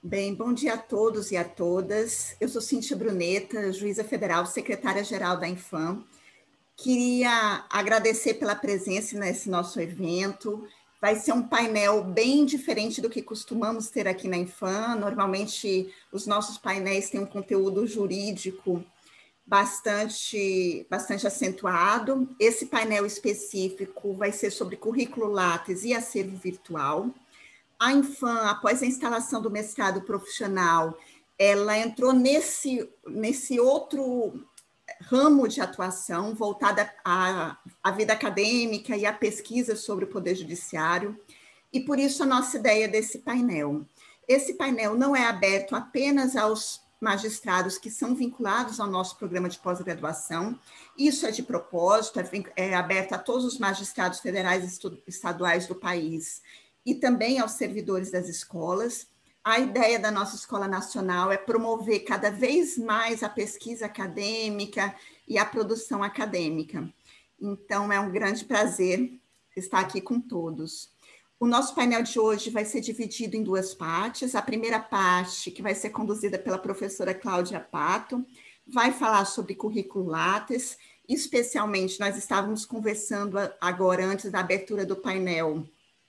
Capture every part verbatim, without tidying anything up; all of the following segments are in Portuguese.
Bem, bom dia a todos e a todas. Eu sou Cíntia Bruneta, juíza federal, secretária-geral da Infam. Queria agradecer pela presença nesse nosso evento. Vai ser um painel bem diferente do que costumamos ter aqui na Infam. Normalmente, os nossos painéis têm um conteúdo jurídico bastante, bastante acentuado. Esse painel específico vai ser sobre currículo Lattes e acervo virtual. A Infam, após a instalação do mestrado profissional, ela entrou nesse, nesse outro ramo de atuação voltada à, à vida acadêmica e à pesquisa sobre o Poder Judiciário, e por isso a nossa ideia desse painel. Esse painel não é aberto apenas aos magistrados que são vinculados ao nosso programa de pós-graduação, isso é de propósito, é, é aberto a todos os magistrados federais e estaduais do país, e também aos servidores das escolas. A ideia da nossa Escola Nacional é promover cada vez mais a pesquisa acadêmica e a produção acadêmica. Então, é um grande prazer estar aqui com todos. O nosso painel de hoje vai ser dividido em duas partes. A primeira parte, que vai ser conduzida pela professora Cláudia Pato, vai falar sobre currículo Lattes, especialmente, nós estávamos conversando agora, antes da abertura do painel,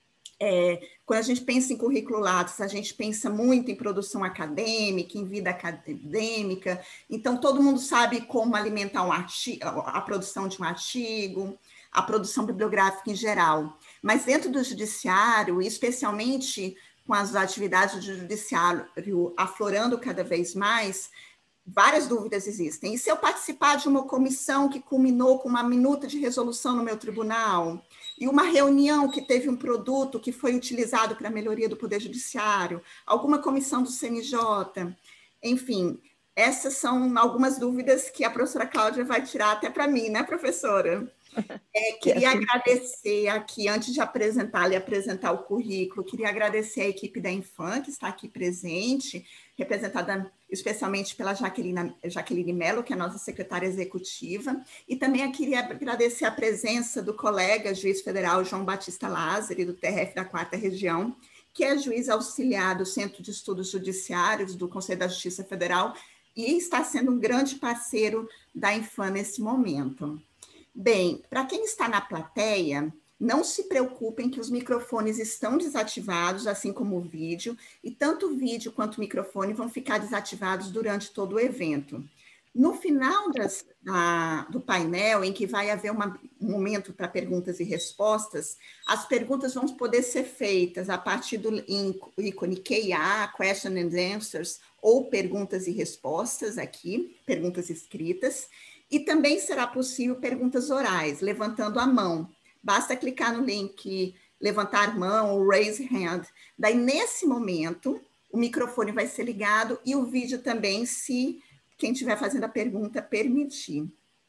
É, quando a gente pensa em currículo Lattes, a gente pensa muito em produção acadêmica, em vida acadêmica, então todo mundo sabe como alimentar um artigo, a produção de um artigo, a produção bibliográfica em geral, mas dentro do judiciário, especialmente com as atividades do judiciário aflorando cada vez mais, várias dúvidas existem. E se eu participar de uma comissão que culminou com uma minuta de resolução no meu tribunal, e uma reunião que teve um produto que foi utilizado para a melhoria do Poder Judiciário, alguma comissão do C N J, enfim, essas são algumas dúvidas que a professora Cláudia vai tirar até para mim, né, professora? É, queria agradecer aqui, antes de apresentar e apresentar o currículo, queria agradecer a equipe da Infam, que está aqui presente, representada especialmente pela Jaqueline, Jaqueline Mello, que é a nossa secretária executiva, e também queria agradecer a presença do colega juiz federal João Batista Lázari, do T R F da quarta Região, que é juiz auxiliar do Centro de Estudos Judiciários do Conselho da Justiça Federal e está sendo um grande parceiro da Infam nesse momento. Bem, para quem está na plateia, não se preocupem que os microfones estão desativados, assim como o vídeo, e tanto o vídeo quanto o microfone vão ficar desativados durante todo o evento. No final das, da, do painel, em que vai haver uma, um momento para perguntas e respostas, as perguntas vão poder ser feitas a partir do ícone Q A, Question and Answers, ou perguntas e respostas aqui, perguntas escritas, e também será possível perguntas orais, levantando a mão. Basta clicar no link levantar mão ou raise hand. Daí, nesse momento, o microfone vai ser ligado e o vídeo também, se quem estiver fazendo a pergunta permitir.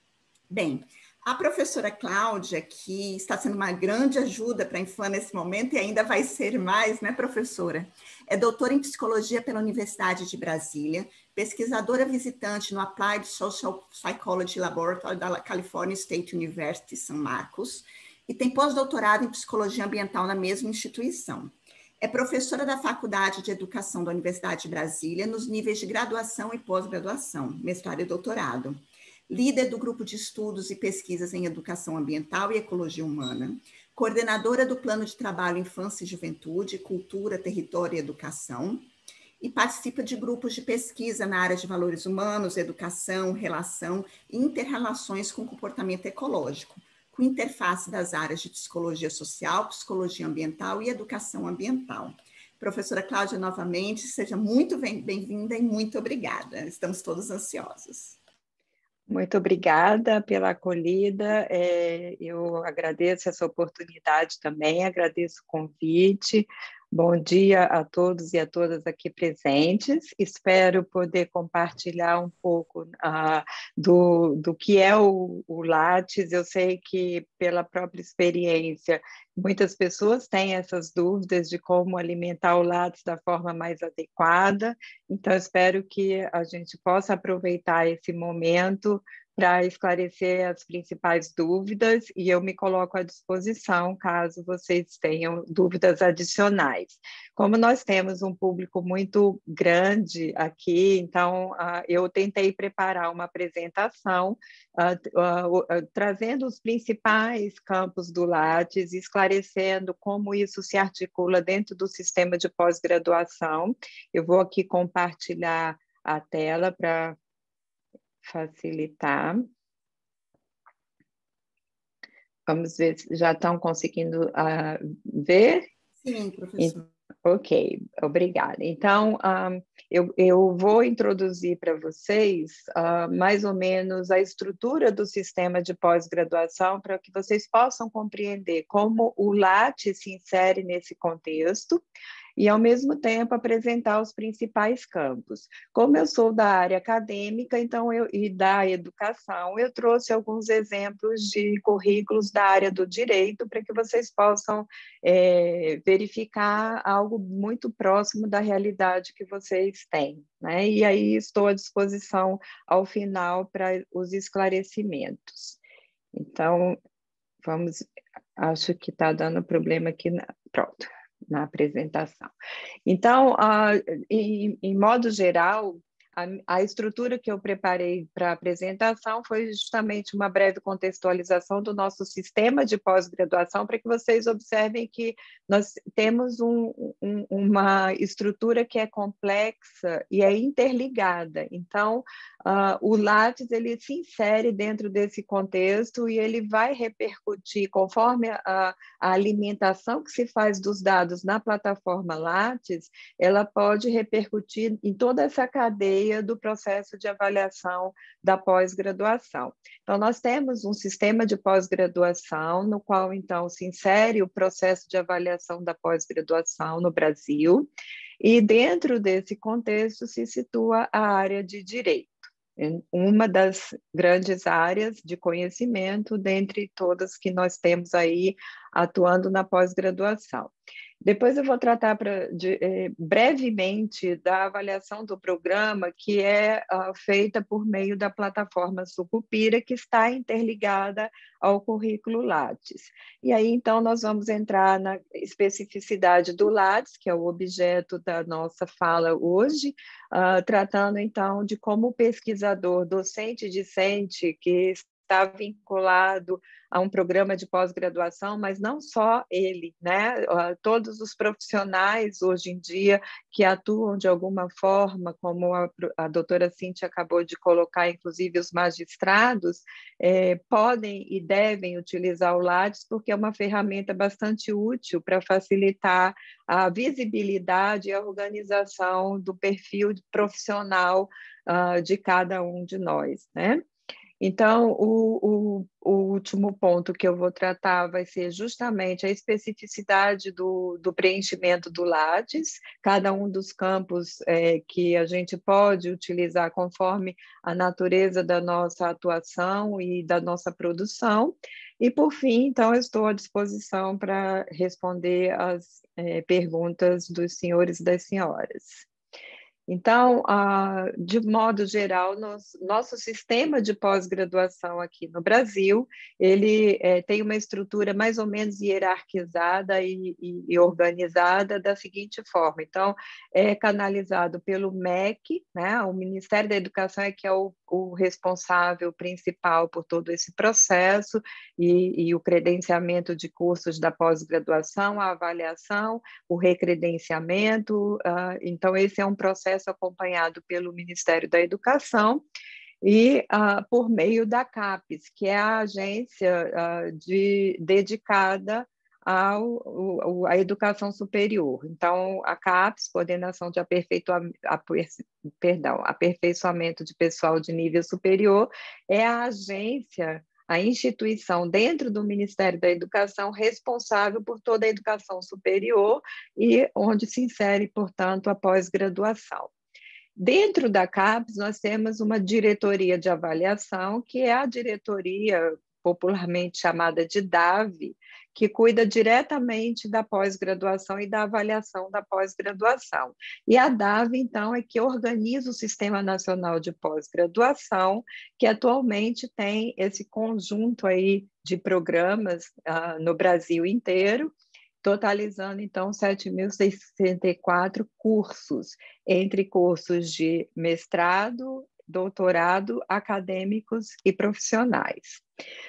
Bem, a professora Cláudia, que está sendo uma grande ajuda para a Infam nesse momento e ainda vai ser mais, né, professora? É doutora em psicologia pela Universidade de Brasília, pesquisadora visitante no Applied Social Psychology Laboratory da California State University, São Marcos, e tem pós-doutorado em psicologia ambiental na mesma instituição. É professora da Faculdade de Educação da Universidade de Brasília, nos níveis de graduação e pós-graduação, mestrado e doutorado. Líder do grupo de estudos e pesquisas em educação ambiental e ecologia humana, coordenadora do Plano de Trabalho Infância e Juventude, Cultura, Território e Educação, e participa de grupos de pesquisa na área de valores humanos, educação, relação e inter-relações com comportamento ecológico, com interface das áreas de psicologia social, psicologia ambiental e educação ambiental. Professora Cláudia, novamente, seja muito bem-vinda e muito obrigada. Estamos todos ansiosos. Muito obrigada pela acolhida, é, eu agradeço essa oportunidade também, agradeço o convite. Bom dia a todos e a todas aqui presentes. Espero poder compartilhar um pouco uh, do, do que é o, o Lattes. Eu sei que, pela própria experiência, muitas pessoas têm essas dúvidas de como alimentar o Lattes da forma mais adequada. Então, espero que a gente possa aproveitar esse momento para esclarecer as principais dúvidas e eu me coloco à disposição caso vocês tenham dúvidas adicionais. Como nós temos um público muito grande aqui, então uh, eu tentei preparar uma apresentação uh, uh, uh, trazendo os principais campos do Lattes, esclarecendo como isso se articula dentro do sistema de pós-graduação. Eu vou aqui compartilhar a tela para facilitar. Vamos ver se já estão conseguindo uh, ver? Sim, professor. Ok, obrigada. Então, um, eu, eu vou introduzir para vocês uh, mais ou menos a estrutura do sistema de pós-graduação para que vocês possam compreender como o Lattes se insere nesse contexto e, ao mesmo tempo, apresentar os principais campos. Como eu sou da área acadêmica então eu, e da educação, eu trouxe alguns exemplos de currículos da área do direito para que vocês possam é, verificar algo muito próximo da realidade que vocês têm, né? E aí estou à disposição ao final para os esclarecimentos. Então, vamos, acho que está dando problema aqui, na, pronto. Na apresentação. Então, uh, em, em modo geral, a, a estrutura que eu preparei para a apresentação foi justamente uma breve contextualização do nosso sistema de pós-graduação, para que vocês observem que nós temos um, um, uma estrutura que é complexa e é interligada. Então, uh, o Lattes ele se insere dentro desse contexto e ele vai repercutir conforme a, a alimentação que se faz dos dados na plataforma Lattes, ela pode repercutir em toda essa cadeia do processo de avaliação da pós-graduação. Então, nós temos um sistema de pós-graduação no qual, então, se insere o processo de avaliação da pós-graduação no Brasil, e dentro desse contexto se situa a área de direito, uma das grandes áreas de conhecimento dentre todas que nós temos aí atuando na pós-graduação. Depois eu vou tratar pra, de, eh, brevemente da avaliação do programa, que é uh, feita por meio da plataforma Sucupira, que está interligada ao currículo Lattes. E aí, então, nós vamos entrar na especificidade do Lattes, que é o objeto da nossa fala hoje, uh, tratando, então, de como o pesquisador, docente e discente, que está vinculado a um programa de pós-graduação, mas não só ele, né? Todos os profissionais hoje em dia que atuam de alguma forma, como a, a doutora Cíntia acabou de colocar, inclusive os magistrados, é, podem e devem utilizar o Lattes, porque é uma ferramenta bastante útil para facilitar a visibilidade e a organização do perfil profissional uh, de cada um de nós, né? Então, o, o, o último ponto que eu vou tratar vai ser justamente a especificidade do, do preenchimento do Lattes, cada um dos campos é, que a gente pode utilizar conforme a natureza da nossa atuação e da nossa produção. E, por fim, então, eu estou à disposição para responder as é, perguntas dos senhores e das senhoras. Então, uh, de modo geral, nos, nosso sistema de pós-graduação aqui no Brasil, ele é, tem uma estrutura mais ou menos hierarquizada e, e, e organizada da seguinte forma. Então, é canalizado pelo M E C, né? O Ministério da Educação é que é o, o responsável principal por todo esse processo e, e o credenciamento de cursos da pós-graduação, a avaliação, o recredenciamento. Uh, então, esse é um processo acompanhado pelo Ministério da Educação e uh, por meio da CAPES, que é a agência uh, de, dedicada ao, ao, à educação superior. Então, a CAPES, Coordenação de Aperfeiçoamento, perdão, Aperfeiçoamento de Pessoal de Nível Superior, é a agência, a instituição dentro do Ministério da Educação responsável por toda a educação superior e onde se insere, portanto, a pós-graduação. Dentro da CAPES, nós temos uma diretoria de avaliação, que é a diretoria popularmente chamada de D A V, que cuida diretamente da pós-graduação e da avaliação da pós-graduação. E a D A V, então, é que organiza o Sistema Nacional de Pós-Graduação, que atualmente tem esse conjunto aí de programas uh, no Brasil inteiro, totalizando, então, sete mil seiscentos e sessenta e quatro cursos, entre cursos de mestrado, doutorado, acadêmicos e profissionais.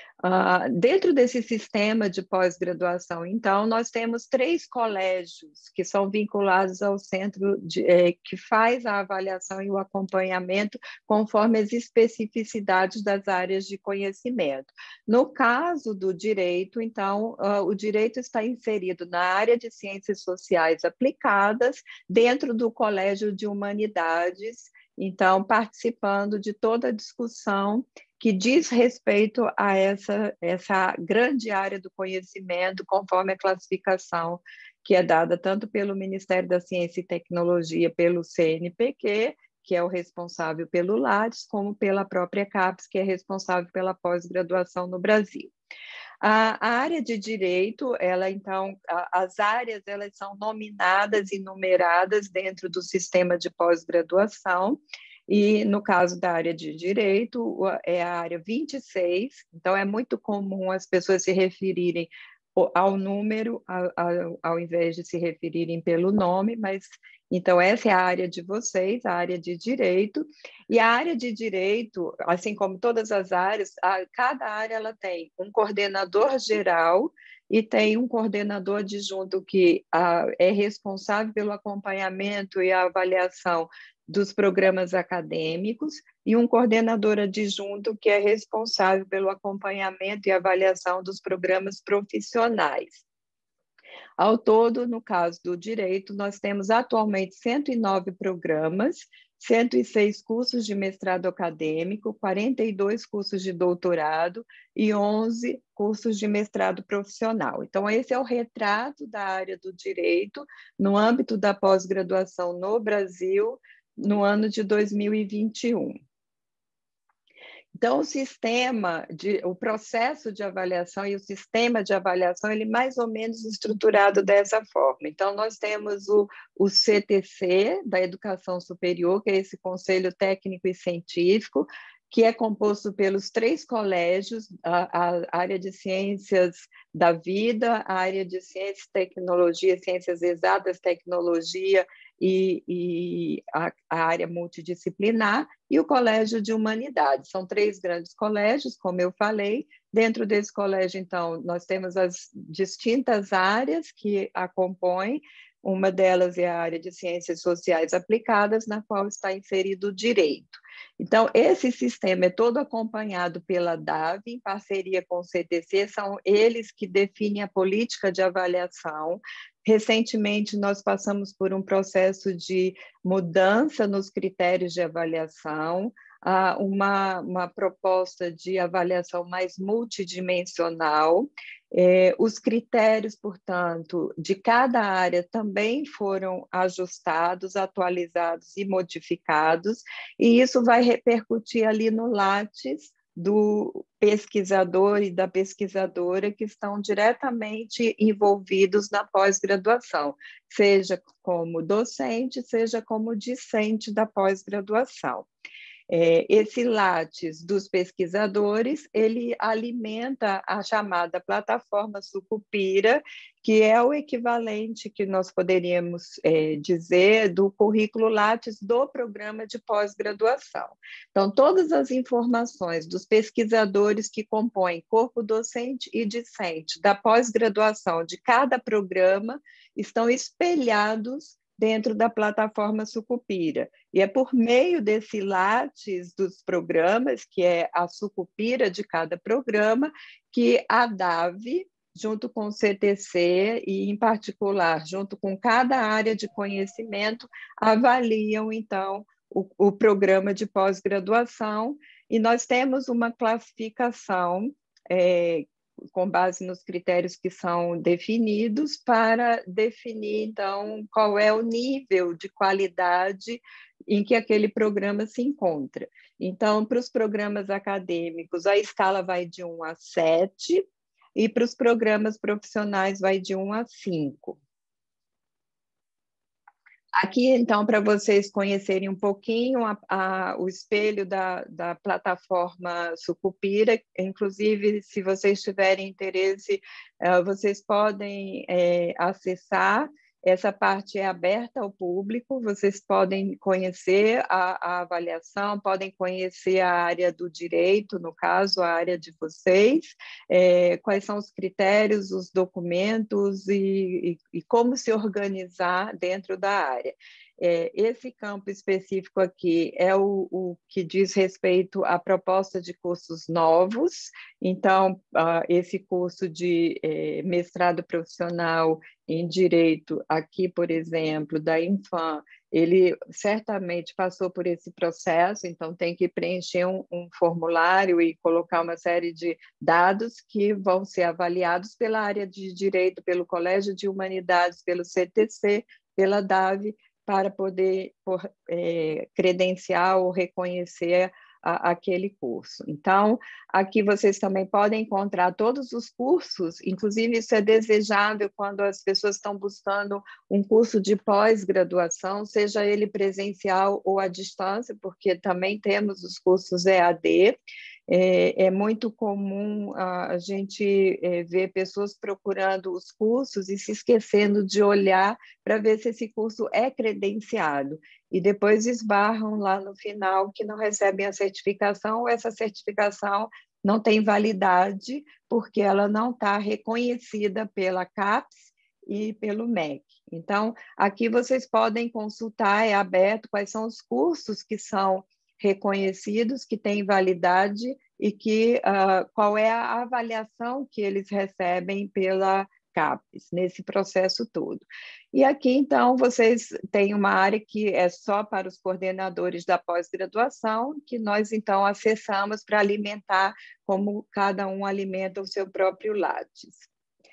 Uh, dentro desse sistema de pós-graduação, então, nós temos três colégios que são vinculados ao centro de, eh, que faz a avaliação e o acompanhamento conforme as especificidades das áreas de conhecimento. No caso do direito, então, uh, o direito está inserido na área de ciências sociais aplicadas, dentro do Colégio de Humanidades, então, participando de toda a discussão que diz respeito a essa, essa grande área do conhecimento, conforme a classificação que é dada tanto pelo Ministério da Ciência e Tecnologia, pelo C N P Q, que é o responsável pelo Lattes, como pela própria CAPES, que é responsável pela pós-graduação no Brasil. A, a área de direito, ela então, a, as áreas elas são nominadas e numeradas dentro do sistema de pós-graduação, e no caso da área de direito, é a área vinte e seis, então é muito comum as pessoas se referirem ao número, ao, ao, ao invés de se referirem pelo nome, mas então essa é a área de vocês, a área de direito, e a área de direito, assim como todas as áreas, a, cada área ela tem um coordenador geral e tem um coordenador adjunto que a, é responsável pelo acompanhamento e a avaliação dos programas acadêmicos, e um coordenador adjunto que é responsável pelo acompanhamento e avaliação dos programas profissionais. Ao todo, no caso do direito, nós temos atualmente cento e nove programas, cento e seis cursos de mestrado acadêmico, quarenta e dois cursos de doutorado e onze cursos de mestrado profissional. Então, esse é o retrato da área do direito no âmbito da pós-graduação no Brasil, no ano de dois mil e vinte e um. Então, o sistema, de, o processo de avaliação e o sistema de avaliação, ele é mais ou menos estruturado dessa forma. Então, nós temos o, o C T C, da Educação Superior, que é esse Conselho Técnico e Científico, que é composto pelos três colégios, a, a área de Ciências da Vida, a área de Ciências e Tecnologia, Ciências Exatas, Tecnologia e, e a, a área multidisciplinar, e o Colégio de Humanidades. São três grandes colégios, como eu falei. Dentro desse colégio, então, nós temos as distintas áreas que a compõem. Uma delas é a área de Ciências Sociais Aplicadas, na qual está inserido o direito. Então, esse sistema é todo acompanhado pela D A V, em parceria com o C T C, são eles que definem a política de avaliação. Recentemente, nós passamos por um processo de mudança nos critérios de avaliação, uma, uma proposta de avaliação mais multidimensional. É, os critérios, portanto, de cada área também foram ajustados, atualizados e modificados, e isso vai repercutir ali no Lattes do pesquisador e da pesquisadora que estão diretamente envolvidos na pós-graduação, seja como docente, seja como discente da pós-graduação. É, esse Lattes dos pesquisadores, ele alimenta a chamada plataforma Sucupira, que é o equivalente que nós poderíamos é, dizer do currículo Lattes do programa de pós-graduação. Então, todas as informações dos pesquisadores que compõem corpo docente e discente da pós-graduação de cada programa estão espelhados dentro da plataforma Sucupira. E é por meio desse Lattes dos programas, que é a Sucupira de cada programa, que a D A V, junto com o C T C e, em particular, junto com cada área de conhecimento, avaliam, então, o, o programa de pós-graduação, e nós temos uma classificação é, com base nos critérios que são definidos, para definir, então, qual é o nível de qualidade em que aquele programa se encontra. Então, para os programas acadêmicos, a escala vai de um a sete, e para os programas profissionais vai de um a cinco. Aqui, então, para vocês conhecerem um pouquinho a, a, o espelho da, da plataforma Sucupira, inclusive, se vocês tiverem interesse, uh, vocês podem é, acessar. Essa parte é aberta ao público, vocês podem conhecer a, a avaliação, podem conhecer a área do direito, no caso, a área de vocês, é, quais são os critérios, os documentos e, e, e como se organizar dentro da área. É, esse campo específico aqui é o, o que diz respeito à proposta de cursos novos. Então, uh, esse curso de eh, mestrado profissional em Direito, aqui, por exemplo, da Infam, ele certamente passou por esse processo, então tem que preencher um, um formulário e colocar uma série de dados que vão ser avaliados pela área de Direito, pelo Colégio de Humanidades, pelo C T C, pela D A V, para poder por, é, credenciar ou reconhecer a, aquele curso. Então, aqui vocês também podem encontrar todos os cursos, inclusive isso é desejável quando as pessoas estão buscando um curso de pós-graduação, seja ele presencial ou à distância, porque também temos os cursos E A D. É, é muito comum a, a gente é, ver pessoas procurando os cursos e se esquecendo de olhar para ver se esse curso é credenciado. E depois esbarram lá no final que não recebem a certificação, ou essa certificação não tem validade, porque ela não está reconhecida pela CAPES e pelo M E C. Então, aqui vocês podem consultar, é aberto, quais são os cursos que são reconhecidos, que têm validade e que, uh, qual é a avaliação que eles recebem pela CAPES, nesse processo todo. E aqui, então, vocês têm uma área que é só para os coordenadores da pós-graduação, que nós, então, acessamos para alimentar como cada um alimenta o seu próprio Lattes.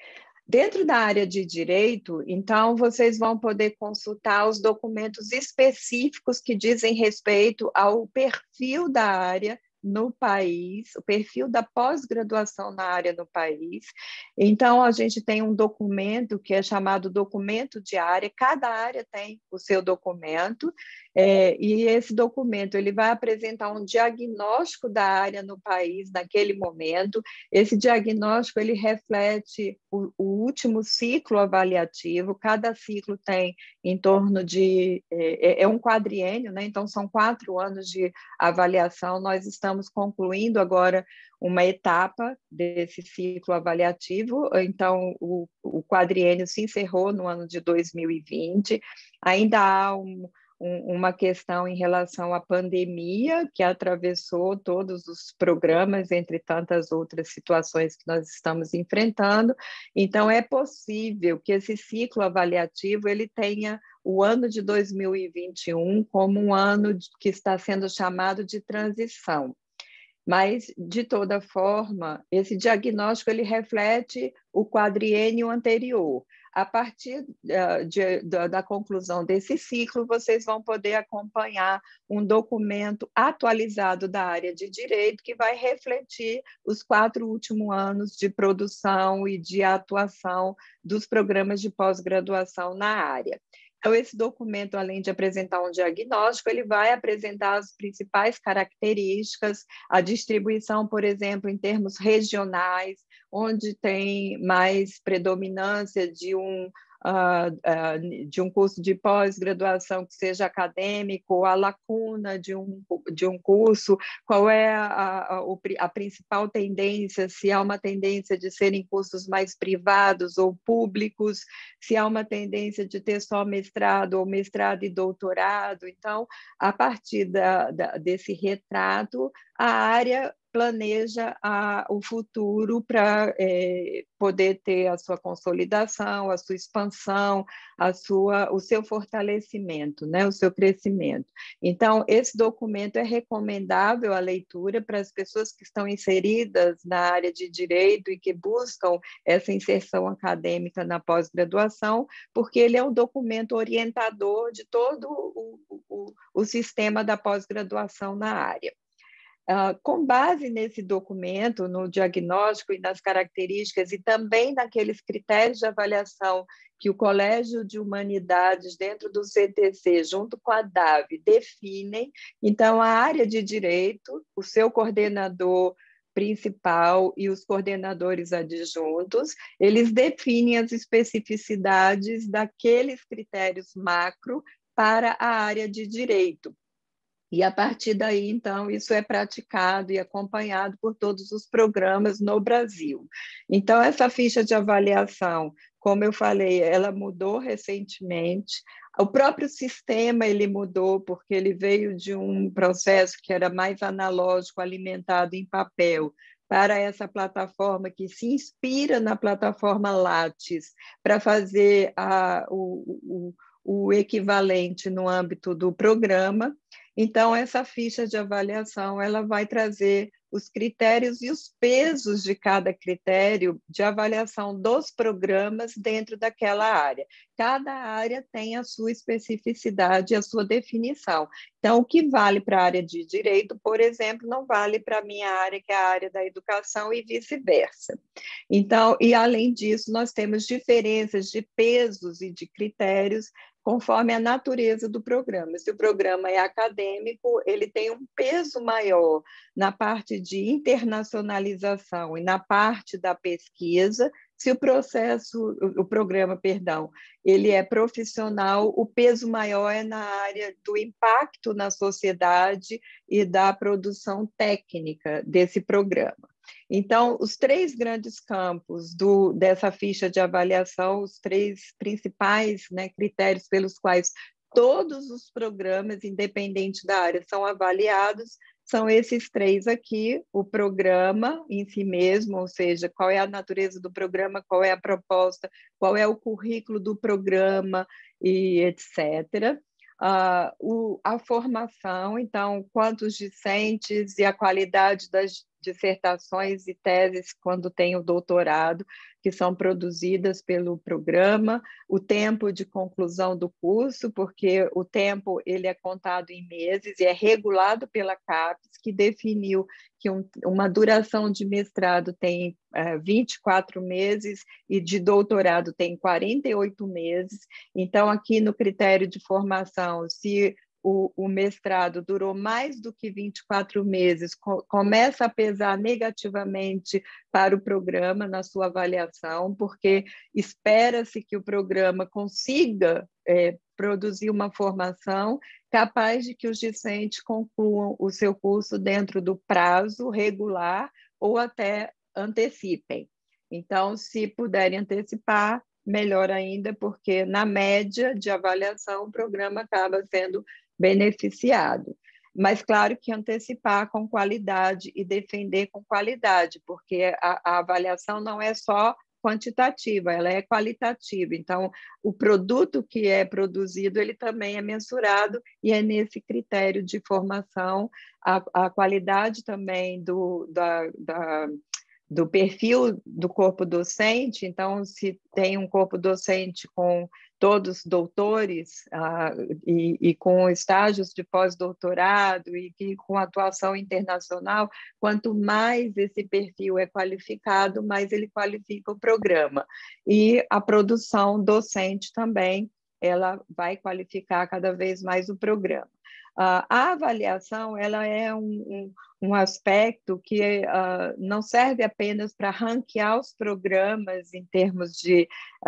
Dentro da área de direito, então, vocês vão poder consultar os documentos específicos que dizem respeito ao perfil da área no país, o perfil da pós-graduação na área no país. Então, a gente tem um documento que é chamado documento de área, cada área tem o seu documento, é, e esse documento ele vai apresentar um diagnóstico da área no país naquele momento. Esse diagnóstico ele reflete o, o último ciclo avaliativo, cada ciclo tem em torno de, é, é um quadriênio, né? Então são quatro anos de avaliação, nós estamos concluindo agora uma etapa desse ciclo avaliativo, então o, o quadriênio se encerrou no ano de dois mil e vinte, ainda há um uma questão em relação à pandemia, que atravessou todos os programas, entre tantas outras situações que nós estamos enfrentando. Então, é possível que esse ciclo avaliativo ele tenha o ano de dois mil e vinte e um como um ano que está sendo chamado de transição. Mas, de toda forma, esse diagnóstico ele reflete o quadriênio anterior. A partir uh, de, da, da conclusão desse ciclo, vocês vão poder acompanhar um documento atualizado da área de direito que vai refletir os quatro últimos anos de produção e de atuação dos programas de pós-graduação na área. Então, esse documento, além de apresentar um diagnóstico, ele vai apresentar as principais características, a distribuição, por exemplo, em termos regionais, onde tem mais predominância de um, uh, uh, de um curso de pós-graduação que seja acadêmico, ou a lacuna de um, de um curso, qual é a, a, a principal tendência, se há uma tendência de serem cursos mais privados ou públicos, se há uma tendência de ter só mestrado ou mestrado e doutorado. Então, a partir da, da, desse retrato, a área planeja a, o futuro para é, poder ter a sua consolidação, a sua expansão, a sua, o seu fortalecimento, né, o seu crescimento. Então, esse documento é recomendável a leitura para as pessoas que estão inseridas na área de direito e que buscam essa inserção acadêmica na pós-graduação, porque ele é um documento orientador de todo o, o, o sistema da pós-graduação na área. Uh, com base nesse documento, no diagnóstico e nas características e também naqueles critérios de avaliação que o Colégio de Humanidades, dentro do C T C, junto com a D A V, definem, então a área de direito, o seu coordenador principal e os coordenadores adjuntos, eles definem as especificidades daqueles critérios macro para a área de direito. E, a partir daí, então, isso é praticado e acompanhado por todos os programas no Brasil. Então, essa ficha de avaliação, como eu falei, ela mudou recentemente. O próprio sistema ele mudou, porque ele veio de um processo que era mais analógico, alimentado em papel, para essa plataforma que se inspira na plataforma Lattes para fazer a, o, o, o equivalente no âmbito do programa. Então, essa ficha de avaliação ela vai trazer os critérios e os pesos de cada critério de avaliação dos programas dentro daquela área. Cada área tem a sua especificidade e a sua definição. Então, o que vale para a área de direito, por exemplo, não vale para a minha área, que é a área da educação, e vice-versa. Então, e além disso, nós temos diferenças de pesos e de critérios conforme a natureza do programa. Se o programa é acadêmico, ele tem um peso maior na parte de internacionalização e na parte da pesquisa. Se o processo, o programa, perdão, ele é profissional, o peso maior é na área do impacto na sociedade e da produção técnica desse programa. Então, os três grandes campos do, dessa ficha de avaliação, os três principais, né, critérios pelos quais todos os programas, independente da área, são avaliados, são esses três aqui: o programa em si mesmo, ou seja, qual é a natureza do programa, qual é a proposta, qual é o currículo do programa, e etcétera. Uh, o, a formação, então, quantos discentes e a qualidade das dissertações e teses quando tem o doutorado, que são produzidas pelo programa, o tempo de conclusão do curso, porque o tempo ele é contado em meses e é regulado pela CAPES, que definiu que um, uma duração de mestrado tem uh, vinte e quatro meses e de doutorado tem quarenta e oito meses. Então, aqui no critério de formação, se O, o mestrado durou mais do que vinte e quatro meses, co começa a pesar negativamente para o programa na sua avaliação, porque espera-se que o programa consiga é, produzir uma formação capaz de que os discentes concluam o seu curso dentro do prazo regular ou até antecipem. Então, se puderem antecipar, melhor ainda, porque na média de avaliação o programa acaba sendo beneficiado. Mas, claro que antecipar com qualidade e defender com qualidade, porque a, a avaliação não é só quantitativa, ela é qualitativa. Então, o produto que é produzido, ele também é mensurado e é nesse critério de formação, a, a qualidade também do, da, da do perfil do corpo docente. Então, se tem um corpo docente com todos doutores ah, e, e com estágios de pós-doutorado e, e com atuação internacional, quanto mais esse perfil é qualificado, mais ele qualifica o programa. E a produção docente também, ela vai qualificar cada vez mais o programa. Uh, a avaliação ela é um, um, um aspecto que uh, não serve apenas para ranquear os programas em termos de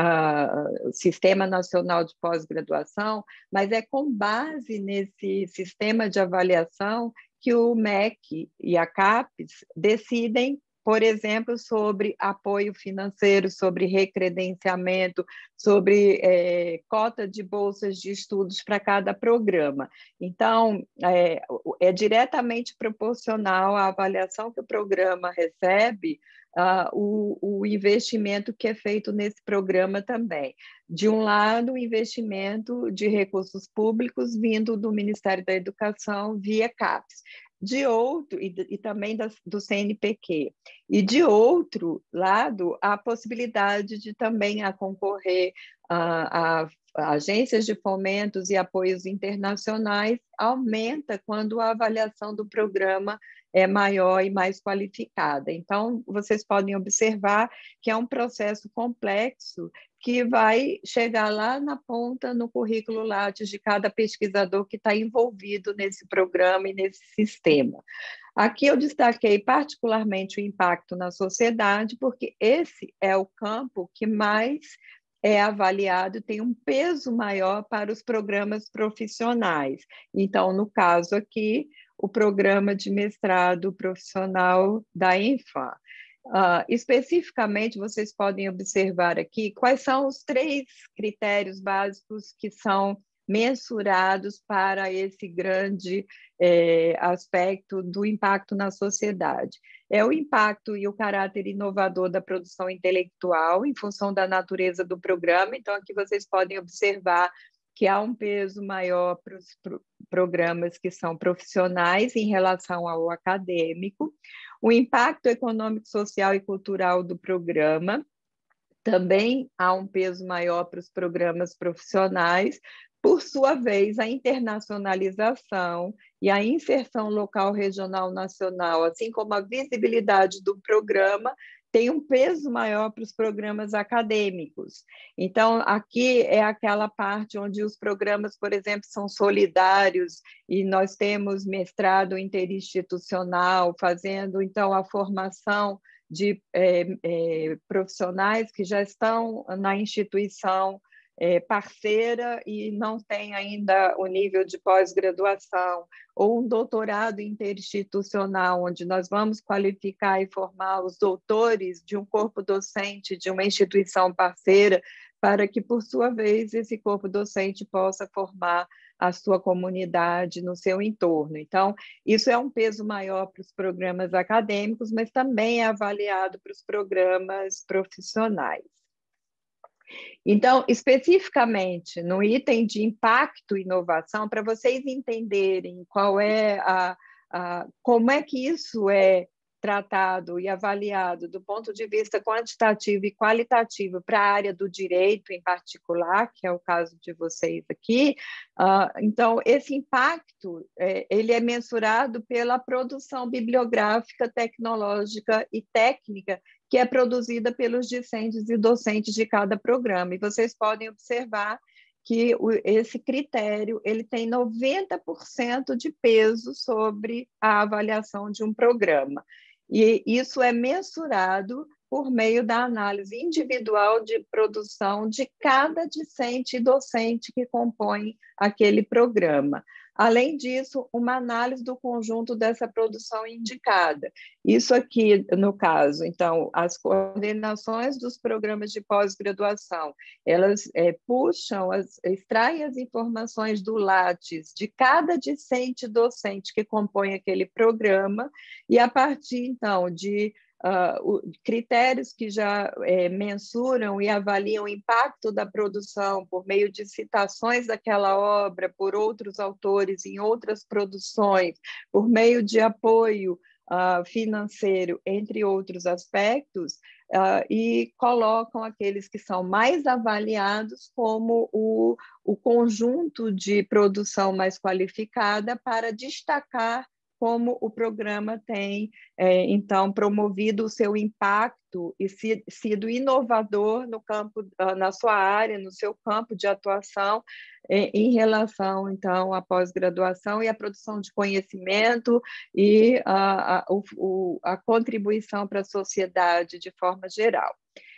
uh, Sistema Nacional de Pós-Graduação, mas é com base nesse sistema de avaliação que o M E C e a CAPES decidem por exemplo, sobre apoio financeiro, sobre recredenciamento, sobre é, cota de bolsas de estudos para cada programa. Então, é, é diretamente proporcional à avaliação que o programa recebe, uh, o, o investimento que é feito nesse programa também. De um lado, o investimento de recursos públicos vindo do Ministério da Educação via CAPES, de outro, e, e também das, do C N P Q, e de outro lado, a possibilidade de também a concorrer a, a, a agências de fomentos e apoios internacionais aumenta quando a avaliação do programa é maior e mais qualificada. Então, vocês podem observar que é um processo complexo que vai chegar lá na ponta, no currículo Lattes de cada pesquisador que está envolvido nesse programa e nesse sistema. Aqui eu destaquei particularmente o impacto na sociedade, porque esse é o campo que mais é avaliado, tem um peso maior para os programas profissionais. Então, no caso aqui, o programa de mestrado profissional da Infam. Uh, especificamente, vocês podem observar aqui quais são os três critérios básicos que são mensurados para esse grande eh, aspecto do impacto na sociedade. É o impacto e o caráter inovador da produção intelectual em função da natureza do programa. Então, aqui vocês podem observar que há um peso maior para os pro programas que são profissionais em relação ao acadêmico, o impacto econômico, social e cultural do programa, também há um peso maior para os programas profissionais, por sua vez, a internacionalização e a inserção local, regional, nacional, assim como a visibilidade do programa, tem um peso maior para os programas acadêmicos. Então, aqui é aquela parte onde os programas, por exemplo, são solidários e nós temos mestrado interinstitucional, fazendo, então, a formação de é, é, profissionais que já estão na instituição é, parceira e não tem ainda o nível de pós-graduação, ou um doutorado interinstitucional, onde nós vamos qualificar e formar os doutores de um corpo docente de uma instituição parceira, para que, por sua vez, esse corpo docente possa formar a sua comunidade no seu entorno. Então, isso é um peso maior para os programas acadêmicos, mas também é avaliado para os programas profissionais. Então, especificamente no item de impacto e inovação, para vocês entenderem qual é a, a, como é que isso é tratado e avaliado do ponto de vista quantitativo e qualitativo para a área do direito em particular, que é o caso de vocês aqui. Uh, então, esse impacto é, ele é mensurado pela produção bibliográfica, tecnológica e técnica que é produzida pelos discentes e docentes de cada programa. E vocês podem observar que esse critério ele tem noventa por cento de peso sobre a avaliação de um programa. E isso é mensurado por meio da análise individual de produção de cada discente e docente que compõe aquele programa. Além disso, uma análise do conjunto dessa produção indicada. Isso aqui, no caso, então, as coordenações dos programas de pós-graduação, elas é, puxam, as, extraem as informações do Lattes de cada discente e docente que compõe aquele programa, e a partir, então, de Uh, critérios que já é, mensuram e avaliam o impacto da produção por meio de citações daquela obra por outros autores em outras produções, por meio de apoio uh, financeiro, entre outros aspectos, uh, e colocam aqueles que são mais avaliados como o, o conjunto de produção mais qualificada para destacar como o programa tem, é, então, promovido o seu impacto e si, sido inovador no campo, na sua área, no seu campo de atuação, é, em relação, então, à pós-graduação e à produção de conhecimento e a, a, o, a contribuição para a sociedade de forma geral.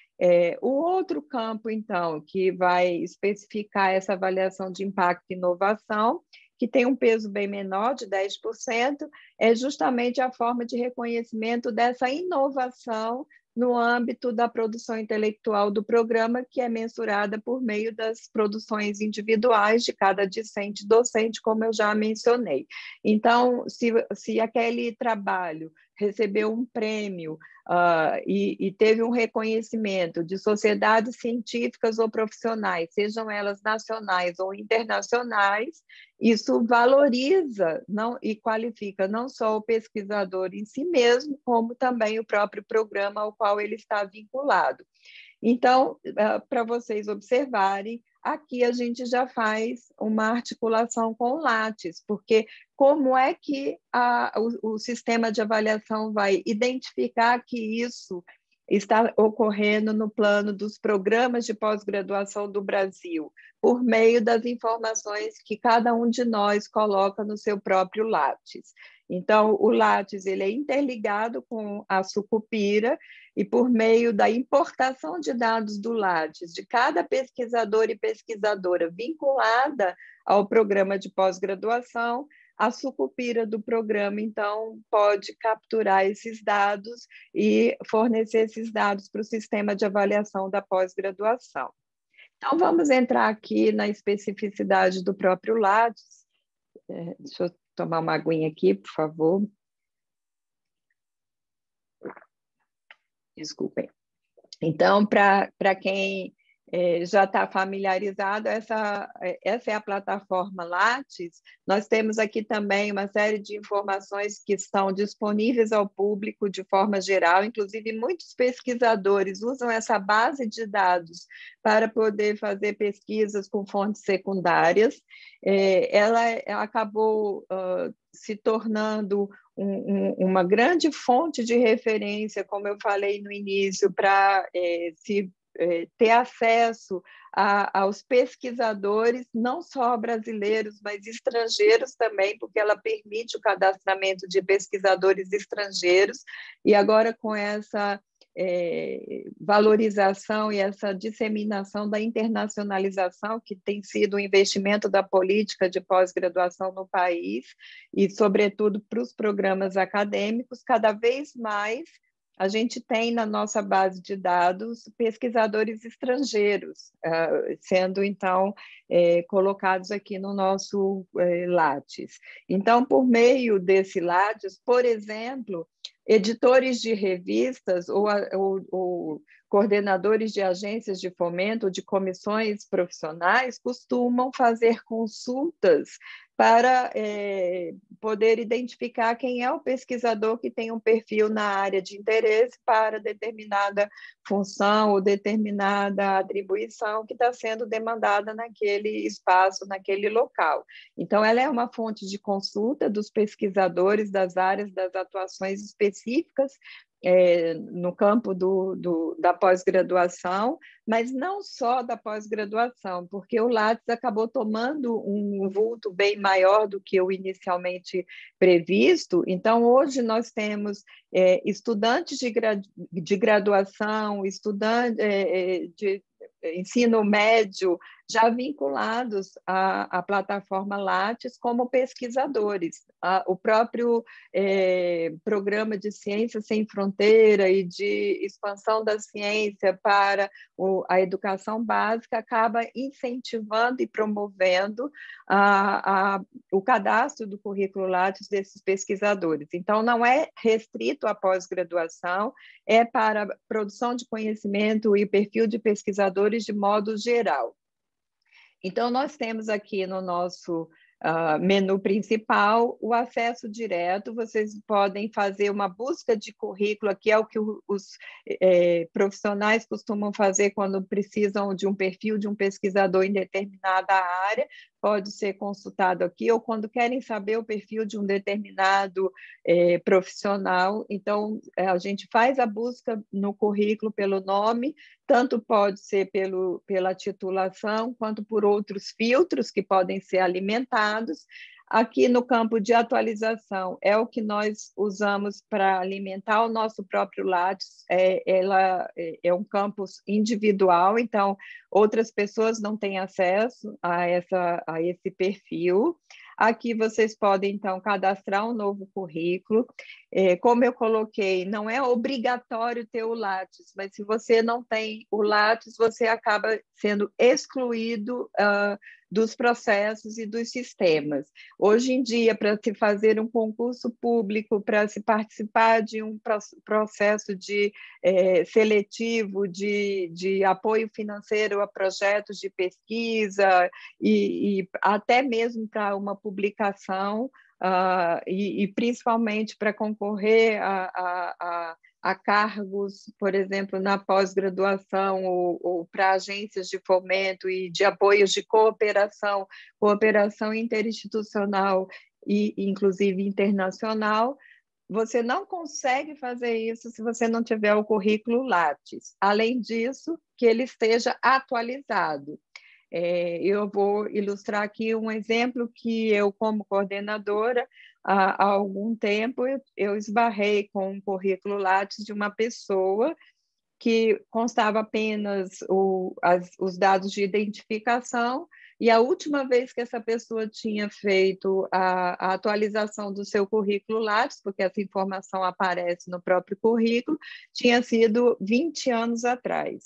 É, o outro campo, então, que vai especificar essa avaliação de impacto e inovação, que tem um peso bem menor, de dez por cento, é justamente a forma de reconhecimento dessa inovação no âmbito da produção intelectual do programa, que é mensurada por meio das produções individuais de cada discente e docente, como eu já mencionei. Então, se, se aquele trabalho recebeu um prêmio uh, e, e teve um reconhecimento de sociedades científicas ou profissionais, sejam elas nacionais ou internacionais, isso valoriza não, e qualifica não só o pesquisador em si mesmo, como também o próprio programa ao qual ele está vinculado. Então, uh, para vocês observarem, aqui a gente já faz uma articulação com o Lattes, porque como é que a, o, o sistema de avaliação vai identificar que isso está ocorrendo no plano dos programas de pós-graduação do Brasil, por meio das informações que cada um de nós coloca no seu próprio Lattes. Então, o Lattes ele é interligado com a Sucupira, e por meio da importação de dados do Lattes, de cada pesquisador e pesquisadora vinculada ao programa de pós-graduação, a Sucupira do programa, então, pode capturar esses dados e fornecer esses dados para o sistema de avaliação da pós-graduação. Então, vamos entrar aqui na especificidade do próprio Lattes. É, deixa eu tomar uma aguinha aqui, por favor. Desculpem. Então, para quem é, já está familiarizado, essa, essa é a plataforma Lattes. Nós temos aqui também uma série de informações que estão disponíveis ao público de forma geral, inclusive muitos pesquisadores usam essa base de dados para poder fazer pesquisas com fontes secundárias. É, ela, ela acabou uh, se tornando Um, um, uma grande fonte de referência, como eu falei no início, para é, se é, ter acesso a, aos pesquisadores, não só brasileiros, mas estrangeiros também, porque ela permite o cadastramento de pesquisadores estrangeiros, e agora com essa É, valorização e essa disseminação da internacionalização, que tem sido um investimento da política de pós-graduação no país, e, sobretudo, para os programas acadêmicos, cada vez mais a gente tem na nossa base de dados pesquisadores estrangeiros, uh, sendo, então, eh, colocados aqui no nosso eh, Lattes. Então, por meio desse Lattes, por exemplo, editores de revistas ou, ou, ou coordenadores de agências de fomento, de comissões profissionais, costumam fazer consultas para é, poder identificar quem é o pesquisador que tem um perfil na área de interesse para determinada função ou determinada atribuição que está sendo demandada naquele espaço, naquele local. Então, ela é uma fonte de consulta dos pesquisadores das áreas das atuações específicas É, no campo do, do, da pós-graduação, mas não só da pós-graduação, porque o Lattes acabou tomando um vulto bem maior do que o inicialmente previsto. Então, hoje nós temos é, estudantes de, gradu de graduação, estudantes é, de ensino médio, já vinculados à, à plataforma Lattes como pesquisadores. A, o próprio é, programa de Ciência Sem Fronteira e de expansão da ciência para o, a educação básica acaba incentivando e promovendo a, a, o cadastro do currículo Lattes desses pesquisadores. Então, não é restrito à pós-graduação, é para produção de conhecimento e perfil de pesquisadores de modo geral. Então, nós temos aqui no nosso uh, menu principal o acesso direto. Vocês podem fazer uma busca de currículo, que é o que os eh, profissionais costumam fazer quando precisam de um perfil de um pesquisador em determinada área. Pode ser consultado aqui, ou quando querem saber o perfil de um determinado eh, profissional. Então, a gente faz a busca no currículo pelo nome, tanto pode ser pelo, pela titulação, quanto por outros filtros que podem ser alimentados. Aqui no campo de atualização, é o que nós usamos para alimentar o nosso próprio Lattes. É, ela é, é um campo individual, então outras pessoas não têm acesso a, essa, a esse perfil. Aqui vocês podem, então, cadastrar um novo currículo. É, como eu coloquei, não é obrigatório ter o Lattes, mas se você não tem o Lattes, você acaba sendo excluído uh, dos processos e dos sistemas. Hoje em dia, para se fazer um concurso público, para se participar de um processo de é, seletivo, de, de apoio financeiro a projetos de pesquisa e, e até mesmo para uma publicação, uh, e, e principalmente para concorrer a, a, a a cargos, por exemplo, na pós-graduação ou, ou para agências de fomento e de apoios de cooperação, cooperação interinstitucional e, inclusive, internacional, você não consegue fazer isso se você não tiver o currículo Lattes. Além disso, que ele esteja atualizado. É, eu vou ilustrar aqui um exemplo que eu, como coordenadora, há, há algum tempo, eu, eu esbarrei com um currículo Lattes de uma pessoa que constava apenas o, as, os dados de identificação, e a última vez que essa pessoa tinha feito a, a atualização do seu currículo Lattes, porque essa informação aparece no próprio currículo, tinha sido vinte anos atrás.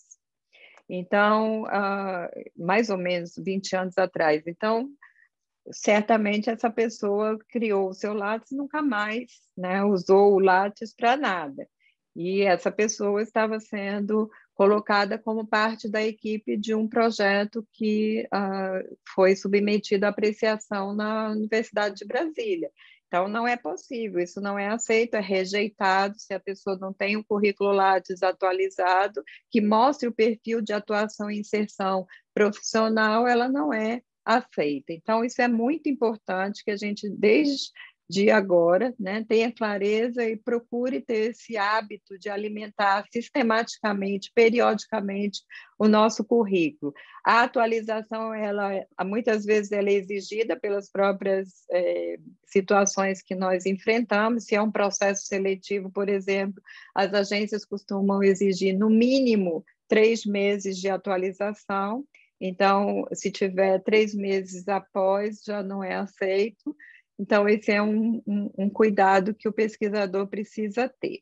Então, uh, mais ou menos vinte anos atrás. Então, certamente essa pessoa criou o seu Lattes e nunca mais, né, usou o Lattes para nada. E essa pessoa estava sendo colocada como parte da equipe de um projeto que uh, foi submetido à apreciação na Universidade de Brasília. Então, não é possível, isso não é aceito, é rejeitado se a pessoa não tem um currículo Lattes atualizado, que mostre o perfil de atuação e inserção profissional, ela não é aceita. Então, isso é muito importante que a gente, desde de agora, né, tenha clareza e procure ter esse hábito de alimentar sistematicamente, periodicamente, o nosso currículo. A atualização, ela, muitas vezes, ela é exigida pelas próprias é, situações que nós enfrentamos. Se é um processo seletivo, por exemplo, as agências costumam exigir, no mínimo, três meses de atualização. Então, se tiver três meses após, já não é aceito. Então, esse é um, um, um cuidado que o pesquisador precisa ter.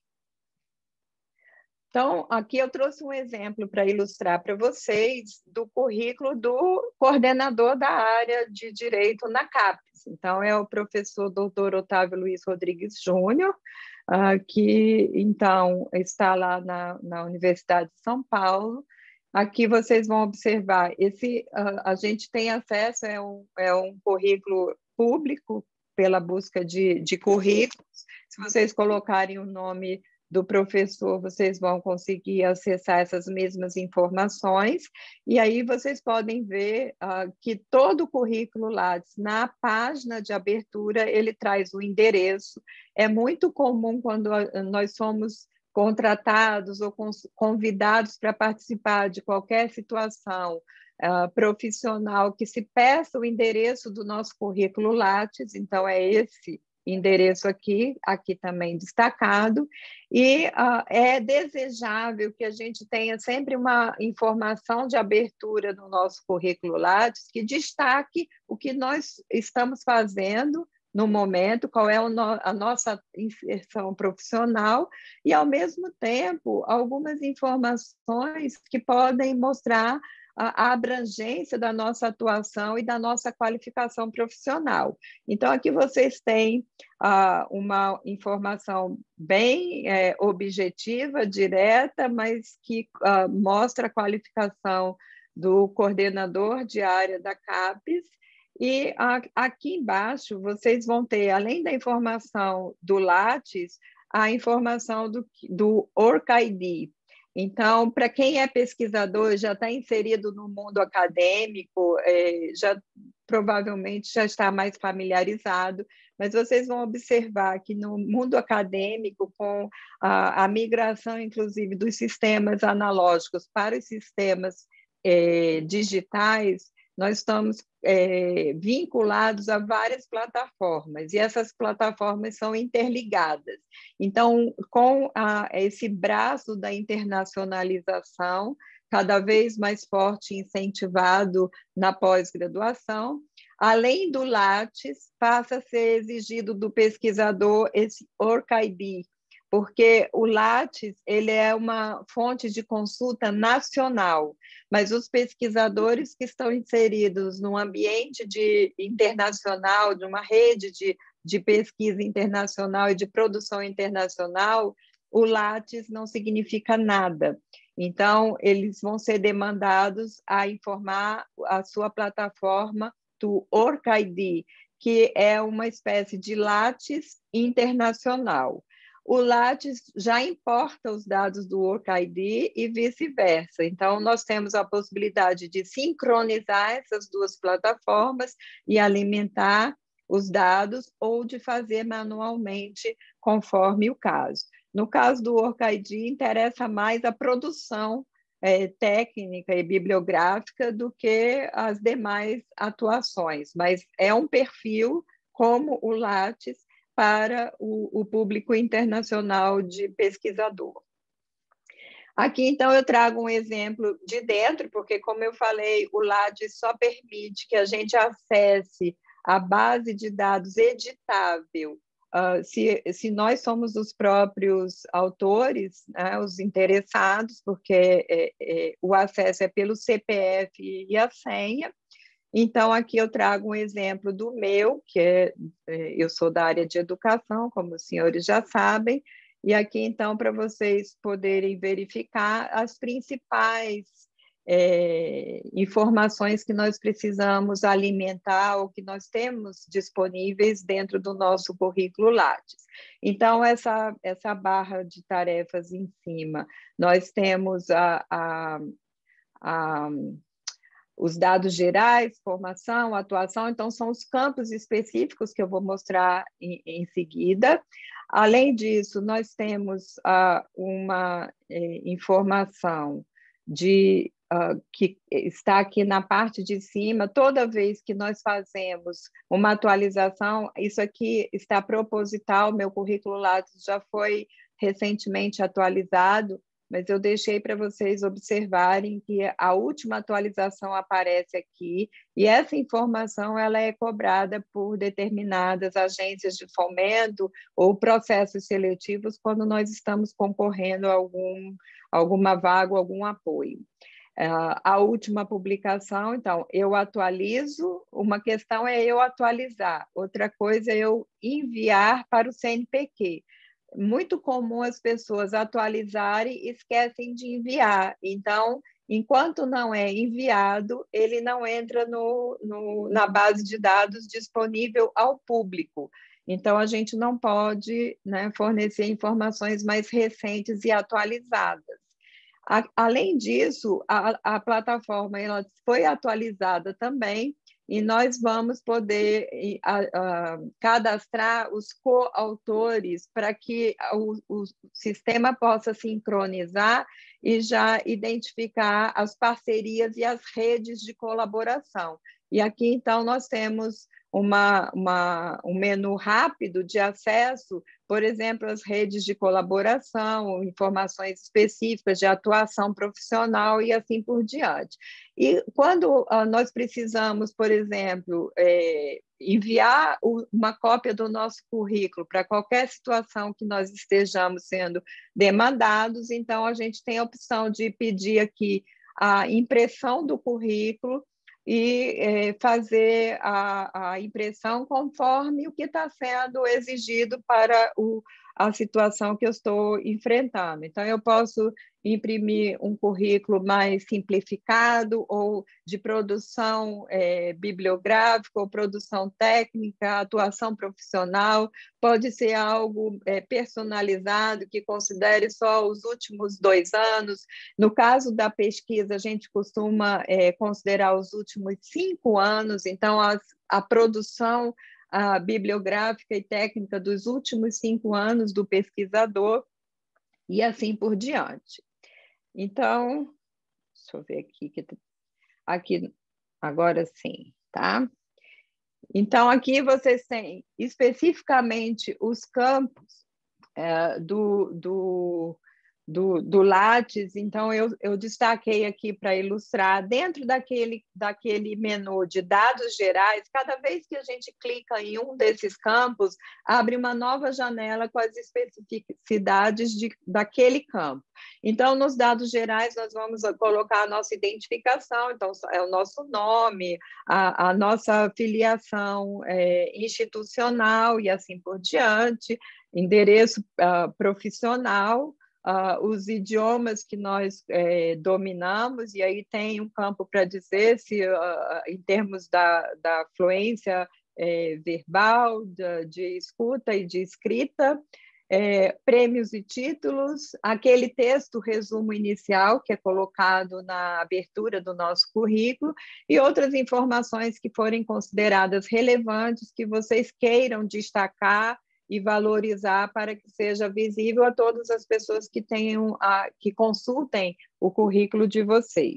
Então, aqui eu trouxe um exemplo para ilustrar para vocês do currículo do coordenador da área de Direito na CAPES. Então, é o professor doutor Otávio Luiz Rodrigues Júnior, uh, que, então, está lá na, na Universidade de São Paulo. Aqui vocês vão observar, esse, uh, a gente tem acesso, é um, é um currículo público, pela busca de, de currículos. Se vocês colocarem o nome do professor, vocês vão conseguir acessar essas mesmas informações, e aí vocês podem ver uh, que todo o currículo Lattes, na página de abertura, ele traz o endereço. É muito comum quando nós somos contratados ou convidados para participar de qualquer situação Uh, profissional, que se peça o endereço do nosso currículo Lattes, então é esse endereço aqui, aqui também destacado, e uh, é desejável que a gente tenha sempre uma informação de abertura no nosso currículo Lattes que destaque o que nós estamos fazendo no momento, qual é a nossa inserção profissional, e, ao mesmo tempo, algumas informações que podem mostrar a abrangência da nossa atuação e da nossa qualificação profissional. Então, aqui vocês têm uh, uma informação bem é, objetiva, direta, mas que uh, mostra a qualificação do coordenador de área da CAPES. E uh, aqui embaixo vocês vão ter, além da informação do Lattes, a informação do, do ORCID. Então, para quem é pesquisador, já está inserido no mundo acadêmico, é, já provavelmente já está mais familiarizado, mas vocês vão observar que no mundo acadêmico, com a, a migração, inclusive, dos sistemas analógicos para os sistemas é, digitais, nós estamos é, vinculados a várias plataformas, e essas plataformas são interligadas. Então, com a, esse braço da internacionalização, cada vez mais forte e incentivado na pós-graduação, além do Lattes, passa a ser exigido do pesquisador esse O R C I D, porque o Lattes ele é uma fonte de consulta nacional, mas os pesquisadores que estão inseridos num ambiente de, internacional, de uma rede de, de pesquisa internacional e de produção internacional, o Lattes não significa nada. Então, eles vão ser demandados a informar a sua plataforma do O R C I D, que é uma espécie de Lattes internacional. O Lattes já importa os dados do O R C I D e vice-versa. Então, nós temos a possibilidade de sincronizar essas duas plataformas e alimentar os dados ou de fazer manualmente, conforme o caso. No caso do O R C I D, interessa mais a produção é, técnica e bibliográfica do que as demais atuações, mas é um perfil como o Lattes para o, o público internacional de pesquisador. Aqui, então, eu trago um exemplo de dentro, porque, como eu falei, o Lattes só permite que a gente acesse a base de dados editável uh, se, se nós somos os próprios autores, né, os interessados, porque é, é, o acesso é pelo C P F e a senha. Então, aqui eu trago um exemplo do meu, que é, eu sou da área de educação, como os senhores já sabem, e aqui, então, para vocês poderem verificar as principais é, informações que nós precisamos alimentar ou que nós temos disponíveis dentro do nosso currículo Lattes. Então, essa, essa barra de tarefas em cima, nós temos a... a, a os dados gerais, formação, atuação, então são os campos específicos que eu vou mostrar em, em seguida. Além disso, nós temos uh, uma eh, informação de, uh, que está aqui na parte de cima, toda vez que nós fazemos uma atualização, isso aqui está proposital, meu currículo Lattes já foi recentemente atualizado, mas eu deixei para vocês observarem que a última atualização aparece aqui, e essa informação ela é cobrada por determinadas agências de fomento ou processos seletivos quando nós estamos concorrendo a algum, alguma vaga, algum apoio. Uh, a última publicação, então, eu atualizo, uma questão é eu atualizar, outra coisa é eu enviar para o C N P Q. Muito comum as pessoas atualizarem e esquecem de enviar. Então, enquanto não é enviado, ele não entra no, no, na base de dados disponível ao público. Então, a gente não pode, né, fornecer informações mais recentes e atualizadas. A, além disso, a, a plataforma ela foi atualizada também, e nós vamos poder a, a, cadastrar os coautores para que o, o sistema possa sincronizar e já identificar as parcerias e as redes de colaboração. E aqui, então, nós temos uma, uma, um menu rápido de acesso, por exemplo, às redes de colaboração, informações específicas de atuação profissional e assim por diante. E quando uh, nós precisamos, por exemplo, é, enviar o, uma cópia do nosso currículo para qualquer situação que nós estejamos sendo demandados, então a gente tem a opção de pedir aqui a impressão do currículo e é, fazer a, a impressão conforme o que está sendo exigido para o, a situação que eu estou enfrentando. Então, eu posso imprimir um currículo mais simplificado ou de produção é, bibliográfica ou produção técnica, atuação profissional, pode ser algo é, personalizado, que considere só os últimos dois anos. No caso da pesquisa, a gente costuma é, considerar os últimos cinco anos, então as, a produção a bibliográfica e técnica dos últimos cinco anos do pesquisador e assim por diante. Então, deixa eu ver aqui, aqui agora sim, tá? Então, aqui vocês têm especificamente os campos é, do, do, do, do Lattes, então eu, eu destaquei aqui para ilustrar, dentro daquele, daquele menu de dados gerais, cada vez que a gente clica em um desses campos, abre uma nova janela com as especificidades de, daquele campo. Então, nos dados gerais, nós vamos colocar a nossa identificação, então é o nosso nome, a, a nossa filiação é, institucional e assim por diante, endereço uh, profissional, Uh, os idiomas que nós é, dominamos, e aí tem um campo para dizer se, uh, em termos da, da fluência é, verbal, de, de escuta e de escrita, é, prêmios e títulos, aquele texto resumo inicial que é colocado na abertura do nosso currículo, e outras informações que forem consideradas relevantes, que vocês queiram destacar e valorizar para que seja visível a todas as pessoas que tenham a, que consultem o currículo de vocês.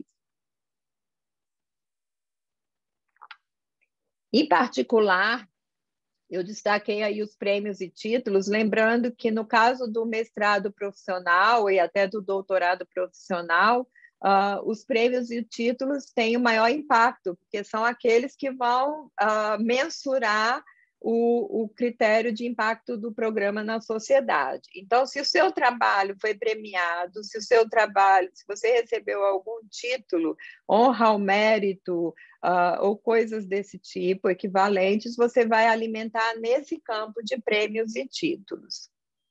Em particular, eu destaquei aí os prêmios e títulos, lembrando que no caso do mestrado profissional e até do doutorado profissional, uh, os prêmios e títulos têm o maior impacto, porque são aqueles que vão uh, mensurar O, o critério de impacto do programa na sociedade. Então, se o seu trabalho foi premiado, se o seu trabalho, se você recebeu algum título, honra ao mérito, uh, ou coisas desse tipo, equivalentes, você vai alimentar nesse campo de prêmios e títulos.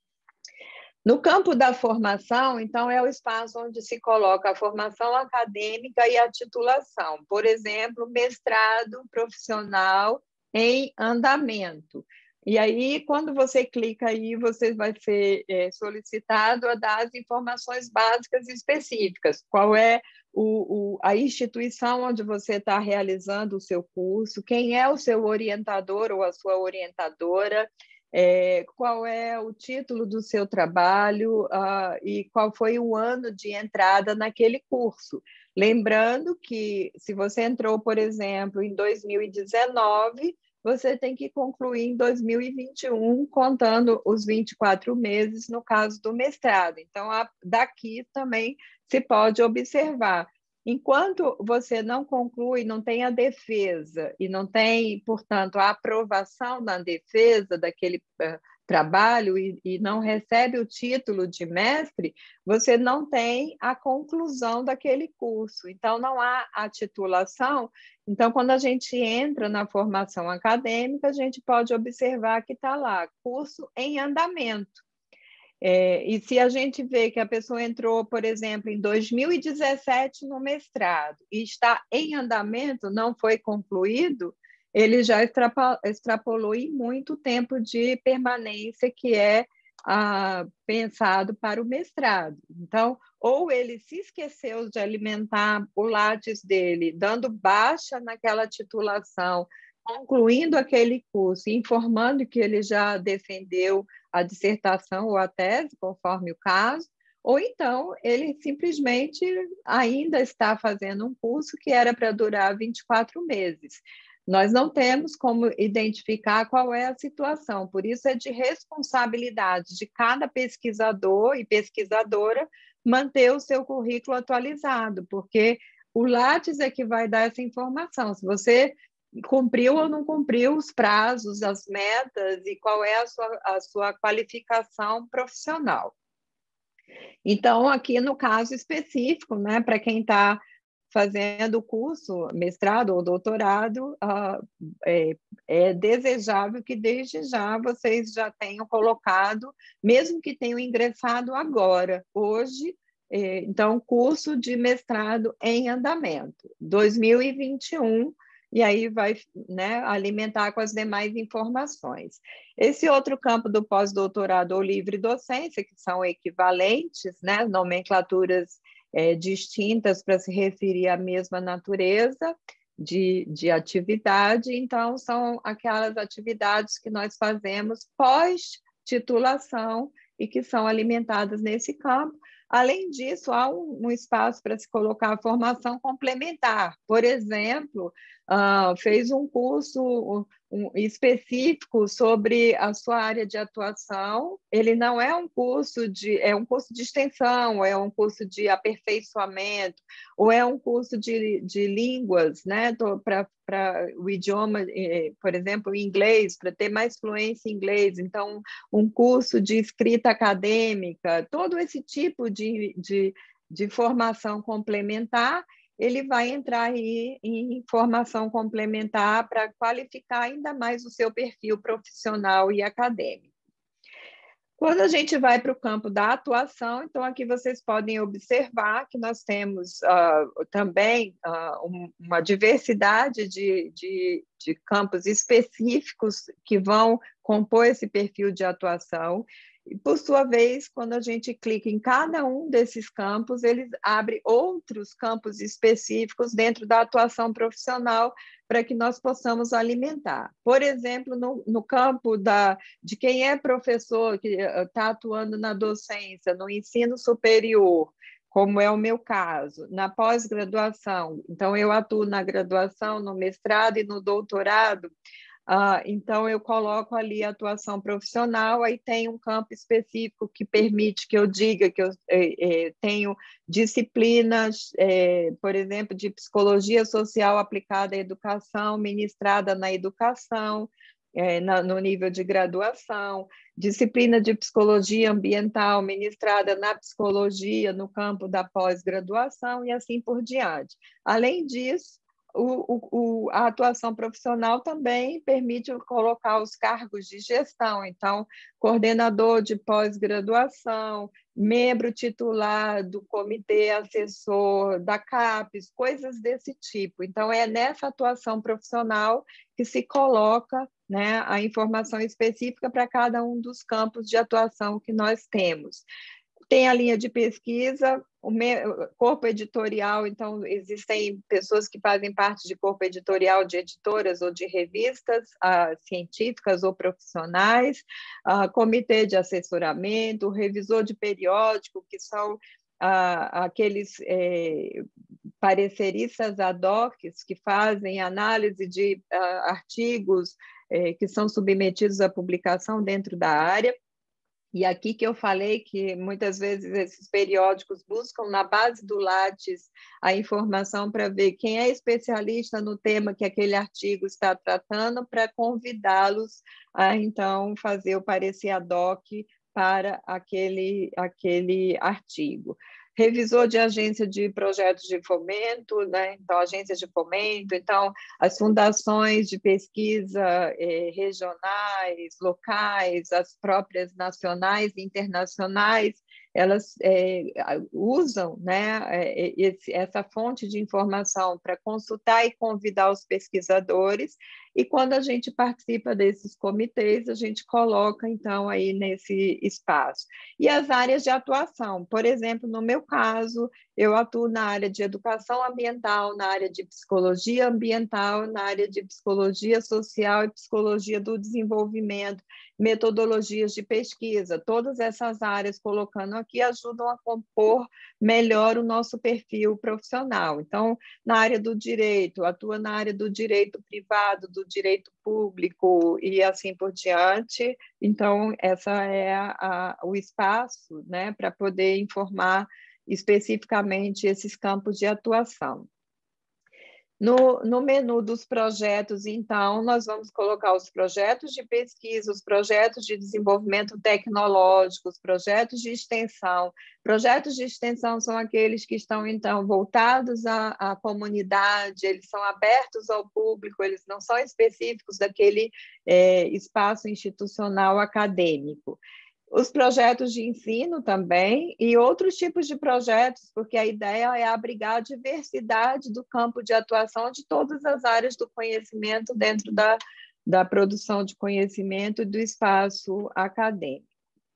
No campo da formação, então, é o espaço onde se coloca a formação acadêmica e a titulação. Por exemplo, mestrado profissional em andamento. E aí, quando você clica aí, você vai ser é, solicitado a dar as informações básicas e específicas. Qual é o, o, a instituição onde você está realizando o seu curso, quem é o seu orientador ou a sua orientadora, é, qual é o título do seu trabalho uh, e qual foi o ano de entrada naquele curso. Lembrando que, se você entrou, por exemplo, em dois mil e dezenove, você tem que concluir em dois mil e vinte e um, contando os vinte e quatro meses no caso do mestrado. Então, daqui também se pode observar. Enquanto você não conclui, não tem a defesa e não tem, portanto, a aprovação na defesa daquele uh, trabalho e, e não recebe o título de mestre, você não tem a conclusão daquele curso. Então, não há a titulação. Então, quando a gente entra na formação acadêmica, a gente pode observar que está lá, curso em andamento. É, e se a gente vê que a pessoa entrou, por exemplo, em dois mil e dezessete no mestrado e está em andamento, não foi concluído, ele já extrapolou em muito tempo de permanência que é ah, pensado para o mestrado. Então, ou ele se esqueceu de alimentar o Lattes dele, dando baixa naquela titulação, concluindo aquele curso, informando que ele já defendeu a dissertação ou a tese, conforme o caso, ou então ele simplesmente ainda está fazendo um curso que era para durar vinte e quatro meses. Nós não temos como identificar qual é a situação, por isso é de responsabilidade de cada pesquisador e pesquisadora manter o seu currículo atualizado, porque o Lattes é que vai dar essa informação. Se você cumpriu ou não cumpriu os prazos, as metas e qual é a sua, a sua qualificação profissional. Então, aqui no caso específico, né, para quem está fazendo o curso, mestrado ou doutorado, uh, é, é desejável que desde já vocês já tenham colocado, mesmo que tenham ingressado agora, hoje, é, então, curso de mestrado em andamento, dois mil e vinte e um, e aí vai, né, alimentar com as demais informações. Esse outro campo do pós-doutorado ou livre docência, que são equivalentes, né, nomenclaturas é, distintas para se referir à mesma natureza de, de atividade, então são aquelas atividades que nós fazemos pós-titulação e que são alimentadas nesse campo, Além disso, há um, um espaço para se colocar a formação complementar. Por exemplo, uh, fez um curso um, específico sobre a sua área de atuação. Ele não é um curso de, é um curso de extensão, é um curso de aperfeiçoamento, ou é um curso de, de línguas, né, para para o idioma, por exemplo, o inglês, para ter mais fluência em inglês. Então, um curso de escrita acadêmica, todo esse tipo de, de, de formação complementar, ele vai entrar aí em formação complementar para qualificar ainda mais o seu perfil profissional e acadêmico. Quando a gente vai para o campo da atuação, então aqui vocês podem observar que nós temos uh, também uh, um, uma diversidade de, de, de campos específicos que vão compor esse perfil de atuação. E, por sua vez, quando a gente clica em cada um desses campos, eles abrem outros campos específicos dentro da atuação profissional para que nós possamos alimentar. Por exemplo, no, no campo da, de quem é professor, que está atuando na docência, no ensino superior, como é o meu caso, na pós-graduação. Então, eu atuo na graduação, no mestrado e no doutorado. Uh, então, eu coloco ali a atuação profissional, aí tem um campo específico que permite que eu diga que eu eh, eh, tenho disciplinas, eh, por exemplo, de psicologia social aplicada à educação, ministrada na educação, eh, na, no nível de graduação, disciplina de psicologia ambiental ministrada na psicologia, no campo da pós-graduação, e assim por diante. Além disso, O, o, a atuação profissional também permite colocar os cargos de gestão, então, coordenador de pós-graduação, membro titular do comitê assessor da CAPES, coisas desse tipo. Então, é nessa atuação profissional que se coloca, né, a informação específica para cada um dos campos de atuação que nós temos. Tem a linha de pesquisa, o corpo editorial, então existem pessoas que fazem parte de corpo editorial de editoras ou de revistas uh, científicas ou profissionais, uh, comitê de assessoramento, revisor de periódico, que são uh, aqueles eh, pareceristas ad hoc que fazem análise de uh, artigos eh, que são submetidos à publicação dentro da área. E aqui que eu falei que muitas vezes esses periódicos buscam na base do Lattes a informação para ver quem é especialista no tema que aquele artigo está tratando, para convidá-los a, então, fazer o parecer ad hoc para aquele, aquele artigo. Revisor de agência de projetos de fomento, né? Então, agências de fomento, então, as fundações de pesquisa eh, regionais, locais, as próprias nacionais e internacionais, elas eh, usam, né, esse, essa fonte de informação para consultar e convidar os pesquisadores, e quando a gente participa desses comitês, a gente coloca, então, aí nesse espaço. E as áreas de atuação, por exemplo, no meu caso, eu atuo na área de educação ambiental, na área de psicologia ambiental, na área de psicologia social e psicologia do desenvolvimento, metodologias de pesquisa. Todas essas áreas, colocando aqui, ajudam a compor melhor o nosso perfil profissional. Então, na área do direito, atua na área do direito privado, do direito público e assim por diante. Então, essa é a, a, o espaço, né, para poder informar especificamente esses campos de atuação. No, no menu dos projetos, então, nós vamos colocar os projetos de pesquisa, os projetos de desenvolvimento tecnológico, os projetos de extensão. Projetos de extensão são aqueles que estão, então, voltados à, à comunidade, eles são abertos ao público, eles não são específicos daquele é, espaço institucional acadêmico. Os projetos de ensino também e outros tipos de projetos, porque a ideia é abrigar a diversidade do campo de atuação de todas as áreas do conhecimento dentro da, da produção de conhecimento e do espaço acadêmico.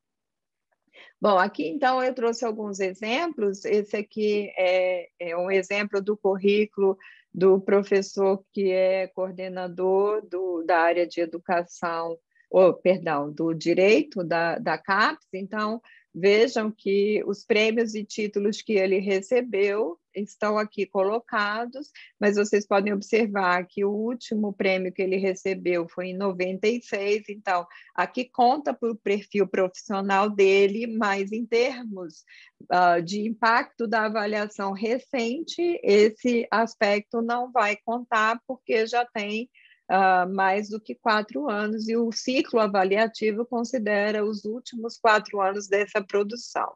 Bom, aqui então eu trouxe alguns exemplos. Esse aqui é, é um exemplo do currículo do professor que é coordenador do, da área de educação oh, perdão, do direito da, da CAPES. Então, vejam que os prêmios e títulos que ele recebeu estão aqui colocados, mas vocês podem observar que o último prêmio que ele recebeu foi em noventa e seis, então aqui conta para o perfil profissional dele, mas em termos uh, de impacto da avaliação recente, esse aspecto não vai contar, porque já tem Uh, mais do que quatro anos, e o ciclo avaliativo considera os últimos quatro anos dessa produção.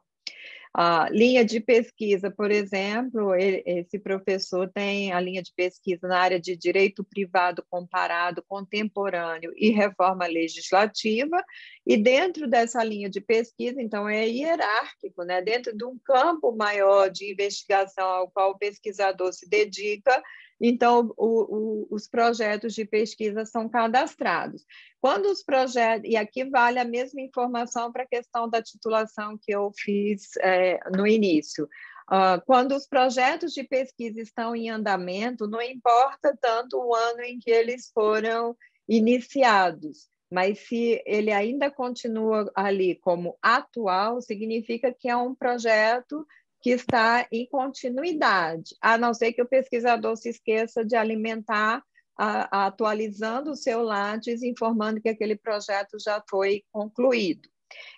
A linha de pesquisa, por exemplo, ele, esse professor tem a linha de pesquisa na área de direito privado comparado, contemporâneo e reforma legislativa, e dentro dessa linha de pesquisa, então, é hierárquico, né? Dentro de um campo maior de investigação ao qual o pesquisador se dedica, então, o, o, os projetos de pesquisa são cadastrados. Quando os projetos, e aqui vale a mesma informação para a questão da titulação que eu fiz é, no início, uh, quando os projetos de pesquisa estão em andamento, não importa tanto o ano em que eles foram iniciados, mas se ele ainda continua ali como atual, significa que é um projeto que está em continuidade, a não ser que o pesquisador se esqueça de alimentar, a, a, atualizando o seu Lattes, informando que aquele projeto já foi concluído.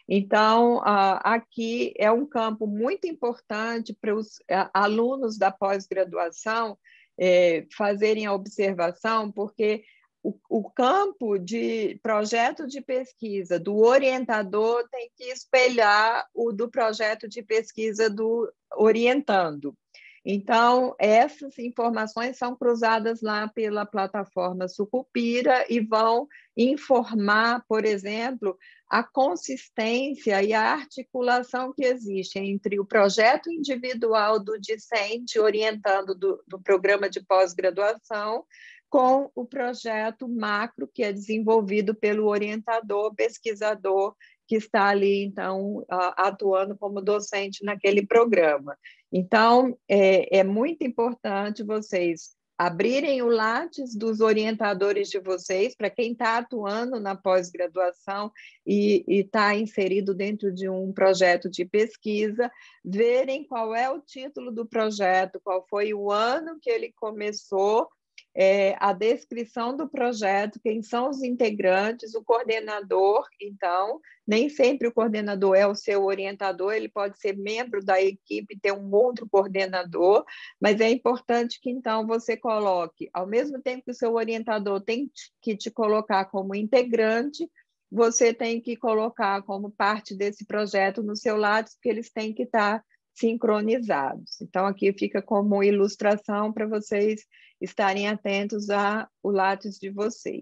Então, a, aqui é um campo muito importante para os a, alunos da pós-graduação é, fazerem a observação, porque O, o campo de projeto de pesquisa do orientador tem que espelhar o do projeto de pesquisa do orientando. Então, essas informações são cruzadas lá pela plataforma Sucupira e vão informar, por exemplo, a consistência e a articulação que existe entre o projeto individual do discente orientando do, do programa de pós-graduação com o projeto macro, que é desenvolvido pelo orientador, pesquisador, que está ali, então, atuando como docente naquele programa. Então, é, é muito importante vocês abrirem o Lattes dos orientadores de vocês, para quem está atuando na pós-graduação e está inserido dentro de um projeto de pesquisa, verem qual é o título do projeto, qual foi o ano que ele começou, É, a descrição do projeto, quem são os integrantes, o coordenador. Então, nem sempre o coordenador é o seu orientador, ele pode ser membro da equipe, ter um outro coordenador, mas é importante que, então, você coloque, ao mesmo tempo que o seu orientador tem que te colocar como integrante, você tem que colocar como parte desse projeto no seu Lattes, porque eles têm que estar sincronizados. Então, aqui fica como ilustração para vocês estarem atentos ao Lattes de vocês.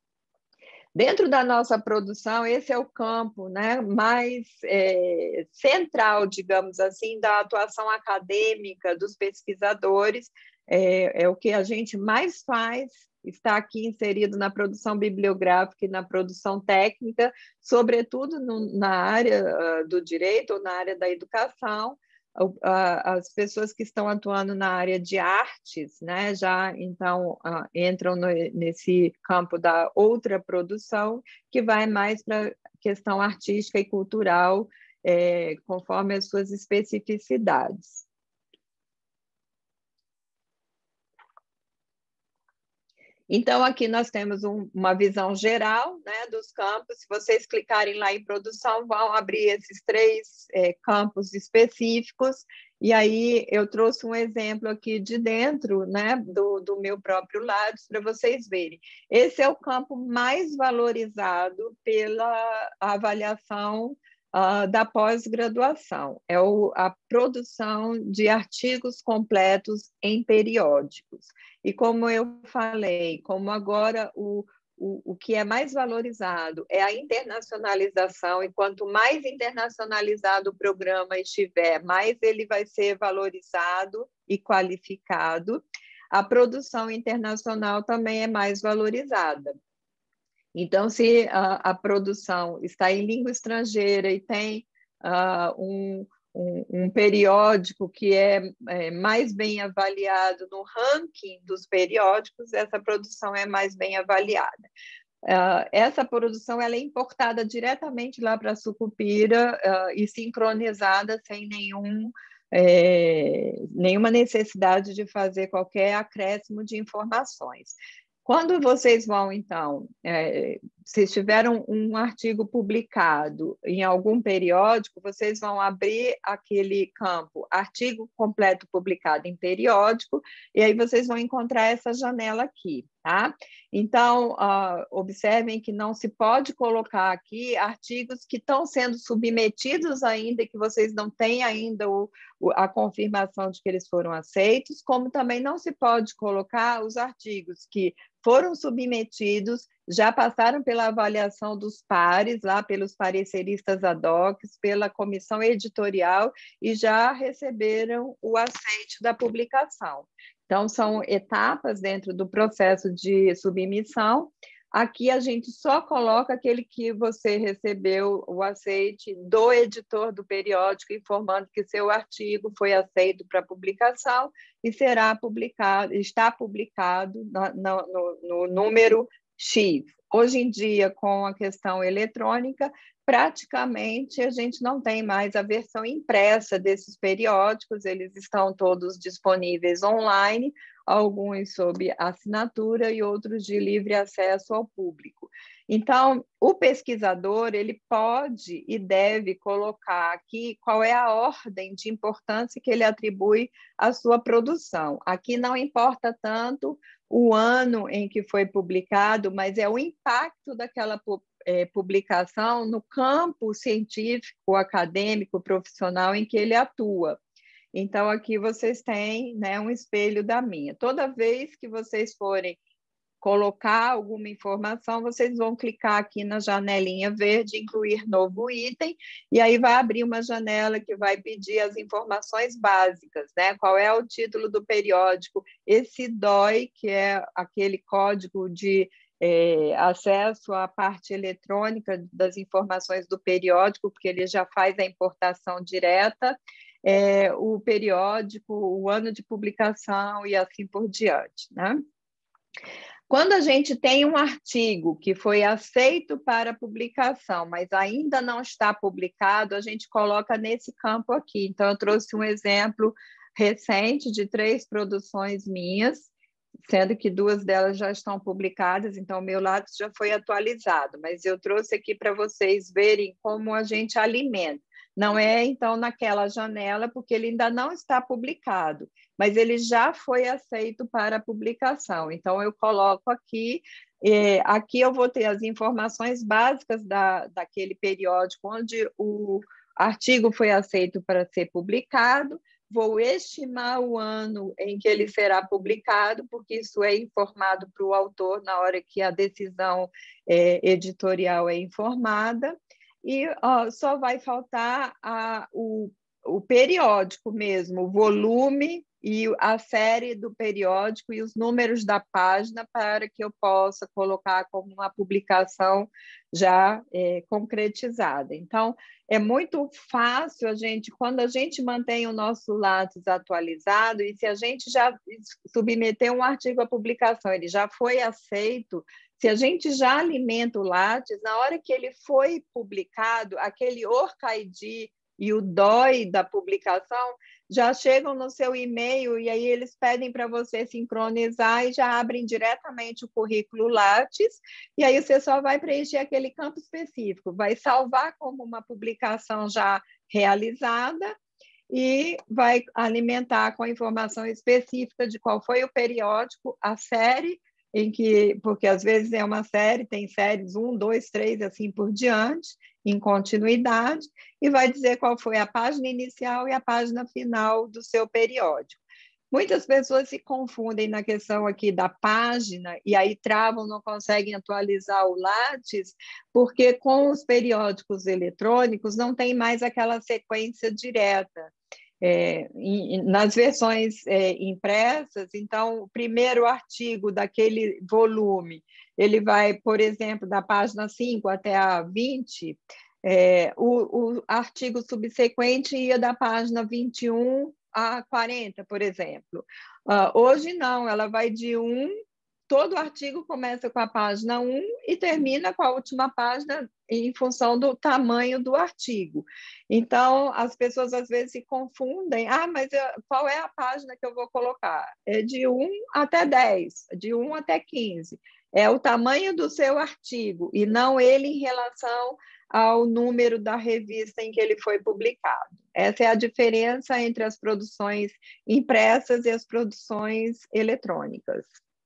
Dentro da nossa produção, esse é o campo, né, mais é, central, digamos assim, da atuação acadêmica dos pesquisadores, é, é o que a gente mais faz, está aqui inserido na produção bibliográfica e na produção técnica, sobretudo no, na área uh, do direito ou na área da educação. As pessoas que estão atuando na área de artes, né, já então uh, entram no, nesse campo da outra produção, que vai mais para a questão artística e cultural, é, conforme as suas especificidades. Então, aqui nós temos um, uma visão geral, né, dos campos. Se vocês clicarem lá em produção, vão abrir esses três é, campos específicos, e aí eu trouxe um exemplo aqui de dentro, né, do, do meu próprio Lattes, para vocês verem. Esse é o campo mais valorizado pela avaliação Uh, da pós-graduação, é o, a produção de artigos completos em periódicos. E como eu falei, como agora o, o, o que é mais valorizado é a internacionalização, e quanto mais internacionalizado o programa estiver, mais ele vai ser valorizado e qualificado, a produção internacional também é mais valorizada. Então, se a, a produção está em língua estrangeira e tem uh, um, um, um periódico que é, é mais bem avaliado no ranking dos periódicos, essa produção é mais bem avaliada. Uh, essa produção ela é importada diretamente lá para a Sucupira uh, e sincronizada sem nenhum, é, nenhuma necessidade de fazer qualquer acréscimo de informações. Quando vocês vão, então, é, se tiveram um artigo publicado em algum periódico, vocês vão abrir aquele campo, artigo completo publicado em periódico, e aí vocês vão encontrar essa janela aqui, tá? Então, uh, observem que não se pode colocar aqui artigos que estão sendo submetidos ainda, que vocês não têm ainda o, o, a confirmação de que eles foram aceitos, como também não se pode colocar os artigos que foram submetidos, já passaram pela avaliação dos pares, lá pelos pareceristas ad hoc, pela comissão editorial, e já receberam o aceite da publicação. Então, são etapas dentro do processo de submissão. Aqui a gente só coloca aquele que você recebeu o aceite do editor do periódico, informando que seu artigo foi aceito para publicação e será publicado, está publicado no, no, no número X. Hoje em dia, com a questão eletrônica, praticamente a gente não tem mais a versão impressa desses periódicos, eles estão todos disponíveis online, alguns sob assinatura e outros de livre acesso ao público. Então, o pesquisador ele pode e deve colocar aqui qual é a ordem de importância que ele atribui à sua produção. Aqui não importa tanto o ano em que foi publicado, mas é o impacto daquela é, publicação no campo científico, acadêmico, profissional em que ele atua. Então, aqui vocês têm, né, um espelho da minha. Toda vez que vocês forem colocar alguma informação, vocês vão clicar aqui na janelinha verde, incluir novo item, e aí vai abrir uma janela que vai pedir as informações básicas, né? Qual é o título do periódico, esse D O I, que é aquele código de é, acesso à parte eletrônica das informações do periódico, porque ele já faz a importação direta, é, o periódico, o ano de publicação e assim por diante, né? Quando a gente tem um artigo que foi aceito para publicação, mas ainda não está publicado, a gente coloca nesse campo aqui. Então, eu trouxe um exemplo recente de três produções minhas, sendo que duas delas já estão publicadas, então o meu lápis já foi atualizado, mas eu trouxe aqui para vocês verem como a gente alimenta. Não é, então, naquela janela, porque ele ainda não está publicado, mas ele já foi aceito para publicação. Então, eu coloco aqui, eh, aqui eu vou ter as informações básicas da, daquele periódico onde o artigo foi aceito para ser publicado, vou estimar o ano em que ele será publicado, porque isso é informado para o autor na hora que a decisão eh, editorial é informada, e ó, só vai faltar a, o, o periódico mesmo, o volume e a série do periódico e os números da página para que eu possa colocar como uma publicação já é, concretizada. Então, é muito fácil a gente, quando a gente mantém o nosso Lattes atualizado, e se a gente já submeter um artigo à publicação, ele já foi aceito, se a gente já alimenta o Lattes, na hora que ele foi publicado, aquele O R C I D e o D O I da publicação já chegam no seu e-mail e aí eles pedem para você sincronizar e já abrem diretamente o currículo Lattes, e aí você só vai preencher aquele campo específico, vai salvar como uma publicação já realizada e vai alimentar com a informação específica de qual foi o periódico, a série, em que, porque às vezes é uma série, tem séries um, dois, três, assim por diante, em continuidade, e vai dizer qual foi a página inicial e a página final do seu periódico. Muitas pessoas se confundem na questão aqui da página, e aí travam, não conseguem atualizar o Lattes, porque com os periódicos eletrônicos não tem mais aquela sequência direta. É, em, nas versões é, impressas, então, o primeiro artigo daquele volume, ele vai, por exemplo, da página cinco até a vinte, é, o, o artigo subsequente ia da página vinte e um a quarenta, por exemplo. Uh, hoje não, ela vai de um todo artigo começa com a página um e termina com a última página em função do tamanho do artigo. Então, as pessoas às vezes se confundem. Ah, mas qual é a página que eu vou colocar? É de um até dez, de um até quinze. É o tamanho do seu artigo e não ele em relação ao número da revista em que ele foi publicado. Essa é a diferença entre as produções impressas e as produções eletrônicas.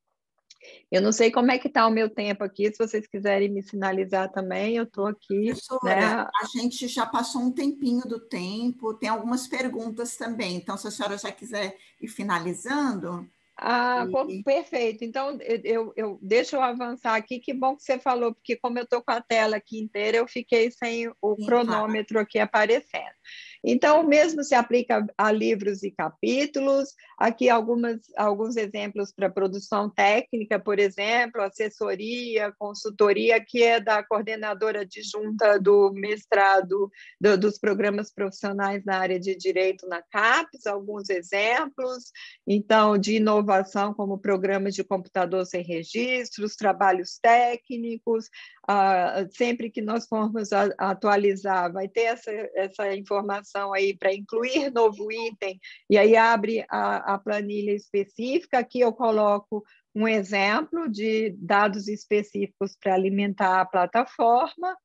Eu não sei como é que está o meu tempo aqui, se vocês quiserem me sinalizar também, eu estou aqui. Professora, né? a gente já passou um tempinho do tempo, tem algumas perguntas também, então se a senhora já quiser ir finalizando... Ah, e... perfeito. Então, eu, eu, deixa eu avançar aqui, que bom que você falou, porque como eu estou com a tela aqui inteira, eu fiquei sem o Sim, cronômetro claro. Aqui aparecendo. Então, o mesmo se aplica a livros e capítulos. Aqui algumas, alguns exemplos para produção técnica, por exemplo, assessoria, consultoria, que é da coordenadora adjunta do mestrado do, dos programas profissionais na área de Direito na CAPES, alguns exemplos. Então, de inovação, como programas de computador sem registros, trabalhos técnicos. Uh, sempre que nós formos a, a atualizar, vai ter essa, essa informação aí para incluir novo item, e aí abre a, a planilha específica. Aqui eu coloco um exemplo de dados específicos para alimentar a plataforma.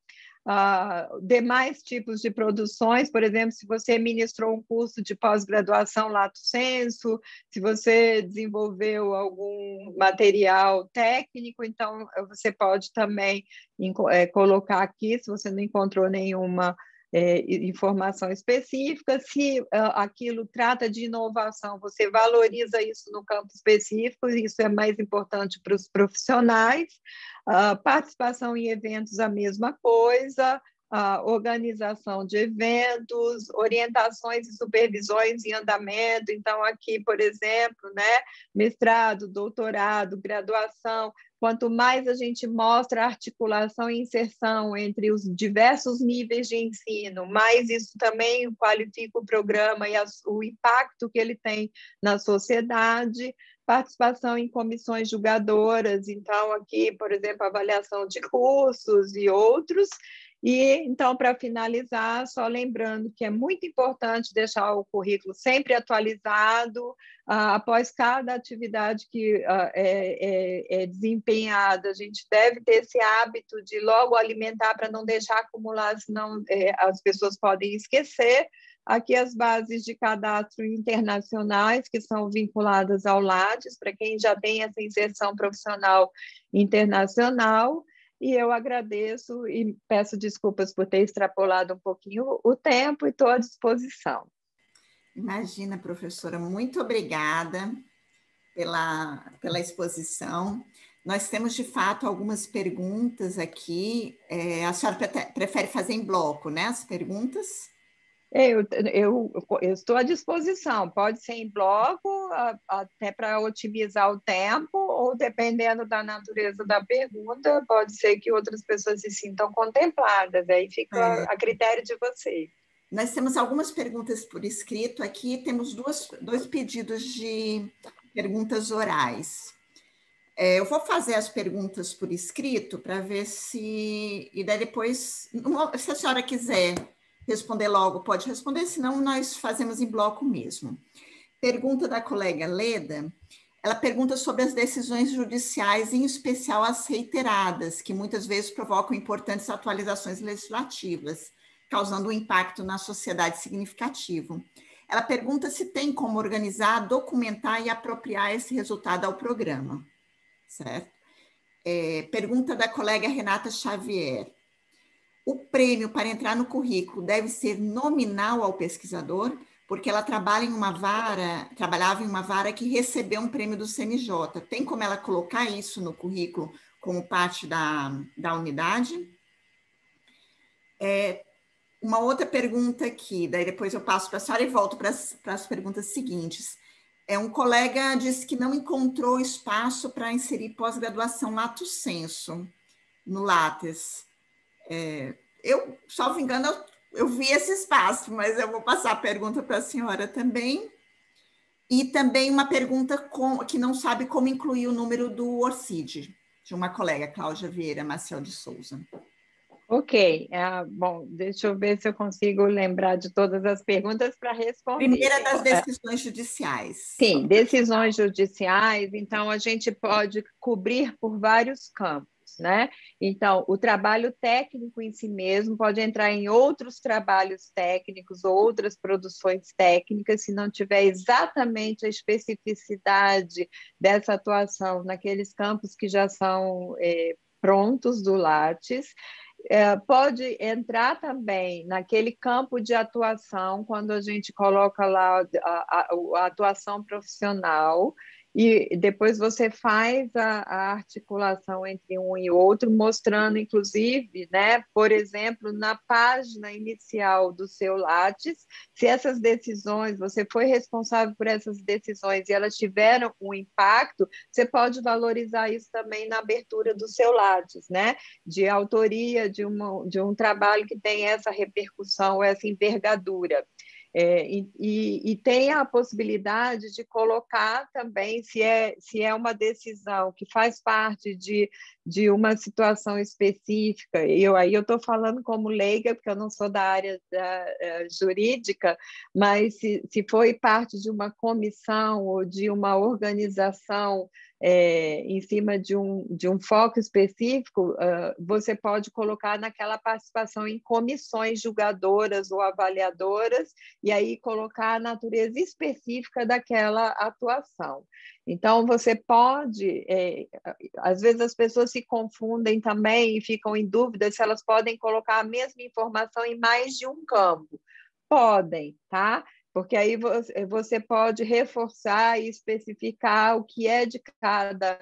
Uh, demais tipos de produções, por exemplo, se você ministrou um curso de pós-graduação lato sensu, se você desenvolveu algum material técnico, então você pode também é, colocar aqui, se você não encontrou nenhuma É, informação específica. Se uh, aquilo trata de inovação, você valoriza isso no campo específico, isso é mais importante para os profissionais. Uh, participação em eventos, a mesma coisa. A organização de eventos, orientações e supervisões em andamento. Então, aqui, por exemplo, né, mestrado, doutorado, graduação, quanto mais a gente mostra a articulação e inserção entre os diversos níveis de ensino, mais isso também qualifica o programa e as, o impacto que ele tem na sociedade. Participação em comissões julgadoras, então aqui, por exemplo, avaliação de cursos e outros. E, então, para finalizar, só lembrando que é muito importante deixar o currículo sempre atualizado, uh, após cada atividade que uh, é, é, é desempenhada, a gente deve ter esse hábito de logo alimentar para não deixar acumular, senão é, as pessoas podem esquecer. Aqui as bases de cadastro internacionais, que são vinculadas ao Lattes, para quem já tem essa inserção profissional internacional. E eu agradeço e peço desculpas por ter extrapolado um pouquinho o tempo e estou à disposição. Imagina, professora, muito obrigada pela, pela exposição. Nós temos, de fato, algumas perguntas aqui. É, a senhora prefere fazer em bloco, né, as perguntas? Eu, eu, eu estou à disposição, pode ser em bloco, a, até para otimizar o tempo, ou dependendo da natureza da pergunta, pode ser que outras pessoas se sintam contempladas, aí fica é. a critério de vocês. Nós temos algumas perguntas por escrito aqui, temos duas, dois pedidos de perguntas orais. É, eu vou fazer as perguntas por escrito para ver se... E daí depois, se a senhora quiser responder logo, pode responder, senão nós fazemos em bloco mesmo. Pergunta da colega Leda, ela pergunta sobre as decisões judiciais, em especial as reiteradas, que muitas vezes provocam importantes atualizações legislativas, causando um impacto na sociedade significativo. Ela pergunta se tem como organizar, documentar e apropriar esse resultado ao programa. Certo? É, pergunta da colega Renata Xavier. O prêmio para entrar no currículo deve ser nominal ao pesquisador, porque ela trabalha em uma vara, trabalhava em uma vara que recebeu um prêmio do C N J. Tem como ela colocar isso no currículo como parte da, da unidade? É, uma outra pergunta aqui, daí depois eu passo para a senhora e volto para as, para as perguntas seguintes. É, um colega disse que não encontrou espaço para inserir pós-graduação lato sensu no Lattes. É, eu, salvo engano, eu, eu vi esse espaço, mas eu vou passar a pergunta para a senhora também. E também uma pergunta com, que não sabe como incluir o número do Orcid, de uma colega, Cláudia Vieira Maciel de Souza. Ok, ah, bom, deixa eu ver se eu consigo lembrar de todas as perguntas para responder. Primeira das decisões judiciais. Sim, decisões judiciais, então a gente pode cobrir por vários campos, né? Então, o trabalho técnico em si mesmo pode entrar em outros trabalhos técnicos, outras produções técnicas, se não tiver exatamente a especificidade dessa atuação naqueles campos que já são é, prontos do Lattes. É, pode entrar também naquele campo de atuação, quando a gente coloca lá a, a, a atuação profissional, e depois você faz a, a articulação entre um e outro, mostrando, inclusive, né, por exemplo, na página inicial do seu Lattes, se essas decisões, você foi responsável por essas decisões e elas tiveram um impacto, você pode valorizar isso também na abertura do seu Lattes, né, de autoria de, uma, de um trabalho que tem essa repercussão, essa envergadura. É, e, e tem a possibilidade de colocar também, se é, se é uma decisão que faz parte de, de uma situação específica, eu, aí eu estou falando como leiga, porque eu não sou da área da, uh, jurídica, mas se, se foi parte de uma comissão ou de uma organização É, em cima de um, de um foco específico, uh, você pode colocar naquela participação em comissões julgadoras ou avaliadoras, e aí colocar a natureza específica daquela atuação. Então, você pode... É, às vezes as pessoas se confundem também e ficam em dúvida se elas podem colocar a mesma informação em mais de um campo. Podem, tá? Porque aí você pode reforçar e especificar o que é de cada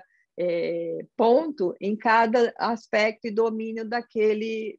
é, ponto em cada aspecto e domínio daquele,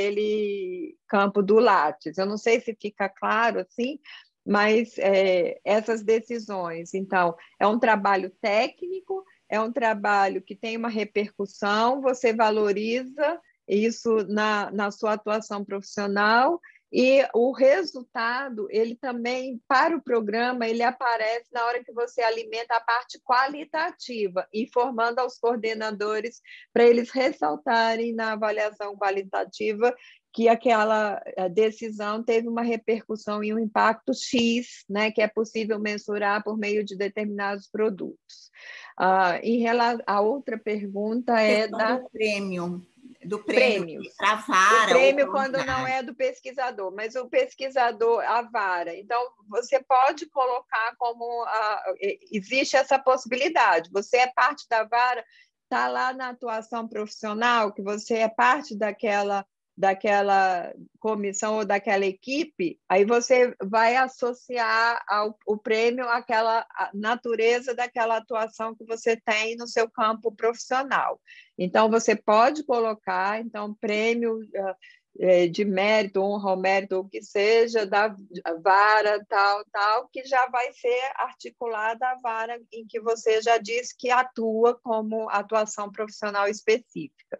daquele campo do Lattes. Eu não sei se fica claro assim, mas é, essas decisões, então, é um trabalho técnico, é um trabalho que tem uma repercussão, você valoriza isso na, na sua atuação profissional. E o resultado, ele também, para o programa, ele aparece na hora que você alimenta a parte qualitativa, informando aos coordenadores para eles ressaltarem na avaliação qualitativa que aquela decisão teve uma repercussão e um impacto X, né, que é possível mensurar por meio de determinados produtos. Ah, em relação, a outra pergunta é da... do prêmio. Do prêmio para a vara. O prêmio ou quando não é do pesquisador, mas o pesquisador, a vara. Então, você pode colocar como... A, existe essa possibilidade. Você é parte da vara, está lá na atuação profissional, que você é parte daquela, daquela comissão ou daquela equipe, aí você vai associar ao, o prêmio àquela natureza daquela atuação que você tem no seu campo profissional. Então, você pode colocar, então, prêmio uh, de mérito, honra ao mérito, ou o que seja, da vara, tal, tal, que já vai ser articulada a vara em que você já disse que atua como atuação profissional específica.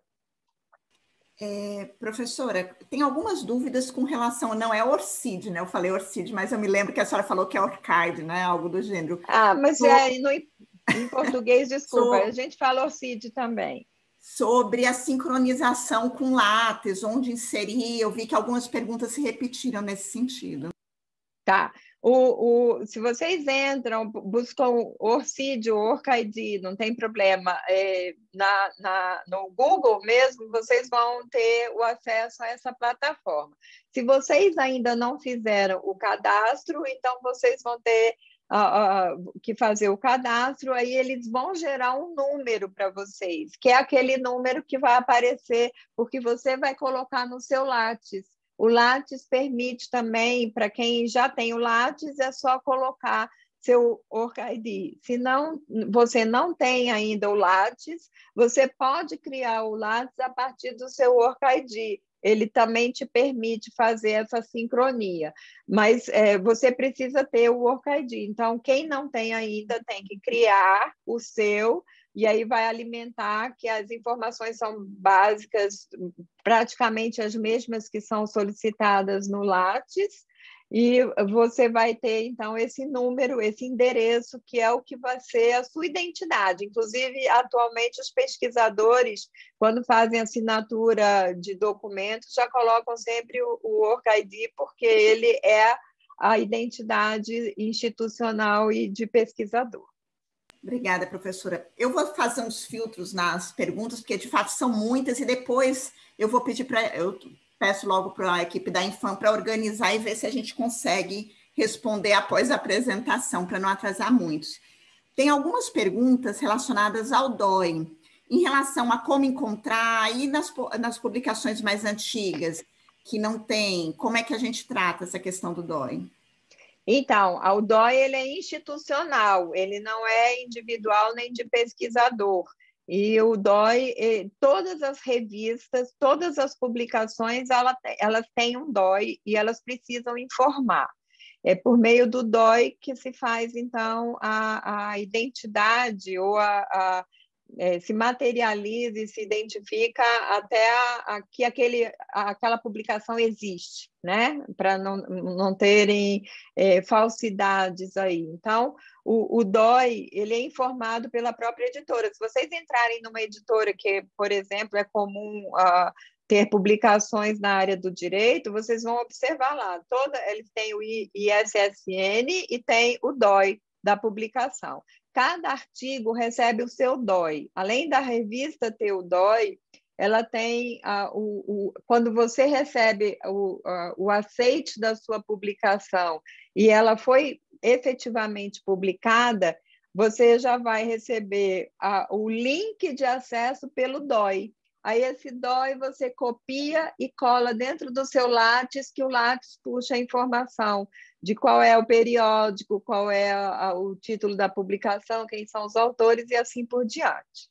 É, professora, tem algumas dúvidas com relação, não é Orcid, né? Eu falei Orcid, mas eu me lembro que a senhora falou que é Orchid, né? Algo do gênero. Ah, mas so... é, no, em português, desculpa, so... a gente fala Orcid também. Sobre a sincronização com Lattes, onde inserir, eu vi que algumas perguntas se repetiram nesse sentido. Tá. O, o, se vocês entram, buscam Orcid ou Orchid, não tem problema. É, na, na, no Google mesmo, vocês vão ter o acesso a essa plataforma. Se vocês ainda não fizeram o cadastro, então vocês vão ter uh, uh, que fazer o cadastro, aí eles vão gerar um número para vocês, que é aquele número que vai aparecer, porque você vai colocar no seu Lattes. O Lattes permite também, para quem já tem o Lattes, é só colocar seu Orchid. Se não, você não tem ainda o Lattes, você pode criar o Lattes a partir do seu Orchid. Ele também te permite fazer essa sincronia, mas é, você precisa ter o Orchid. Então, quem não tem ainda tem que criar o seu, e aí vai alimentar, que as informações são básicas, praticamente as mesmas que são solicitadas no Lattes, E você vai ter, então, esse número, esse endereço, que é o que vai ser a sua identidade. Inclusive, atualmente, os pesquisadores, quando fazem assinatura de documentos, já colocam sempre o, o Work I D, porque ele é a identidade institucional e de pesquisador. Obrigada, professora. Eu vou fazer uns filtros nas perguntas, porque de fato são muitas, e depois eu vou pedir para. Eu peço logo para a equipe da Infam para organizar e ver se a gente consegue responder após a apresentação, para não atrasar muitos. Tem algumas perguntas relacionadas ao D O I, em relação a como encontrar, e nas, nas publicações mais antigas, que não tem, como é que a gente trata essa questão do D O I? Então, o D O I ele é institucional, ele não é individual nem de pesquisador. E o D O I, todas as revistas, todas as publicações, elas têm um D O I e elas precisam informar. É por meio do D O I que se faz, então, a, a identidade ou a, a é, se materializa e se identifica até a, a, que aquele, a, aquela publicação existe, né? Para não, não terem é, falsidades aí. Então, o, o D O I ele é informado pela própria editora. Se vocês entrarem numa editora que, por exemplo, é comum uh, ter publicações na área do direito, vocês vão observar lá. Toda, eles têm o I S S N e tem o D O I da publicação. Cada artigo recebe o seu D O I. Além da revista ter o D O I, ela tem, uh, o, o, quando você recebe o, uh, o aceite da sua publicação e ela foi efetivamente publicada, você já vai receber uh, o link de acesso pelo D O I. Aí esse D O I você copia e cola dentro do seu Lattes, que o Lattes puxa a informação de qual é o periódico, qual é a, a, o título da publicação, quem são os autores e assim por diante.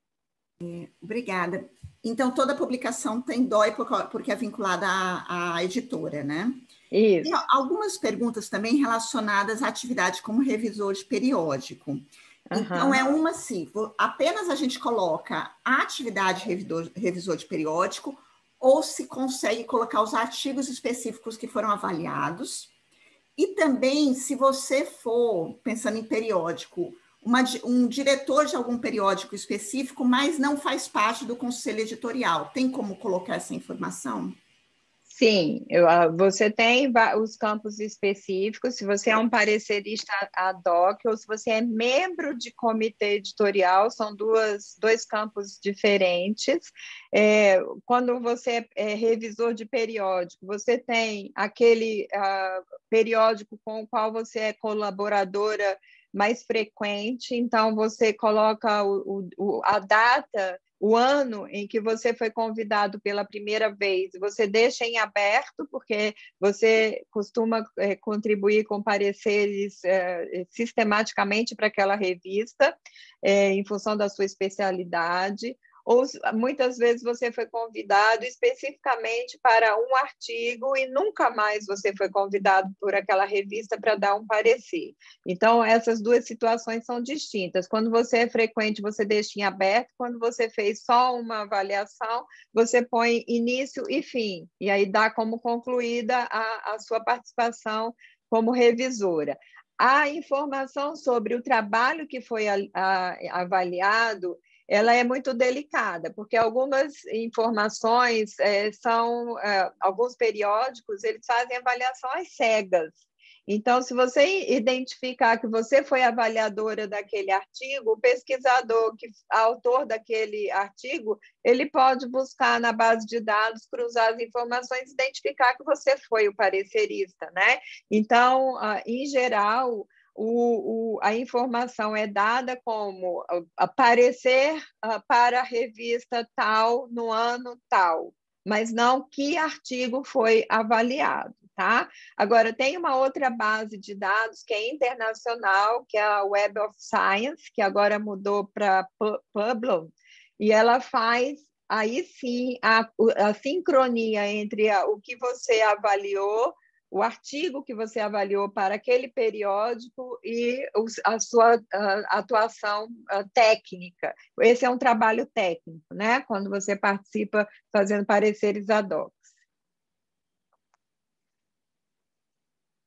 É, obrigada. Então, toda publicação tem D O I porque é vinculada à, à editora, né? Isso. Tem algumas perguntas também relacionadas à atividade como revisor de periódico. Uhum. Então, é uma assim, apenas a gente coloca a atividade revisor, revisor de periódico ou se consegue colocar os artigos específicos que foram avaliados. E também, se você for, pensando em periódico, uma, um diretor de algum periódico específico, mas não faz parte do conselho editorial, tem como colocar essa informação? Sim, eu, você tem os campos específicos, se você é um parecerista ad hoc ou se você é membro de comitê editorial, são duas, dois campos diferentes. É, quando você é revisor de periódico, você tem aquele uh, periódico com o qual você é colaboradora mais frequente, então você coloca o, o, a data, o ano em que você foi convidado pela primeira vez, você deixa em aberto, porque você costuma é, contribuir com pareceres é, sistematicamente para aquela revista, é, em função da sua especialidade, ou muitas vezes você foi convidado especificamente para um artigo e nunca mais você foi convidado por aquela revista para dar um parecer. Então, essas duas situações são distintas. Quando você é frequente, você deixa em aberto. Quando você fez só uma avaliação, você põe início e fim, e aí dá como concluída a, a sua participação como revisora. A informação sobre o trabalho que foi a, a, avaliado, ela é muito delicada, porque algumas informações é, são, é, alguns periódicos, eles fazem avaliação às cegas. Então, se você identificar que você foi avaliadora daquele artigo, o pesquisador, que autor daquele artigo, ele pode buscar na base de dados, cruzar as informações e identificar que você foi o parecerista, né? Então, em geral, O, o, a informação é dada como aparecer uh, para a revista tal no ano tal, mas não que artigo foi avaliado, tá? Agora, tem uma outra base de dados que é internacional, que é a Web of Science, que agora mudou para Publon, e ela faz, aí sim, a, a sincronia entre a, o que você avaliou, o artigo que você avaliou para aquele periódico e a sua atuação técnica. Esse é um trabalho técnico, né? Quando você participa fazendo pareceres ad hoc.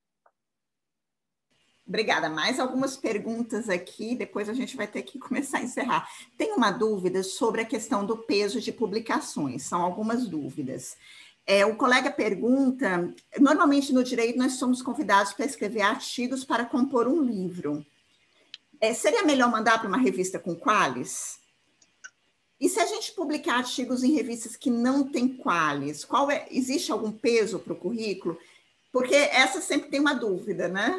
Obrigada. Mais algumas perguntas aqui, depois a gente vai ter que começar a encerrar. Tem uma dúvida sobre a questão do peso de publicações, são algumas dúvidas. É, o colega pergunta, normalmente no direito nós somos convidados para escrever artigos para compor um livro. É, seria melhor mandar para uma revista com qualis? E se a gente publicar artigos em revistas que não têm qualis, qual é, existe algum peso para o currículo? Porque essa sempre tem uma dúvida, né?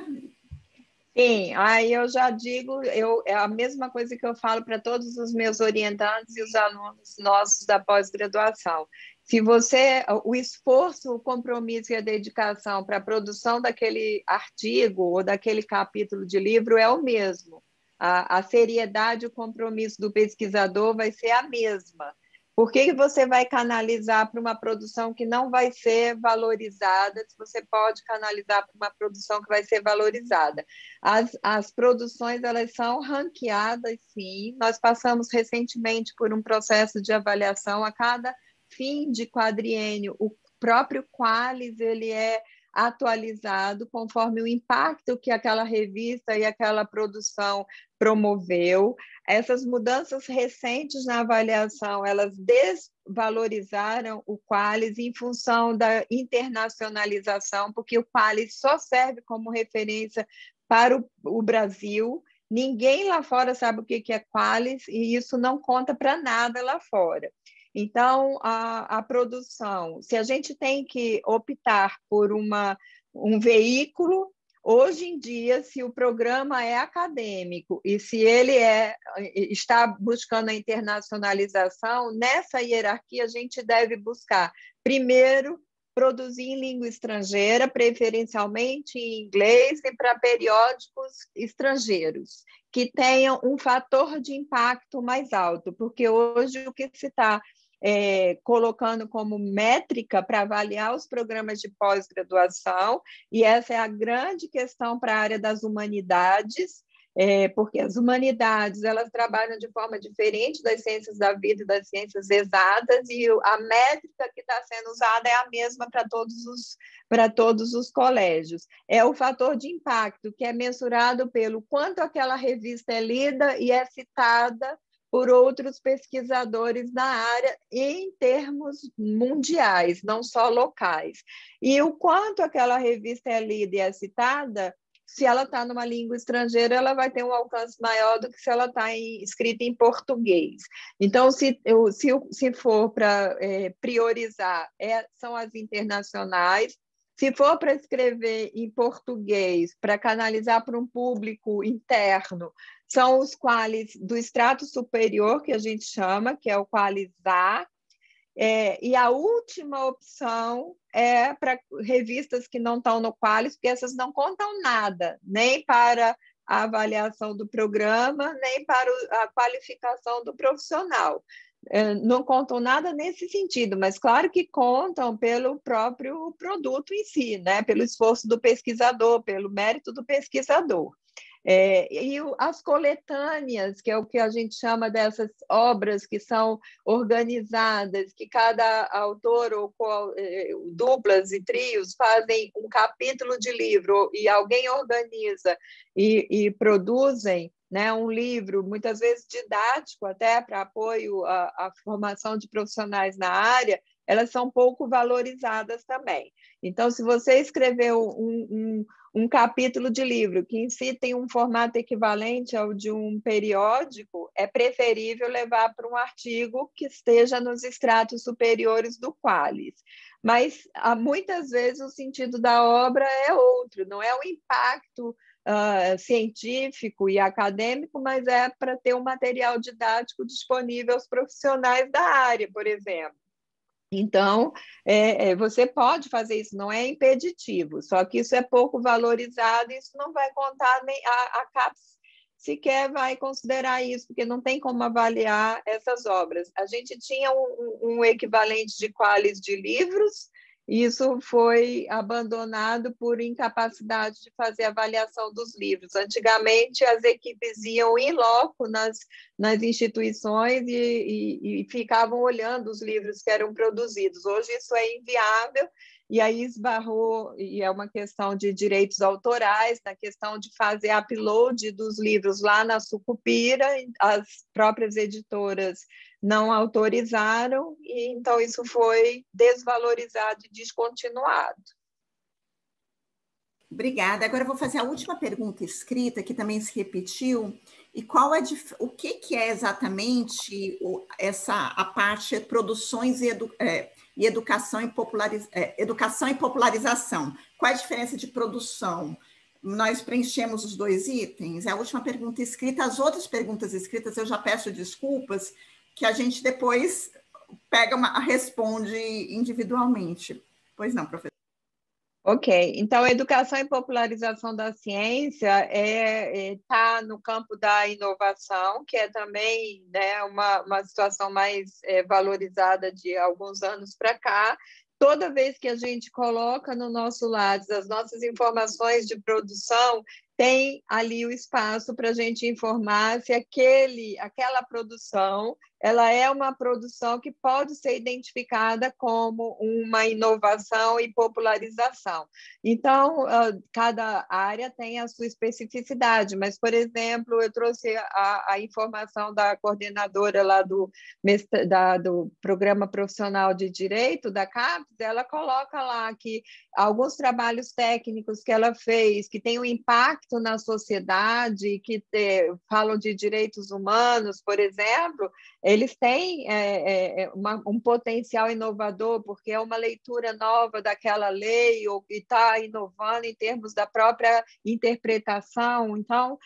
Sim, aí eu já digo, eu, é a mesma coisa que eu falo para todos os meus orientandos e os alunos nossos da pós-graduação. Se você, o esforço, o compromisso e a dedicação para a produção daquele artigo ou daquele capítulo de livro é o mesmo. A, a seriedade e o compromisso do pesquisador vai ser a mesma. Por que você vai canalizar para uma produção que não vai ser valorizada, se você pode canalizar para uma produção que vai ser valorizada? As, as produções, elas são ranqueadas, sim. Nós passamos recentemente por um processo de avaliação a cada fim de quadriênio. O próprio qualis, ele é atualizado conforme o impacto que aquela revista e aquela produção promoveu. Essas mudanças recentes na avaliação, elas desvalorizaram o qualis em função da internacionalização, porque o qualis só serve como referência para o, o Brasil. Ninguém lá fora sabe o que é qualis e isso não conta para nada lá fora. Então, a, a produção, se a gente tem que optar por uma, um veículo, hoje em dia, se o programa é acadêmico e se ele é, está buscando a internacionalização, nessa hierarquia a gente deve buscar, primeiro, produzir em língua estrangeira, preferencialmente em inglês e para periódicos estrangeiros, que tenham um fator de impacto mais alto, porque hoje o que se está É, colocando como métrica para avaliar os programas de pós-graduação, e essa é a grande questão para a área das humanidades, é, porque as humanidades elas trabalham de forma diferente das ciências da vida e das ciências exatas, e a métrica que está sendo usada é a mesma para todos os, para todos os colégios. É o fator de impacto, que é mensurado pelo quanto aquela revista é lida e é citada por outros pesquisadores da área em termos mundiais, não só locais. E o quanto aquela revista é lida e é citada, se ela está numa língua estrangeira, ela vai ter um alcance maior do que se ela está escrita em português. Então, se, se, se for para é, priorizar, é, são as internacionais. Se for para escrever em português, para canalizar para um público interno, são os qualis do extrato superior, que a gente chama, que é o qualis A, é, e a última opção é para revistas que não estão no qualis, porque essas não contam nada, nem para a avaliação do programa, nem para a qualificação do profissional. Não contam nada nesse sentido, mas claro que contam pelo próprio produto em si, né? Pelo esforço do pesquisador, pelo mérito do pesquisador. É, e as coletâneas, que é o que a gente chama dessas obras que são organizadas, que cada autor ou duplas e trios fazem um capítulo de livro e alguém organiza e, e produzem, né, um livro, muitas vezes didático até, para apoio à, à formação de profissionais na área, elas são pouco valorizadas também. Então, se você escreveu um, um, um capítulo de livro que em si tem um formato equivalente ao de um periódico, é preferível levar para um artigo que esteja nos estratos superiores do qualis. Mas, muitas vezes, o sentido da obra é outro, não é o impacto Uh, científico e acadêmico, mas é para ter um material didático disponível aos profissionais da área, por exemplo. Então, é, é, você pode fazer isso, não é impeditivo, só que isso é pouco valorizado, e isso não vai contar, nem a, a CAPES sequer vai considerar isso, porque não tem como avaliar essas obras. A gente tinha um, um equivalente de qualis de livros, isso foi abandonado por incapacidade de fazer avaliação dos livros. Antigamente, as equipes iam in loco nas, nas instituições e, e, e ficavam olhando os livros que eram produzidos. Hoje, isso é inviável e aí esbarrou, e é uma questão de direitos autorais, na questão de fazer upload dos livros lá na Sucupira, as próprias editoras não autorizaram, e então isso foi desvalorizado e descontinuado. Obrigada. Agora eu vou fazer a última pergunta escrita, que também se repetiu. E qual é o que, que é exatamente essa a parte de produções e, edu, é, e educação, e populariz, é, educação e popularização? Qual é a diferença de produção? Nós preenchemos os dois itens. É a última pergunta escrita. As outras perguntas escritas eu já peço desculpas, que a gente depois pega uma, responde individualmente. Pois não, professor. Ok, então a educação e popularização da ciência está é, é, tá no campo da inovação, que é também, né, uma, uma situação mais é, valorizada de alguns anos para cá. Toda vez que a gente coloca no nosso Lattes as nossas informações de produção, tem ali o espaço para a gente informar se aquele, aquela produção ela é uma produção que pode ser identificada como uma inovação e popularização. Então, cada área tem a sua especificidade, mas, por exemplo, eu trouxe a, a informação da coordenadora lá do, da, do Programa Profissional de Direito, da CAPES, ela coloca lá que alguns trabalhos técnicos que ela fez, que têm um impacto na sociedade, que te, falam de direitos humanos, por exemplo, eles têm é, é, uma, um potencial inovador, porque é uma leitura nova daquela lei, ou que está inovando em termos da própria interpretação. Então,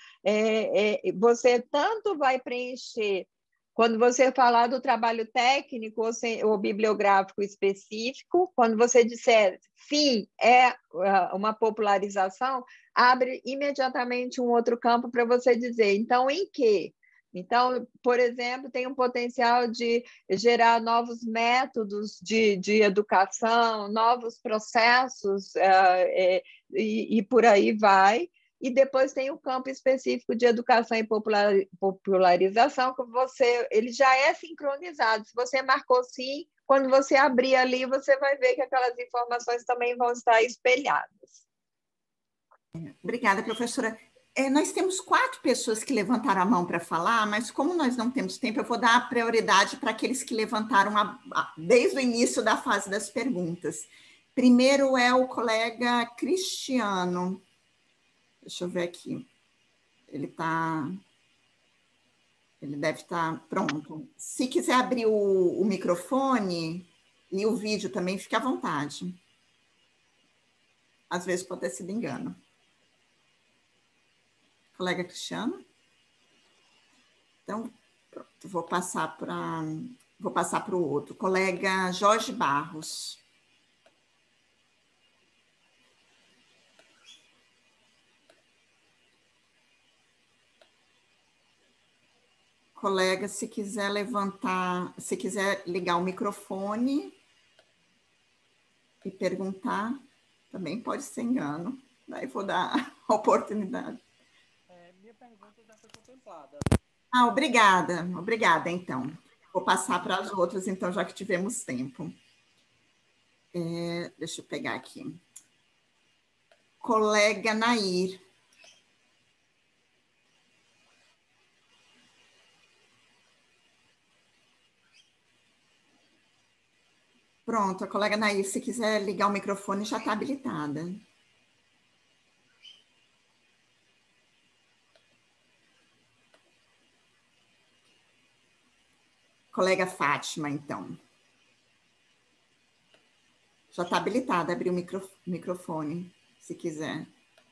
é, é, você tanto vai preencher, quando você falar do trabalho técnico ou, sem, ou bibliográfico específico, quando você disser sim, é uma popularização, abre imediatamente um outro campo para você dizer, então, em que? Então, por exemplo, tem um potencial de gerar novos métodos de, de educação, novos processos, uh, é, e, e por aí vai. E depois tem o campo específico de educação e popular, popularização, que você, ele já é sincronizado. Se você marcou sim, quando você abrir ali, você vai ver que aquelas informações também vão estar espelhadas. Obrigada, professora. É, nós temos quatro pessoas que levantaram a mão para falar, mas como nós não temos tempo, eu vou dar a prioridade para aqueles que levantaram a, a, desde o início da fase das perguntas. Primeiro é o colega Cristiano. Deixa eu ver aqui. Ele está... Ele deve estar pronto. Se quiser abrir o, o microfone e o vídeo também, fique à vontade. Às vezes pode ter sido engano. Colega Cristiano? Então, pronto, vou passar para vou passar para o outro. Colega Jorge Barros. Colega, se quiser levantar, se quiser ligar o microfone e perguntar, também pode ser engano. Daí vou dar a oportunidade. É, minha pergunta já foi contemplada. Ah, obrigada, obrigada, então. Vou passar para as outras, então, já que tivemos tempo. É, deixa eu pegar aqui. Colega Nair. Pronto, a colega Nair, se quiser ligar o microfone, já está habilitada. Colega Fátima, então. Já está habilitada, abrir o micro, microfone, se quiser.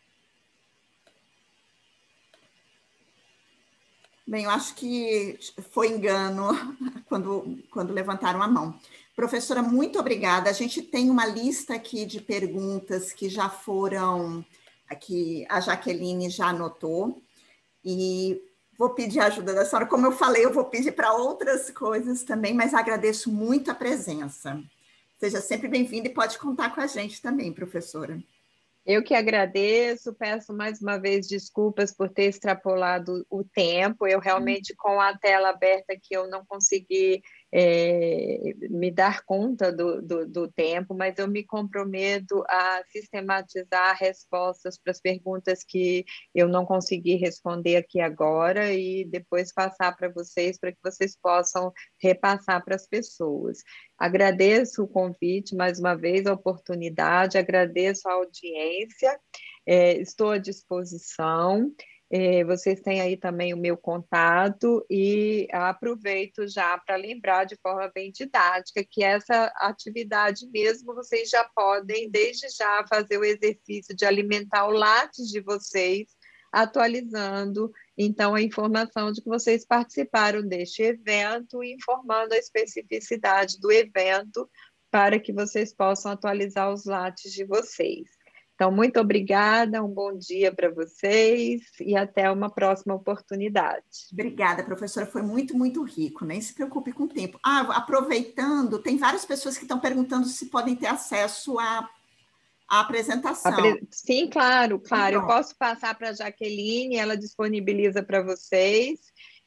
Bem, eu acho que foi engano quando, quando levantaram a mão. Professora, muito obrigada. A gente tem uma lista aqui de perguntas que já foram, aqui a Jaqueline já anotou, e vou pedir a ajuda da senhora. Como eu falei, eu vou pedir para outras coisas também, mas agradeço muito a presença. Seja sempre bem-vinda e pode contar com a gente também, professora. Eu que agradeço, peço mais uma vez desculpas por ter extrapolado o tempo. Eu realmente, com a tela aberta aqui, eu não consegui é, me dar conta do, do, do tempo, mas eu me comprometo a sistematizar respostas para as perguntas que eu não consegui responder aqui agora e depois passar para vocês, para que vocês possam repassar para as pessoas. Agradeço o convite, mais uma vez, a oportunidade, agradeço a audiência, é, estou à disposição. É, vocês têm aí também o meu contato e aproveito já para lembrar de forma bem didática que essa atividade mesmo vocês já podem, desde já, fazer o exercício de alimentar o Lattes de vocês, atualizando, então, a informação de que vocês participaram deste evento e informando a especificidade do evento para que vocês possam atualizar os Lattes de vocês. Então, muito obrigada, um bom dia para vocês e até uma próxima oportunidade. Obrigada, professora, foi muito, muito rico, nem se preocupe com o tempo. Ah, aproveitando, tem várias pessoas que estão perguntando se podem ter acesso à, à apresentação. Apre... Sim, claro, claro, eu posso passar para a Jaqueline, ela disponibiliza para vocês.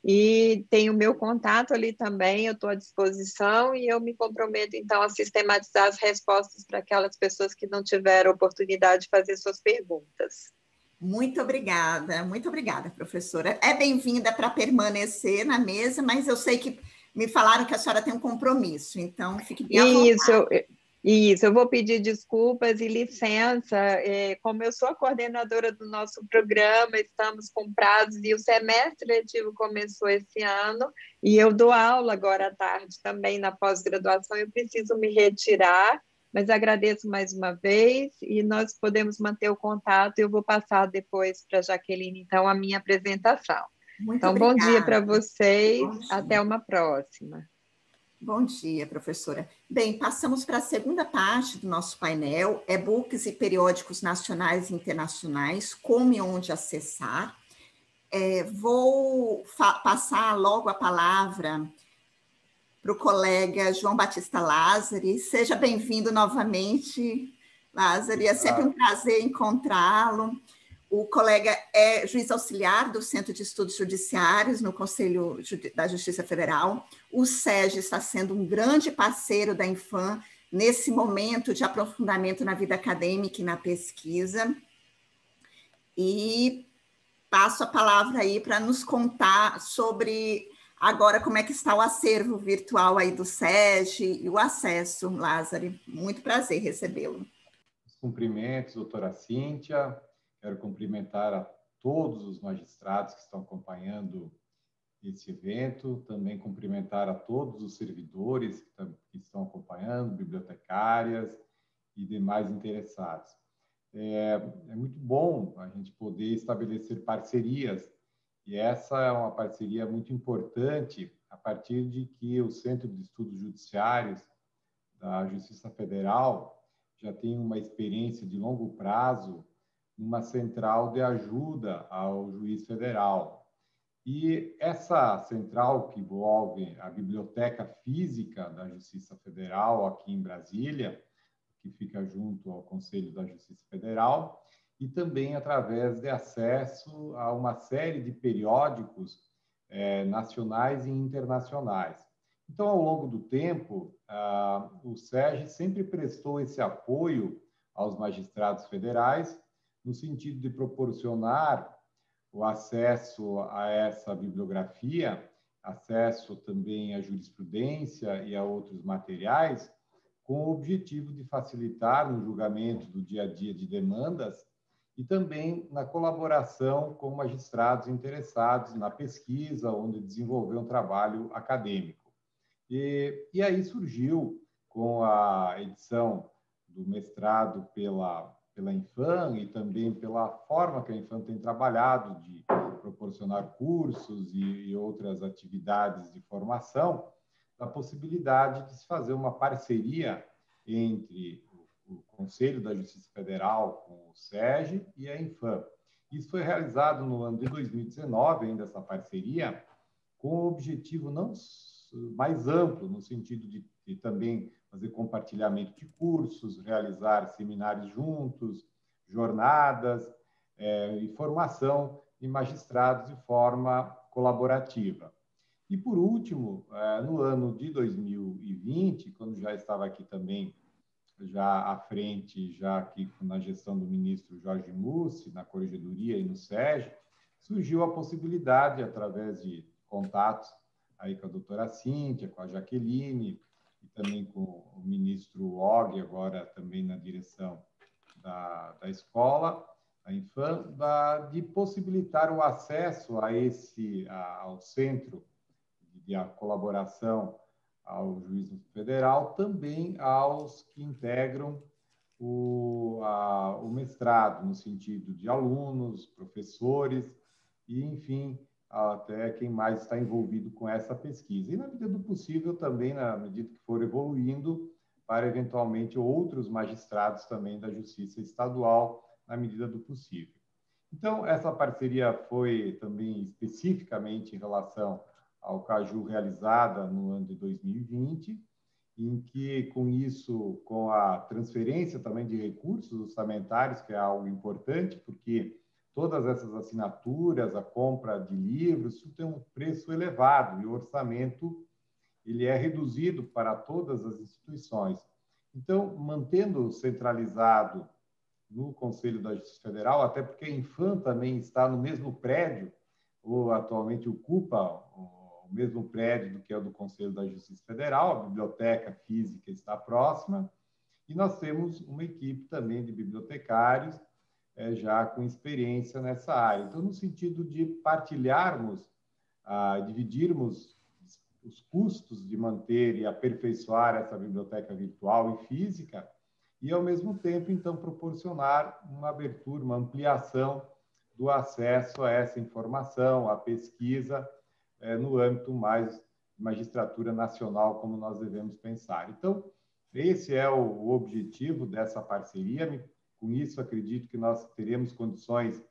E tem o meu contato ali também, eu estou à disposição e eu me comprometo, então, a sistematizar as respostas para aquelas pessoas que não tiveram oportunidade de fazer suas perguntas. Muito obrigada, muito obrigada, professora. É bem-vinda para permanecer na mesa, mas eu sei que me falaram que a senhora tem um compromisso, então fique bem à vontade. Isso, Isso, eu vou pedir desculpas e licença, é, como eu sou a coordenadora do nosso programa, estamos com prazos e o semestre letivo começou esse ano e eu dou aula agora à tarde também na pós-graduação, eu preciso me retirar, mas agradeço mais uma vez e nós podemos manter o contato e eu vou passar depois para a Jaqueline, então, a minha apresentação. Muito então, obrigada. Bom dia para vocês, até uma próxima. Bom dia, professora. Bem, passamos para a segunda parte do nosso painel, e-books e periódicos nacionais e internacionais, como e onde acessar. É, vou passar logo a palavra para o colega João Batista Lázari. Seja bem-vindo novamente, Lázari. É sempre um prazer encontrá-lo. O colega é juiz auxiliar do Centro de Estudos Judiciários no Conselho da Justiça Federal. O SEGE está sendo um grande parceiro da Infam nesse momento de aprofundamento na vida acadêmica e na pesquisa. E passo a palavra aí para nos contar sobre agora como é que está o acervo virtual aí do SEGE e o acesso, Lázari. Muito prazer recebê-lo. Os cumprimentos, doutora Cíntia. Quero cumprimentar a todos os magistrados que estão acompanhando esse evento, também cumprimentar a todos os servidores que estão acompanhando, bibliotecárias e demais interessados. É, é muito bom a gente poder estabelecer parcerias, e essa é uma parceria muito importante a partir de que o Centro de Estudos Judiciários da Justiça Federal já tem uma experiência de longo prazo uma central de ajuda ao juiz federal. E essa central, que envolve a Biblioteca Física da Justiça Federal, aqui em Brasília, que fica junto ao Conselho da Justiça Federal, e também através de acesso a uma série de periódicos eh, nacionais e internacionais. Então, ao longo do tempo, ah, o SEGE sempre prestou esse apoio aos magistrados federais, no sentido de proporcionar o acesso a essa bibliografia, acesso também à jurisprudência e a outros materiais, com o objetivo de facilitar no julgamento do dia a dia de demandas e também na colaboração com magistrados interessados na pesquisa, onde desenvolver um trabalho acadêmico. E, e aí surgiu, com a edição do mestrado pela pela Infam e também pela forma que a Infam tem trabalhado de proporcionar cursos e, e outras atividades de formação, a possibilidade de se fazer uma parceria entre o, o Conselho da Justiça Federal com o SEGE e a Infam. Isso foi realizado no ano de dois mil e dezenove, ainda essa parceria, com o objetivo não mais amplo, no sentido de, de também fazer compartilhamento de cursos, realizar seminários juntos, jornadas é, e formação de magistrados de forma colaborativa. E, por último, no ano de dois mil e vinte, quando já estava aqui também, já à frente, já aqui na gestão do ministro Jorge Mussi, na Corregedoria e no SEGE, surgiu a possibilidade, através de contatos aí com a doutora Cíntia, com a Jaqueline, e também com o ministro Og, agora também na direção da, da escola, a Infam, da, de possibilitar o acesso a esse, a, ao centro de a colaboração ao juízo federal, também aos que integram o, a, o mestrado, no sentido de alunos, professores e, enfim, até quem mais está envolvido com essa pesquisa. E, na medida do possível, também, na medida que for evoluindo, para, eventualmente, outros magistrados também da Justiça Estadual, na medida do possível. Então, essa parceria foi também especificamente em relação ao Caju realizada no ano de dois mil e vinte, em que, com isso, com a transferência também de recursos orçamentários, que é algo importante, porque todas essas assinaturas, a compra de livros, isso tem um preço elevado e o orçamento ele é reduzido para todas as instituições. Então, mantendo centralizado no Conselho da Justiça Federal, até porque a Infam também está no mesmo prédio, ou atualmente ocupa o mesmo prédio do que é o do Conselho da Justiça Federal, a biblioteca física está próxima, e nós temos uma equipe também de bibliotecários é, já com experiência nessa área. Então, no sentido de partilharmos, ah, dividirmos os custos de manter e aperfeiçoar essa biblioteca virtual e física, e, ao mesmo tempo, então, proporcionar uma abertura, uma ampliação do acesso a essa informação, à pesquisa, é, no âmbito mais de magistratura nacional, como nós devemos pensar. Então, esse é o objetivo dessa parceria. Com isso, acredito que nós teremos condições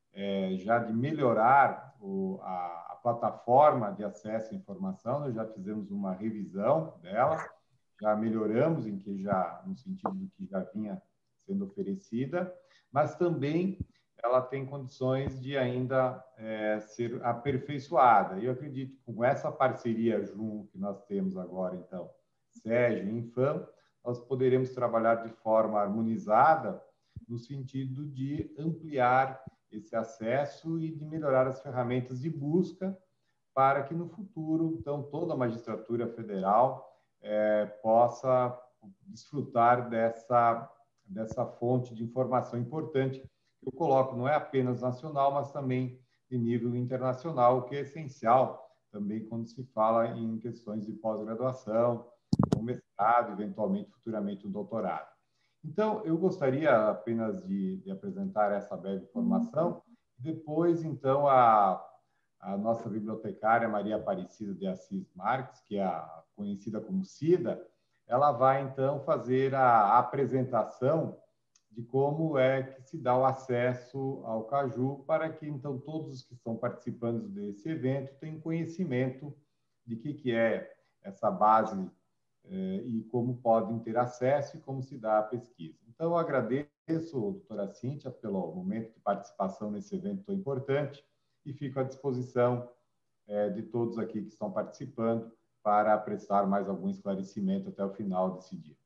é, já de melhorar o, a, a plataforma de acesso à informação. Nós já fizemos uma revisão dela, já melhoramos em que já, no sentido do que já vinha sendo oferecida, mas também ela tem condições de ainda é, ser aperfeiçoada. E eu acredito que com essa parceria junto que nós temos agora, então, SEGE e Infam, nós poderemos trabalhar de forma harmonizada no sentido de ampliar esse acesso e de melhorar as ferramentas de busca para que no futuro, então, toda a magistratura federal é, possa desfrutar dessa, dessa fonte de informação importante que eu coloco, não é apenas nacional, mas também de nível internacional, o que é essencial também quando se fala em questões de pós-graduação, um mestrado, eventualmente, futuramente, um doutorado. Então, eu gostaria apenas de, de apresentar essa breve informação. Depois, então, a, a nossa bibliotecária Maria Aparecida de Assis Marques, que é a, conhecida como Cida, ela vai, então, fazer a apresentação de como é que se dá o acesso ao Caju para que, então, todos os que estão participando desse evento tenham conhecimento de que, que é essa base eh, e como podem ter acesso e como se dá a pesquisa. Então, eu agradeço, doutora Cíntia, pelo momento de participação nesse evento tão importante e fico à disposição eh, de todos aqui que estão participando para prestar mais algum esclarecimento até o final desse dia.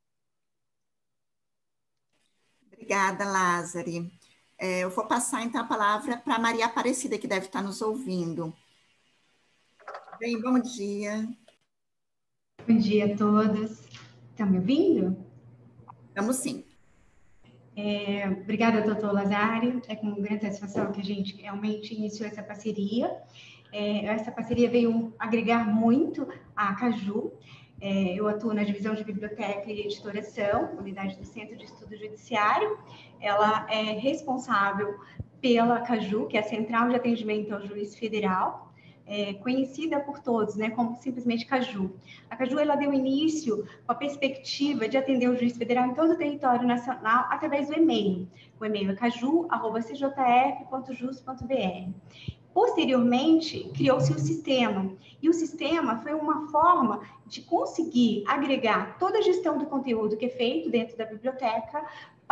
Obrigada, Lázaro. É, eu vou passar, então, a palavra para a Maria Aparecida, que deve estar nos ouvindo. Bem, bom dia. Bom dia a todos. Estão me ouvindo? Estamos sim. É, obrigada, doutor Lazário. É com grande satisfação que a gente realmente iniciou essa parceria. É, essa parceria veio agregar muito à Caju. É, eu atuo na divisão de biblioteca e editoração, unidade do Centro de Estudo Judiciário. Ela é responsável pela Caju, que é a Central de Atendimento ao Juiz Federal, é, conhecida por todos, né, como simplesmente Caju. A Caju ela deu início com a perspectiva de atender o juiz federal em todo o território nacional através do e-mail. O e-mail é caju arroba c j f ponto jus ponto b r. Posteriormente, criou-se o sistema, e o sistema foi uma forma de conseguir agregar toda a gestão do conteúdo que é feito dentro da biblioteca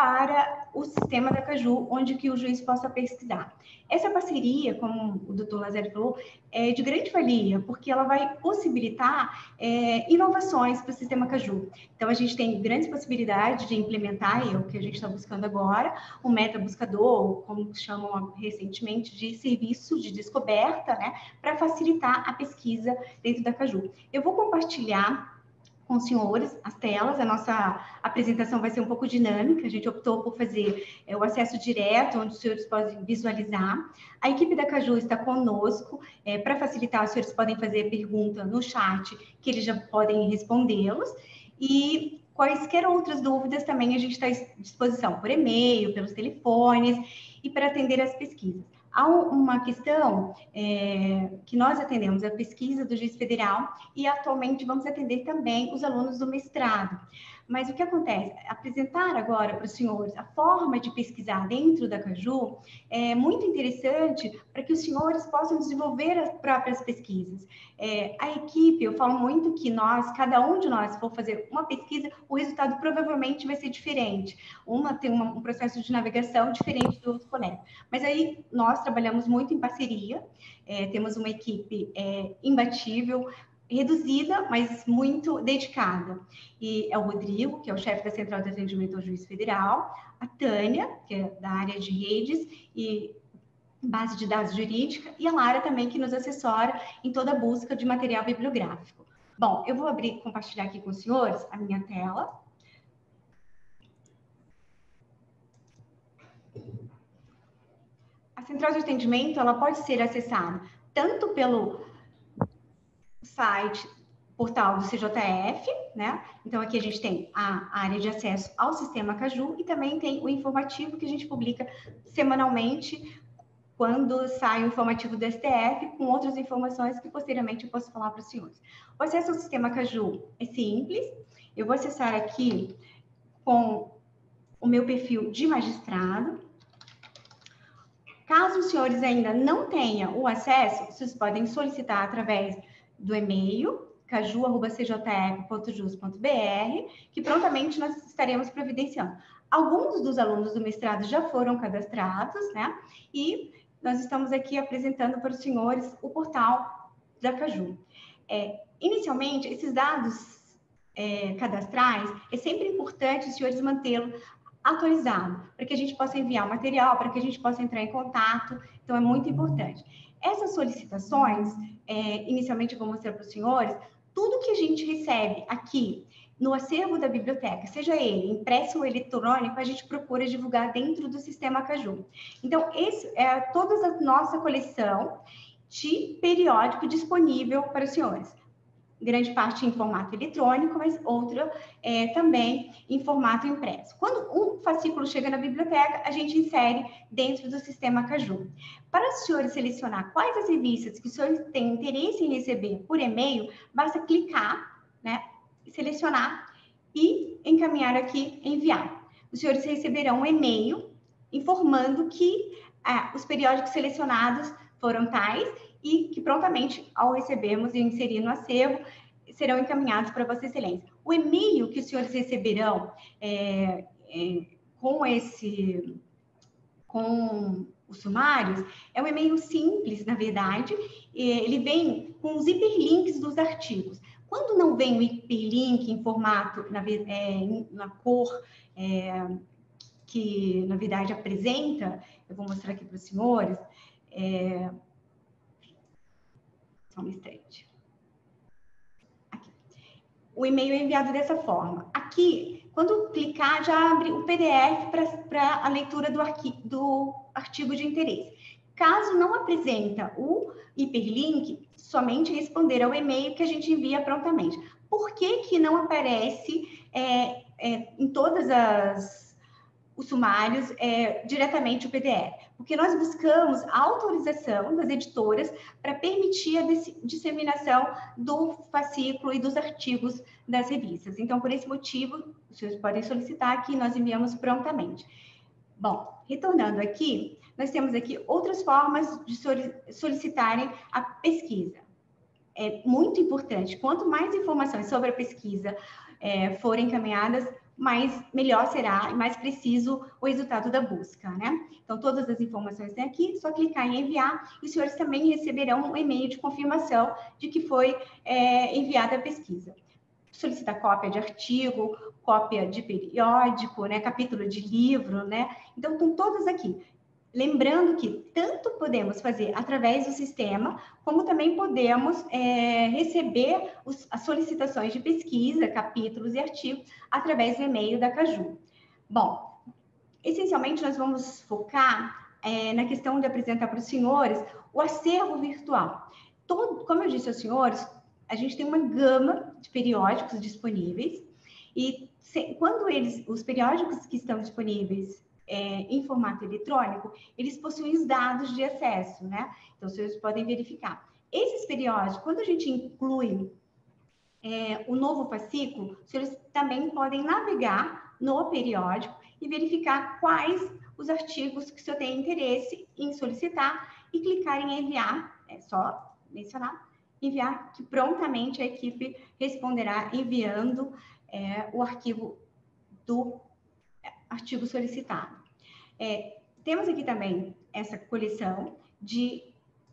para o sistema da Caju, onde que o juiz possa pesquisar. Essa parceria, como o doutor Lazari falou, é de grande valia, porque ela vai possibilitar é, inovações para o sistema Caju. Então, a gente tem grandes possibilidades de implementar, e é o que a gente está buscando agora, o metabuscador, como chamam recentemente, de serviço de descoberta, né, para facilitar a pesquisa dentro da Caju. Eu vou compartilhar com os senhores as telas, a nossa apresentação vai ser um pouco dinâmica, a gente optou por fazer é, o acesso direto, onde os senhores podem visualizar. A equipe da Caju está conosco, é, para facilitar, os senhores podem fazer pergunta no chat, que eles já podem respondê-los, e quaisquer outras dúvidas também a gente está à disposição, por e-mail, pelos telefones, e para atender as pesquisas. Há uma questão é, que nós atendemos, a pesquisa do juiz federal, e atualmente vamos atender também os alunos do mestrado. Mas o que acontece? Apresentar agora para os senhores a forma de pesquisar dentro da Caju é muito interessante para que os senhores possam desenvolver as próprias pesquisas. É, a equipe, eu falo muito que nós, cada um de nós, for fazer uma pesquisa, o resultado provavelmente vai ser diferente. Uma tem uma, um processo de navegação diferente do outro colega. Mas aí nós trabalhamos muito em parceria, é, temos uma equipe é, imbatível, reduzida, mas muito dedicada. E é o Rodrigo, que é o chefe da Central de Atendimento ao Juiz Federal, a Tânia, que é da área de redes e base de dados jurídica, e a Lara também, que nos assessora em toda a busca de material bibliográfico. Bom, eu vou abrir, compartilhar aqui com os senhores a minha tela. A Central de Atendimento, ela pode ser acessada tanto pelo site, portal do C J F, né? Então, aqui a gente tem a área de acesso ao sistema Caju e também tem o informativo que a gente publica semanalmente quando sai o informativo do S T F com outras informações que posteriormente eu posso falar para os senhores. O acesso ao sistema Caju é simples. Eu vou acessar aqui com o meu perfil de magistrado. Caso os senhores ainda não tenham o acesso, vocês podem solicitar através do e-mail, caju arroba c j f ponto jus ponto b r, que prontamente nós estaremos providenciando. Alguns dos alunos do mestrado já foram cadastrados, né? E nós estamos aqui apresentando para os senhores o portal da Caju. É, inicialmente, esses dados é, cadastrais, é sempre importante os senhores mantê-lo atualizado, para que a gente possa enviar o material, para que a gente possa entrar em contato. Então, é muito importante. Essas solicitações, é, inicialmente eu vou mostrar para os senhores, tudo que a gente recebe aqui no acervo da biblioteca, seja ele impresso ou eletrônico, a gente procura divulgar dentro do sistema Caju. Então, esse é toda a nossa coleção de periódico disponível para os senhores. Grande parte em formato eletrônico, mas outra é, também em formato impresso. Quando um fascículo chega na biblioteca, a gente insere dentro do sistema Caju. Para os senhores selecionar quais as revistas que os senhores têm interesse em receber por e-mail, basta clicar, né, selecionar e encaminhar aqui, enviar. Os senhores receberão um e-mail informando que ah, os periódicos selecionados foram tais e que prontamente, ao recebermos e inserir no acervo, serão encaminhados para Vossa Excelência. O e-mail que os senhores receberão é, é, com esse, com os sumários, é um e-mail simples, na verdade, ele vem com os hiperlinks dos artigos. Quando não vem o hiperlink em formato, na, é, na cor é, que, na verdade, apresenta, eu vou mostrar aqui para os senhores, é, só um instante. Aqui. O e-mail é enviado dessa forma. Aqui, quando clicar, já abre o P D F para a leitura do, arqui, do artigo de interesse. Caso não apresenta o hiperlink, somente responder ao e-mail que a gente envia prontamente. Por que que não aparece é, é, em todas as os sumários é, diretamente o P D F? Porque nós buscamos a autorização das editoras para permitir a disseminação do fascículo e dos artigos das revistas. Então, por esse motivo, os senhores podem solicitar que nós enviamos prontamente. Bom, retornando aqui, nós temos aqui outras formas de solicitarem a pesquisa. É muito importante, quanto mais informações sobre a pesquisa é, forem encaminhadas, mais melhor será e mais preciso o resultado da busca, né? Então, todas as informações têm aqui, só clicar em enviar, e os senhores também receberão um e-mail de confirmação de que foi é, enviada a pesquisa. Solicita cópia de artigo, cópia de periódico, né, capítulo de livro, né? Então, estão todas aqui. Lembrando que tanto podemos fazer através do sistema, como também podemos é, receber os, as solicitações de pesquisa, capítulos e artigos, através do e-mail da Caju. Bom, essencialmente nós vamos focar é, na questão de apresentar para os senhores o acervo virtual. Todo, como eu disse aos senhores, a gente tem uma gama de periódicos disponíveis, e se, quando eles, os periódicos que estão disponíveis É, em formato eletrônico, eles possuem os dados de acesso, né? Então, vocês podem verificar. Esses periódicos, quando a gente inclui é, o novo fascículo, vocês também podem navegar no periódico e verificar quais os artigos que o senhor tem interesse em solicitar e clicar em enviar, é só mencionar, enviar, que prontamente a equipe responderá enviando é, o arquivo do artigo solicitado. É, temos aqui também essa coleção de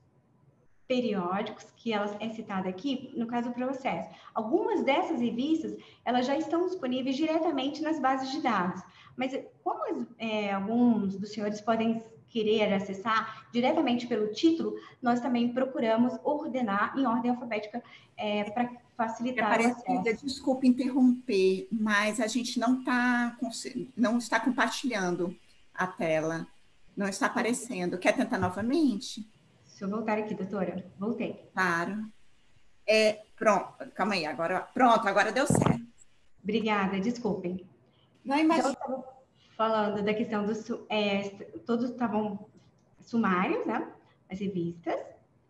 periódicos, que ela é citada aqui, no caso do processo. Algumas dessas revistas, elas já estão disponíveis diretamente nas bases de dados, mas como é, alguns dos senhores podem querer acessar diretamente pelo título, nós também procuramos ordenar em ordem alfabética é, para facilitar o acesso. Desculpe interromper, mas a gente não, tá, não está compartilhando a tela, não está aparecendo. Quer tentar novamente? Deixa eu voltar aqui, doutora. Voltei. Claro. É, pronto, calma aí, agora, pronto, agora deu certo. Obrigada, desculpem. Não imagina. Então, eu estava falando da questão dos... É, todos estavam sumários, né? As revistas,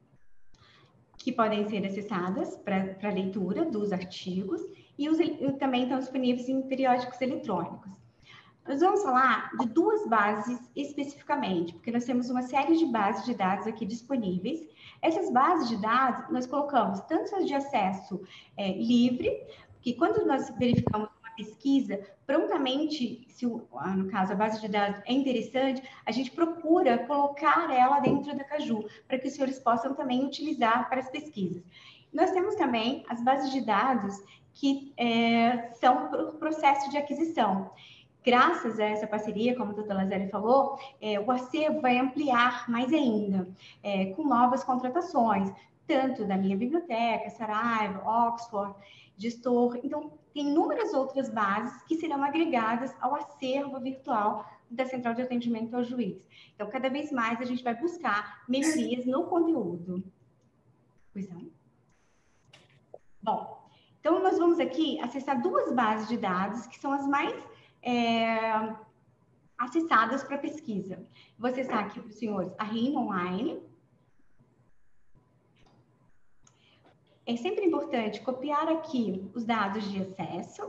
que podem ser acessadas para leitura dos artigos, e os, também estão disponíveis em periódicos eletrônicos. Nós vamos falar de duas bases especificamente, porque nós temos uma série de bases de dados aqui disponíveis. Essas bases de dados, nós colocamos tanto as de acesso é, livre, que quando nós verificamos uma pesquisa, prontamente, se o, no caso a base de dados é interessante, a gente procura colocar ela dentro da Caju, para que os senhores possam também utilizar para as pesquisas. Nós temos também as bases de dados que é, são para o processo de aquisição. Graças a essa parceria, como a doutora Lazari falou, é, o acervo vai ampliar mais ainda, é, com novas contratações, tanto da minha biblioteca, Saraiva, Oxford, Gestor. Então, tem inúmeras outras bases que serão agregadas ao acervo virtual da Central de Atendimento ao Juiz. Então, cada vez mais a gente vai buscar melhorias no conteúdo. Pois não? Bom, então nós vamos aqui acessar duas bases de dados que são as mais É, acessadas para pesquisa. Vou acessar aqui para os senhores a RIM Online. É sempre importante copiar aqui os dados de acesso,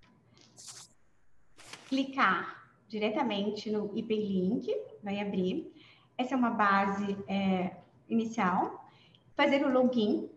clicar diretamente no hiperlink, vai abrir. Essa é uma base é, inicial. Fazer o login.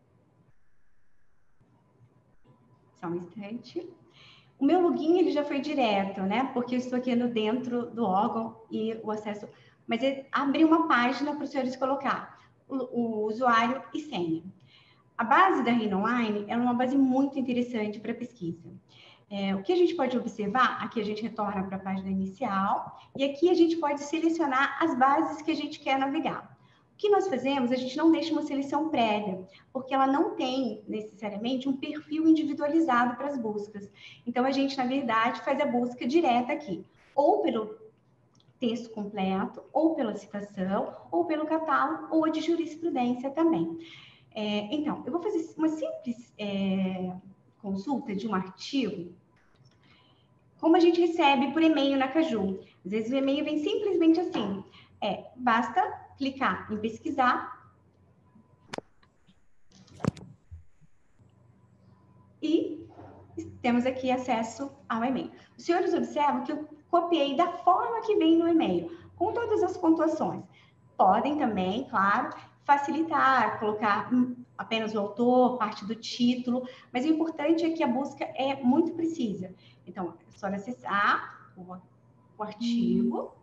Só um instante. O meu login ele já foi direto, né? Porque eu estou aqui no dentro do órgão e o acesso... Mas ele abriu uma página para os senhores colocar o, o usuário e senha. A base da RIM Online é uma base muito interessante para pesquisa. É, o que a gente pode observar, aqui a gente retorna para a página inicial, e aqui a gente pode selecionar as bases que a gente quer navegar. O que nós fazemos, a gente não deixa uma seleção prévia, porque ela não tem necessariamente um perfil individualizado para as buscas. Então, a gente, na verdade, faz a busca direta aqui, ou pelo texto completo, ou pela citação, ou pelo catálogo, ou de jurisprudência também. É, então, eu vou fazer uma simples é, consulta de um artigo, como a gente recebe por e-mail na Caju. Às vezes o e-mail vem simplesmente assim, é, basta clicar em pesquisar e temos aqui acesso ao e-mail. Os senhores observam que eu copiei da forma que vem no e-mail, com todas as pontuações. Podem também, claro, facilitar, colocar apenas o autor, parte do título, mas o importante é que a busca é muito precisa. Então, é só acessar o, o artigo.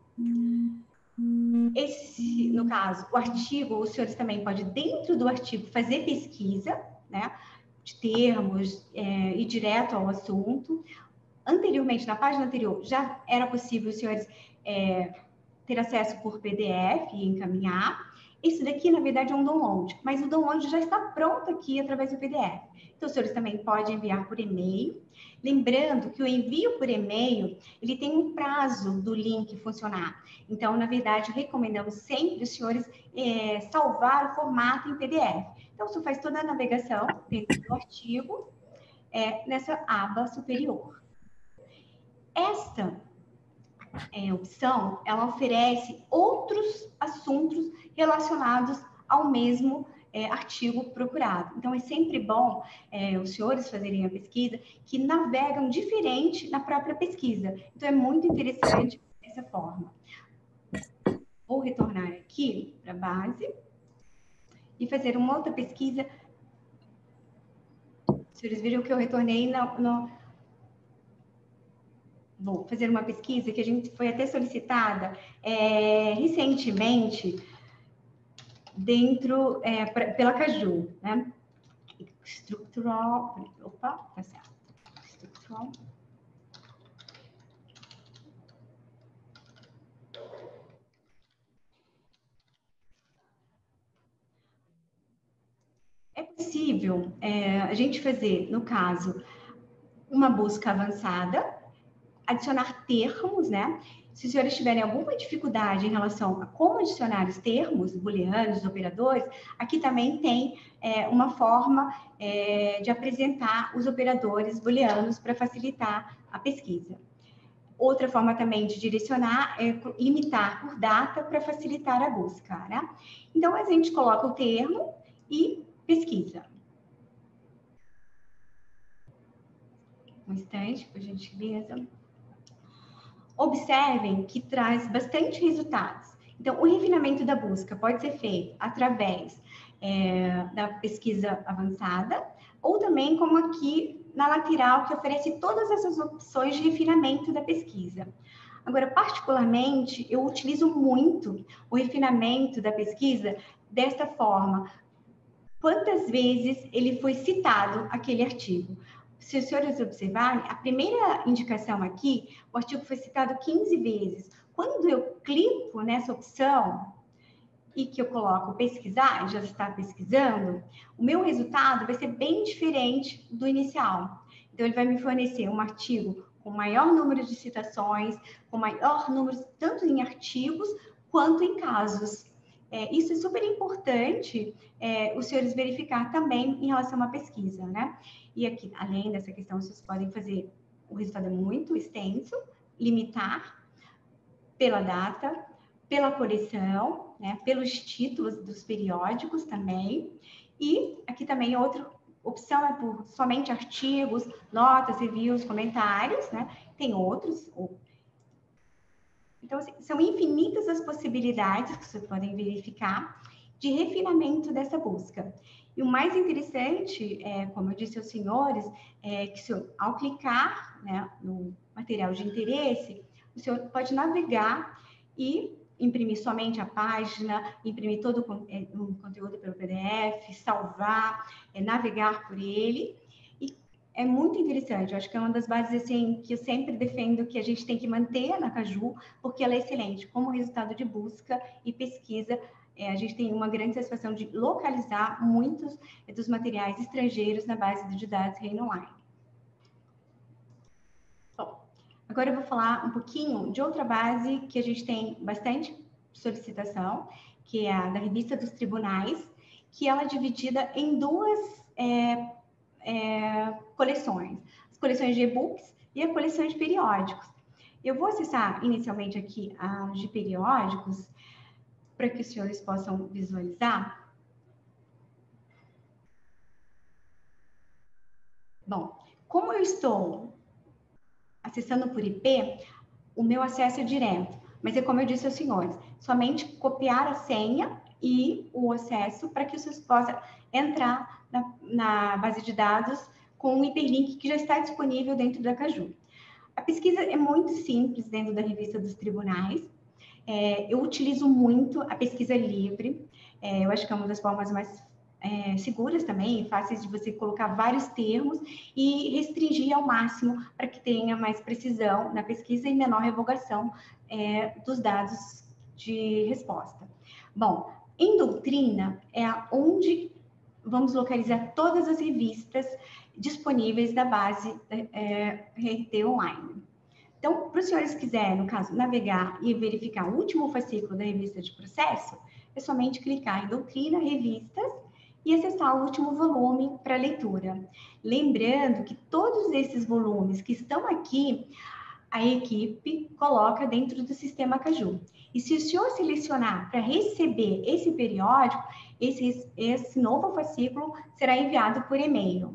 Esse, no caso, o artigo, os senhores também podem, dentro do artigo, fazer pesquisa, né, de termos, é, ir direto ao assunto. Anteriormente, na página anterior, já era possível os senhores é, ter acesso por P D F e encaminhar. Isso daqui, na verdade, é um download, mas o download já está pronto aqui através do P D F. Então, os senhores também podem enviar por e-mail. Lembrando que o envio por e-mail, ele tem um prazo do link funcionar. Então, na verdade, recomendamos sempre os senhores é, salvar o formato em P D F. Então, você faz toda a navegação dentro do artigo, é, nessa aba superior. Esta é, opção, ela oferece outros assuntos relacionados ao mesmo é, artigo procurado. Então, é sempre bom é, os senhores fazerem a pesquisa que navegam diferente na própria pesquisa. Então, é muito interessante dessa forma. Vou retornar aqui para a base e fazer uma outra pesquisa. Os senhores viram que eu retornei no... no Vou fazer uma pesquisa que a gente foi até solicitada é, recentemente dentro, é, pra, pela Caju, né? Estrutural, opa, tá certo. Estrutural. É possível é, a gente fazer, no caso, uma busca avançada, adicionar termos, né? Se os senhores tiverem alguma dificuldade em relação a como adicionar os termos booleanos, operadores, aqui também tem é, uma forma é, de apresentar os operadores booleanos para facilitar a pesquisa. Outra forma também de direcionar é limitar por data para facilitar a busca, né? Então, a gente coloca o termo e pesquisa. Um instante, por gentileza. Observem que traz bastante resultados. Então, o refinamento da busca pode ser feito através é, da pesquisa avançada, ou também como aqui na lateral, que oferece todas essas opções de refinamento da pesquisa. Agora, particularmente, eu utilizo muito o refinamento da pesquisa desta forma. Quantas vezes ele foi citado, aquele artigo? Se os senhores observarem, a primeira indicação aqui, o artigo foi citado quinze vezes. Quando eu clico nessa opção e que eu coloco pesquisar, já está pesquisando, o meu resultado vai ser bem diferente do inicial. Então, ele vai me fornecer um artigo com maior número de citações, com maior número, tanto em artigos quanto em casos. É, isso é super importante, é, os senhores verificar também em relação à pesquisa, né? E aqui, além dessa questão, vocês podem fazer, o resultado é muito extenso, limitar pela data, pela coleção, né? Pelos títulos dos periódicos também. E aqui também outra opção é por somente artigos, notas, reviews, comentários, né? Tem outros. Então, assim, são infinitas as possibilidades que vocês podem verificar de refinamento dessa busca. E o mais interessante, é, como eu disse aos senhores, é que se, ao clicar, né, no material de interesse, o senhor pode navegar e imprimir somente a página, imprimir todo o conteúdo pelo P D F, salvar, é, navegar por ele. E é muito interessante, eu acho que é uma das bases assim, que eu sempre defendo que a gente tem que manter na Caju, porque ela é excelente como resultado de busca e pesquisa. É, a gente tem uma grande satisfação de localizar muitos dos materiais estrangeiros na base de dados Reino Online. Bom, agora eu vou falar um pouquinho de outra base que a gente tem bastante solicitação, que é a da Revista dos Tribunais, que ela é dividida em duas é, é, coleções. As coleções de e-books e a coleção de periódicos. Eu vou acessar inicialmente aqui a de periódicos, para que os senhores possam visualizar. Bom, como eu estou acessando por I P, o meu acesso é direto, mas é como eu disse aos senhores, somente copiar a senha e o acesso para que os senhores possam entrar na, na base de dados com o hiperlink que já está disponível dentro da Caju. A pesquisa é muito simples dentro da revista dos tribunais. É, eu utilizo muito a pesquisa livre. É, eu acho que é uma das formas mais é, seguras também, fáceis de você colocar vários termos e restringir ao máximo para que tenha mais precisão na pesquisa e menor revogação é, dos dados de resposta. Bom, em doutrina é onde vamos localizar todas as revistas disponíveis da base é, R R T Online. Então, para os senhores quiserem, no caso, navegar e verificar o último fascículo da revista de processo, é somente clicar em Doutrina, Revistas e acessar o último volume para leitura. Lembrando que todos esses volumes que estão aqui, a equipe coloca dentro do sistema Caju. E se o senhor selecionar para receber esse periódico, esse, esse novo fascículo será enviado por e-mail.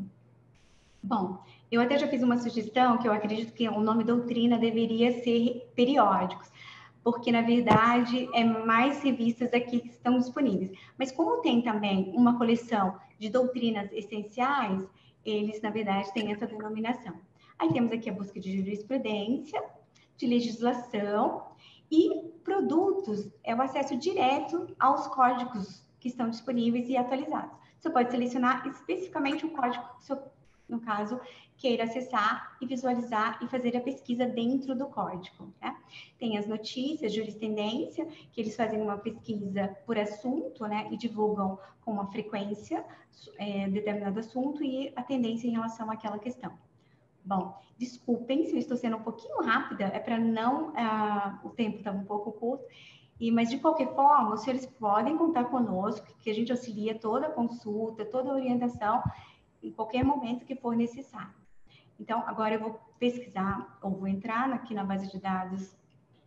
Bom, eu até já fiz uma sugestão que eu acredito que o nome doutrina deveria ser periódicos, porque, na verdade, é mais revistas aqui que estão disponíveis. Mas como tem também uma coleção de doutrinas essenciais, eles, na verdade, têm essa denominação. Aí temos aqui a busca de jurisprudência, de legislação e produtos, é o acesso direto aos códigos que estão disponíveis e atualizados. Você pode selecionar especificamente o código que o seu, no caso, queira acessar e visualizar e fazer a pesquisa dentro do código, né? Tem as notícias, jurisprudência, que eles fazem uma pesquisa por assunto, né? E divulgam com uma frequência é, determinado assunto e a tendência em relação àquela questão. Bom, desculpem se eu estou sendo um pouquinho rápida, é para não... Ah, o tempo está um pouco curto, e, mas de qualquer forma, os senhores podem contar conosco, que a gente auxilia toda a consulta, toda a orientação, em qualquer momento que for necessário. Então, agora eu vou pesquisar, ou vou entrar aqui na base de dados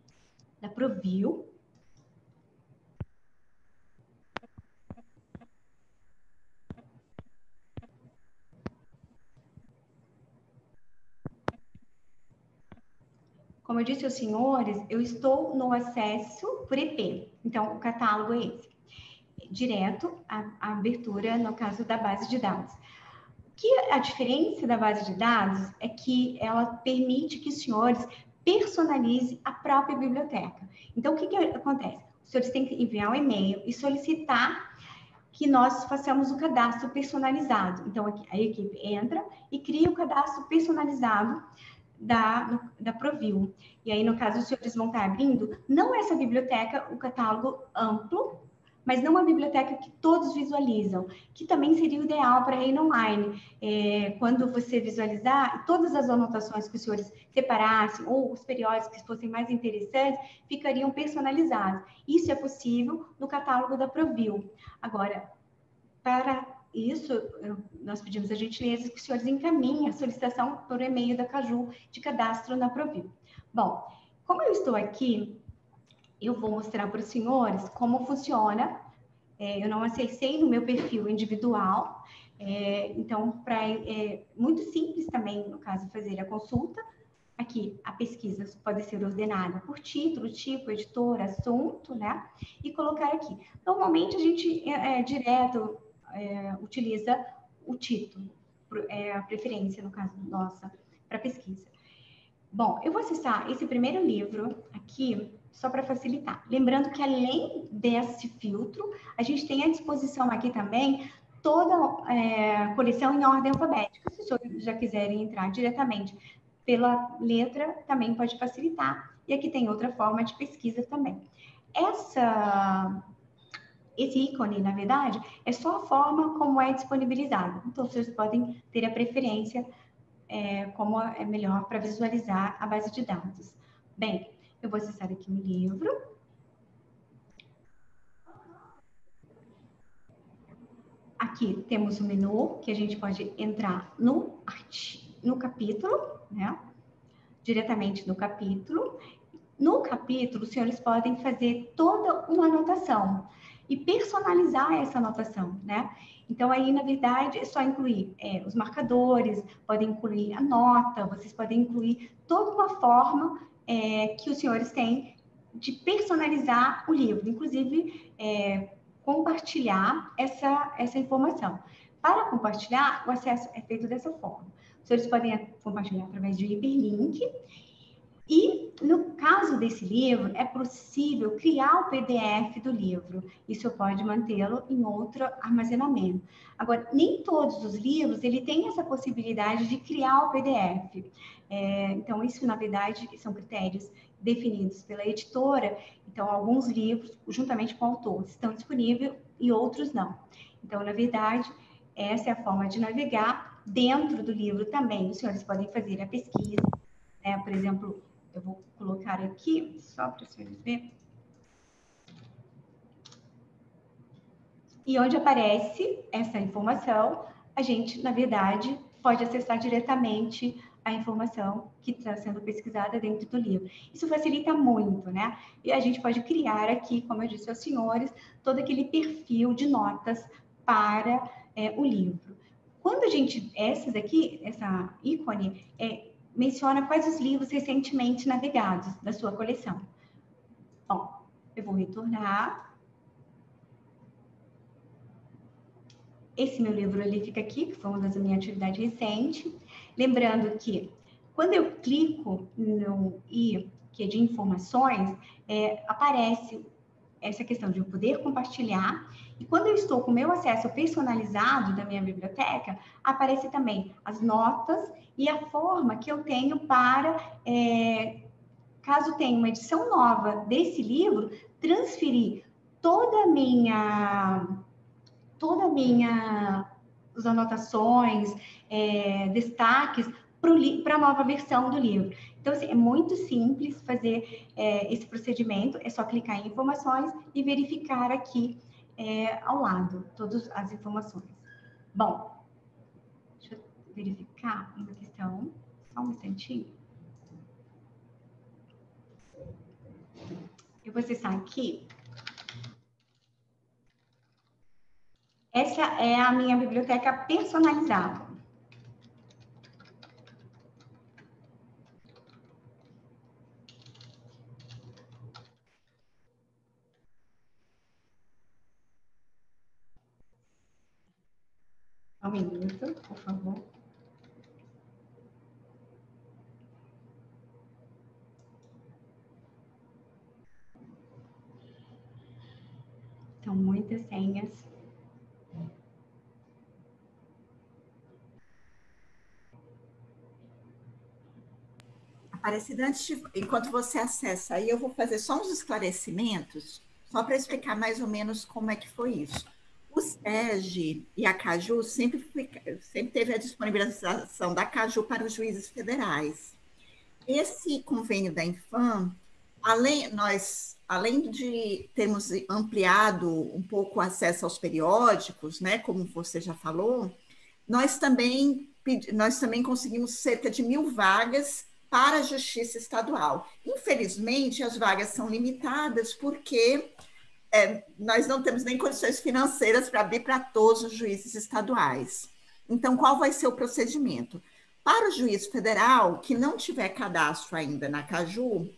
da Provil. Como eu disse aos senhores, eu estou no acesso por E P. Então, o catálogo é esse. Direto à, à abertura, no caso da base de dados. Que a diferença da base de dados é que ela permite que os senhores personalizem a própria biblioteca. Então, o que, que acontece? Os senhores têm que enviar um e-mail e solicitar que nós façamos o cadastro personalizado. Então, aqui, a equipe entra e cria o cadastro personalizado da, da Provil. E aí, no caso, os senhores vão estar abrindo, não essa biblioteca, o catálogo amplo, mas não uma biblioteca que todos visualizam, que também seria o ideal para a Reino Online. É, quando você visualizar, todas as anotações que os senhores separassem, ou os periódicos que fossem mais interessantes, ficariam personalizados. Isso é possível no catálogo da Provil. Agora, para isso, nós pedimos a gentileza que os senhores encaminhem a solicitação por e-mail da Caju de cadastro na Provil. Bom, como eu estou aqui, eu vou mostrar para os senhores como funciona. É, eu não acessei no meu perfil individual, é, então, pra, é muito simples também, no caso, fazer a consulta. Aqui, a pesquisa pode ser ordenada por título, tipo, editor, assunto, né? E colocar aqui. Normalmente, a gente é, é, direto é, utiliza o título, é, a preferência, no caso, nossa, para pesquisa. Bom, eu vou acessar esse primeiro livro aqui, só para facilitar. Lembrando que, além desse filtro, a gente tem à disposição aqui também toda a é, coleção em ordem alfabética. Se os senhores já quiserem entrar diretamente pela letra, também pode facilitar. E aqui tem outra forma de pesquisa também. Essa, esse ícone, na verdade, é só a forma como é disponibilizado. Então, vocês podem ter a preferência é, como é melhor para visualizar a base de dados. Bem, eu vou acessar aqui o livro. Aqui temos o menu, que a gente pode entrar no, no capítulo, né? Diretamente no capítulo. No capítulo, os senhores podem fazer toda uma anotação e personalizar essa anotação, né? Então, aí, na verdade, é só incluir é, os marcadores, podem incluir a nota, vocês podem incluir toda uma forma É, que os senhores têm de personalizar o livro, inclusive é, compartilhar essa, essa informação. Para compartilhar, o acesso é feito dessa forma. Os senhores podem compartilhar através de hiperlink E, no caso desse livro, é possível criar o P D F do livro. Isso pode mantê-lo em outro armazenamento. Agora, nem todos os livros ele tem essa possibilidade de criar o P D F. É, então, isso, na verdade, são critérios definidos pela editora. Então, alguns livros, juntamente com o autor, estão disponíveis e outros não. Então, na verdade, essa é a forma de navegar. Dentro do livro também, os senhores podem fazer a pesquisa, né? Por exemplo, eu vou colocar aqui, só para os senhores verem. E onde aparece essa informação, a gente, na verdade, pode acessar diretamente a informação que está sendo pesquisada dentro do livro. Isso facilita muito, né? E a gente pode criar aqui, como eu disse aos senhores, todo aquele perfil de notas para é, o livro. Quando a gente, essas aqui, essa ícone, é, menciona quais os livros recentemente navegados da sua coleção. Bom, eu vou retornar. Esse meu livro ele fica aqui, que foi uma das minhas atividades recentes. Lembrando que quando eu clico no i, que é de informações, é, aparece essa questão de eu poder compartilhar. E quando eu estou com o meu acesso personalizado da minha biblioteca, aparece também as notas e a forma que eu tenho para, é, caso tenha uma edição nova desse livro, transferir toda a minha, toda a minha, as anotações, é, destaques para a nova versão do livro. Então, assim, é muito simples fazer é, esse procedimento, é só clicar em informações e verificar aqui é, ao lado todas as informações. Bom, deixa eu verificar uma questão, só um instantinho. Eu vou acessar aqui. Essa é a minha biblioteca personalizada. Um minuto, por favor. São muitas senhas. Aparecida, antes de, enquanto você acessa aí, eu vou fazer só uns esclarecimentos, só para explicar mais ou menos como é que foi isso. O SERJ e a CAJU sempre, sempre teve a disponibilização da CAJU para os juízes federais. Esse convênio da Infam, além, nós, além de termos ampliado um pouco o acesso aos periódicos, né, como você já falou, nós também, nós também conseguimos cerca de mil vagas para a Justiça Estadual. Infelizmente, as vagas são limitadas porque é, nós não temos nem condições financeiras para abrir para todos os juízes estaduais. Então, qual vai ser o procedimento? Para o juiz federal que não tiver cadastro ainda na CAJU,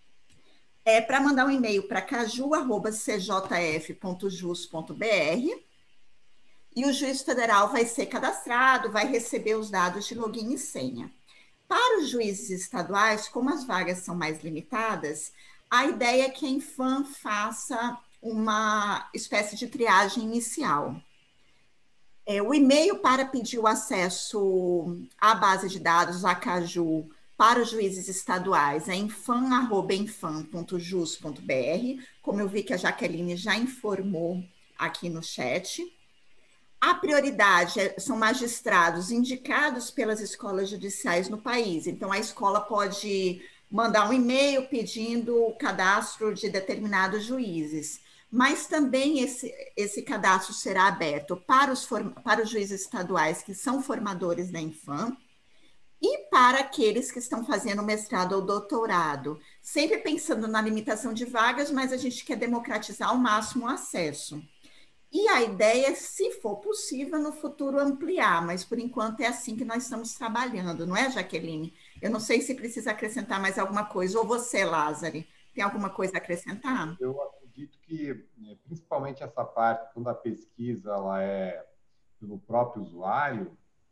é para mandar um e-mail para caju arroba c j f ponto jus ponto b r e o juiz federal vai ser cadastrado, vai receber os dados de login e senha. Para os juízes estaduais, como as vagas são mais limitadas, a ideia é que a Infam faça uma espécie de triagem inicial. É, o e-mail para pedir o acesso à base de dados, a CAJU, para os juízes estaduais é infam arroba infam ponto jus ponto b r, como eu vi que a Jaqueline já informou aqui no chat. A prioridade é, são magistrados indicados pelas escolas judiciais no país. Então, a escola pode mandar um e-mail pedindo o cadastro de determinados juízes. Mas também esse, esse cadastro será aberto para os, para os juízes estaduais que são formadores da Infam e para aqueles que estão fazendo mestrado ou doutorado. Sempre pensando na limitação de vagas, mas a gente quer democratizar ao máximo o acesso. E a ideia é, se for possível, no futuro ampliar, mas por enquanto é assim que nós estamos trabalhando, não é, Jaqueline? Eu não sei se precisa acrescentar mais alguma coisa, ou você, Lázaro, tem alguma coisa a acrescentar? Eu acredito que, principalmente essa parte, quando a pesquisa ela é pelo próprio usuário,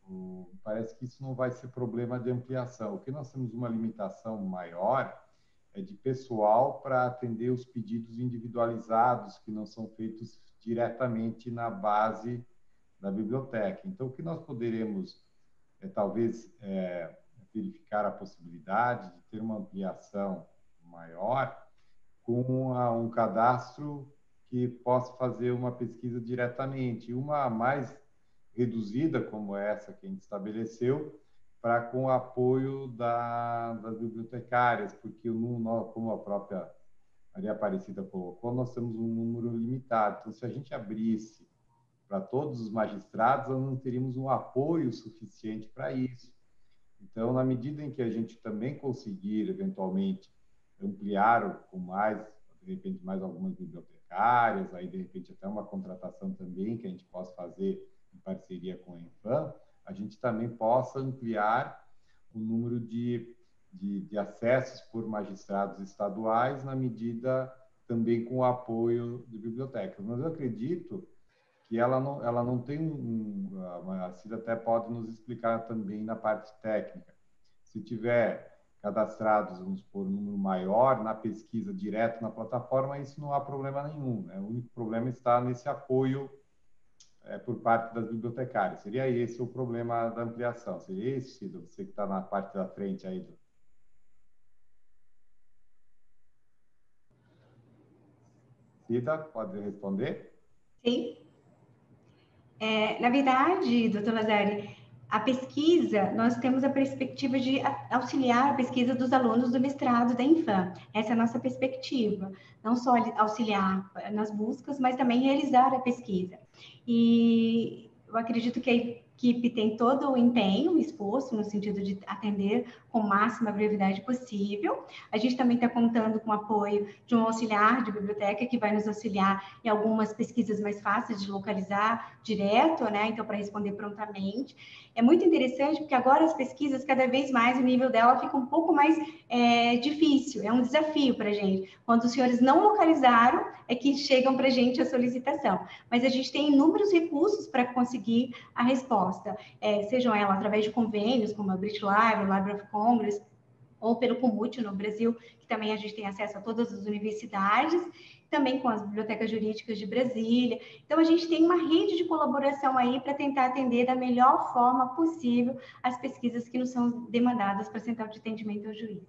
o, parece que isso não vai ser problema de ampliação. O que nós temos uma limitação maior é de pessoal para atender os pedidos individualizados que não são feitos diretamente na base da biblioteca. Então, o que nós poderemos, é, talvez, é, verificar a possibilidade de ter uma ampliação maior com a, um cadastro que possa fazer uma pesquisa diretamente, uma mais reduzida, como essa que a gente estabeleceu, para com o apoio da, das bibliotecárias, porque, no, como a própria Maria Aparecida colocou, nós temos um número limitado. Então, se a gente abrisse para todos os magistrados, nós não teríamos um apoio suficiente para isso. Então, na medida em que a gente também conseguir, eventualmente, ampliar com mais, de repente, mais algumas bibliotecárias, aí, de repente, até uma contratação também que a gente possa fazer em parceria com a Infam, a gente também possa ampliar o número de, de, de acessos por magistrados estaduais, na medida também com o apoio de bibliotecas. Mas eu acredito que ela não, ela não tem um... A Cida até pode nos explicar também na parte técnica. Se tiver cadastrados, vamos supor, um número maior na pesquisa direto na plataforma, isso não há problema nenhum, né? O único problema está nesse apoio é, por parte das bibliotecárias. Seria esse o problema da ampliação? Seria esse, Cida? Você que está na parte da frente aí do... Cida, pode responder? Sim. É, na verdade, doutor Lazari, a pesquisa, nós temos a perspectiva de auxiliar a pesquisa dos alunos do mestrado da Infam. Essa é a nossa perspectiva. Não só auxiliar nas buscas, mas também realizar a pesquisa. E eu acredito que a equipe tem todo o empenho, o esforço, no sentido de atender com máxima brevidade possível. A gente também está contando com o apoio de um auxiliar de biblioteca que vai nos auxiliar em algumas pesquisas mais fáceis de localizar direto, né? Então, para responder prontamente. É muito interessante porque agora as pesquisas, cada vez mais, o nível dela fica um pouco mais é, difícil, é um desafio para a gente. Quando os senhores não localizaram, é que chegam para a gente a solicitação. Mas a gente tem inúmeros recursos para conseguir a resposta, é, sejam elas através de convênios, como a British Library, Library of Congress, ou pelo Comut no Brasil, que também a gente tem acesso a todas as universidades, também com as bibliotecas jurídicas de Brasília. Então, a gente tem uma rede de colaboração aí para tentar atender da melhor forma possível as pesquisas que nos são demandadas para a Central de Atendimento ao Juiz.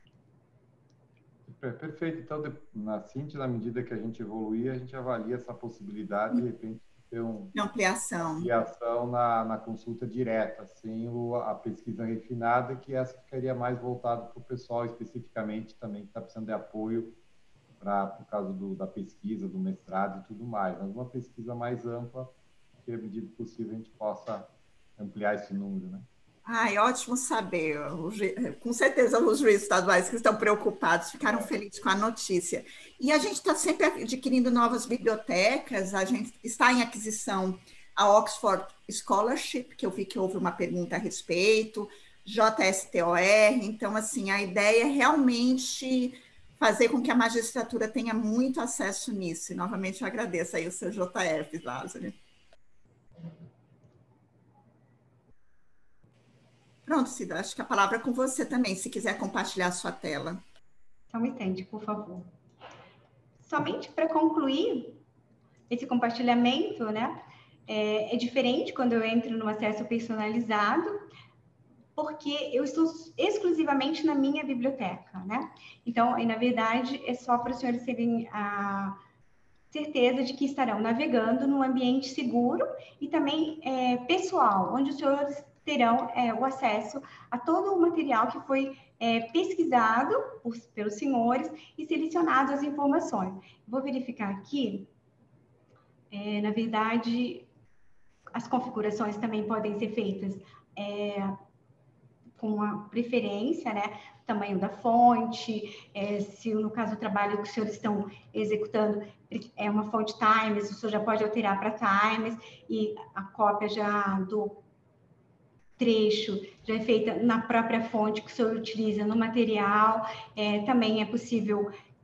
Perfeito. Então, na Cintia, na medida que a gente evoluir, a gente avalia essa possibilidade, de repente, de ter um, uma ampliação, ampliação na, na consulta direta, sem o, a pesquisa refinada, que essa ficaria mais voltada para o pessoal, especificamente, também, que está precisando de apoio pra, por causa do, da pesquisa, do mestrado e tudo mais. Mas uma pesquisa mais ampla, que, à medida possível, a gente possa ampliar esse número, né? Ai, ótimo saber. Com certeza os juízes estaduais que estão preocupados ficaram felizes com a notícia. E a gente está sempre adquirindo novas bibliotecas, a gente está em aquisição a Oxford Scholarship, que eu vi que houve uma pergunta a respeito, J S T O R, então, assim, a ideia é realmente fazer com que a magistratura tenha muito acesso nisso. E, novamente, eu agradeço aí o seu J F, Lázaro. Pronto, Cida, acho que a palavra é com você também, se quiser compartilhar a sua tela. Só um instante, por favor. Somente para concluir esse compartilhamento, né? É, é diferente quando eu entro no acesso personalizado, porque eu estou exclusivamente na minha biblioteca, né? Então, aí, na verdade, é só para os senhores terem a certeza de que estarão navegando num ambiente seguro e também é, pessoal, onde os senhores terão é, o acesso a todo o material que foi é, pesquisado por, pelos senhores e selecionado as informações. Vou verificar aqui, é, na verdade, as configurações também podem ser feitas é, com a preferência, né? Tamanho da fonte, é, se no caso o trabalho que os senhores estão executando é uma fonte Times, o senhor já pode alterar para Times e a cópia já do trecho já é feita na própria fonte que o senhor utiliza no material. É, também é possível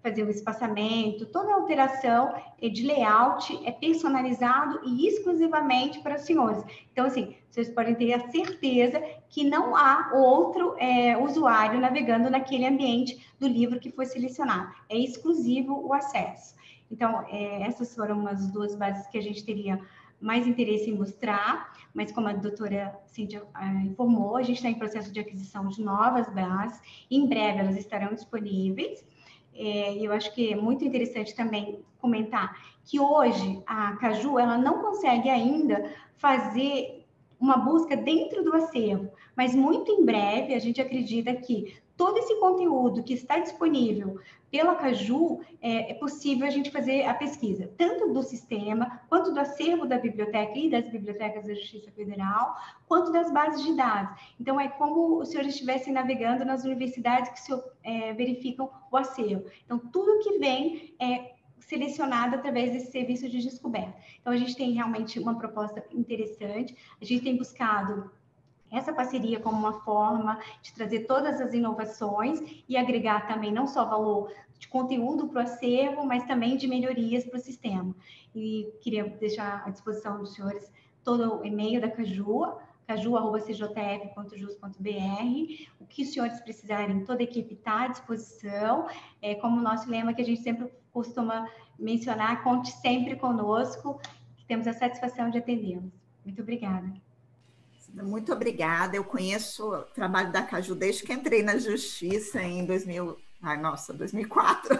fazer o espaçamento, toda alteração de layout é personalizado e exclusivamente para os senhores. Então, assim, vocês podem ter a certeza que não há outro é, usuário navegando naquele ambiente do livro que foi selecionado. É exclusivo o acesso. Então, é, essas foram as duas bases que a gente teria mais interesse em mostrar, mas como a doutora Cíntia ah, informou, a gente está em processo de aquisição de novas bases. Em breve, elas estarão disponíveis. É, eu acho que é muito interessante também comentar que hoje a Caju ela não consegue ainda fazer uma busca dentro do acervo, mas muito em breve a gente acredita que todo esse conteúdo que está disponível pela Caju é, é possível a gente fazer a pesquisa, tanto do sistema, quanto do acervo da biblioteca e das bibliotecas da Justiça Federal, quanto das bases de dados. Então, é como os senhores estivessem navegando nas universidades que se, é, verificam o acervo. Então, tudo que vem é selecionado através desse serviço de descoberta. Então, a gente tem realmente uma proposta interessante, a gente tem buscado essa parceria como uma forma de trazer todas as inovações e agregar também não só valor de conteúdo para o acervo, mas também de melhorias para o sistema. E queria deixar à disposição dos senhores todo o e-mail da Caju, caju arroba c j f ponto jus ponto b r. O que os senhores precisarem, toda a equipe está à disposição. É como o nosso lema que a gente sempre costuma mencionar, conte sempre conosco, que temos a satisfação de atendê-los. Muito obrigada. Muito obrigada. Eu conheço o trabalho da Caju desde que entrei na Justiça em dois mil, ai, nossa, dois mil e quatro.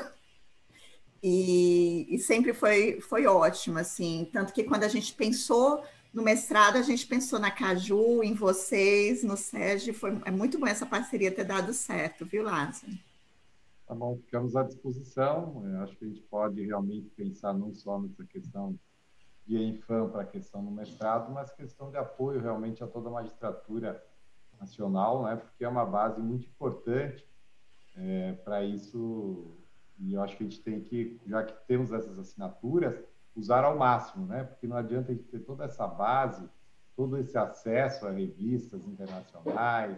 E, e sempre foi, foi ótimo, assim. Tanto que quando a gente pensou no mestrado, a gente pensou na Caju, em vocês, no Sérgio. Foi, é muito bom essa parceria ter dado certo, viu, Lázaro? Tá bom, ficamos à disposição. Eu acho que a gente pode realmente pensar não só nessa questão de Infam para a questão do mestrado, mas questão de apoio realmente a toda a magistratura nacional, né? Porque é uma base muito importante é, para isso, e eu acho que a gente tem que, já que temos essas assinaturas, usar ao máximo, né? Porque não adianta a gente ter toda essa base, todo esse acesso a revistas internacionais,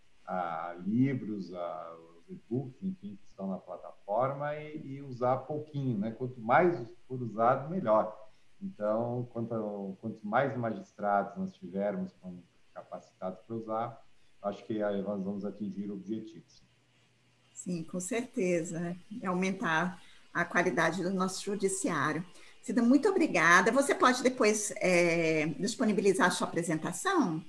a livros, a e-books, enfim, que estão na plataforma e, e usar pouquinho, né? Quanto mais for usado, melhor. Então, quanto, quanto mais magistrados nós tivermos capacitados para usar, acho que aí nós vamos atingir o objetivo. Sim, com certeza. É aumentar a qualidade do nosso judiciário. Cida, muito obrigada. Você pode depois é, disponibilizar a sua apresentação?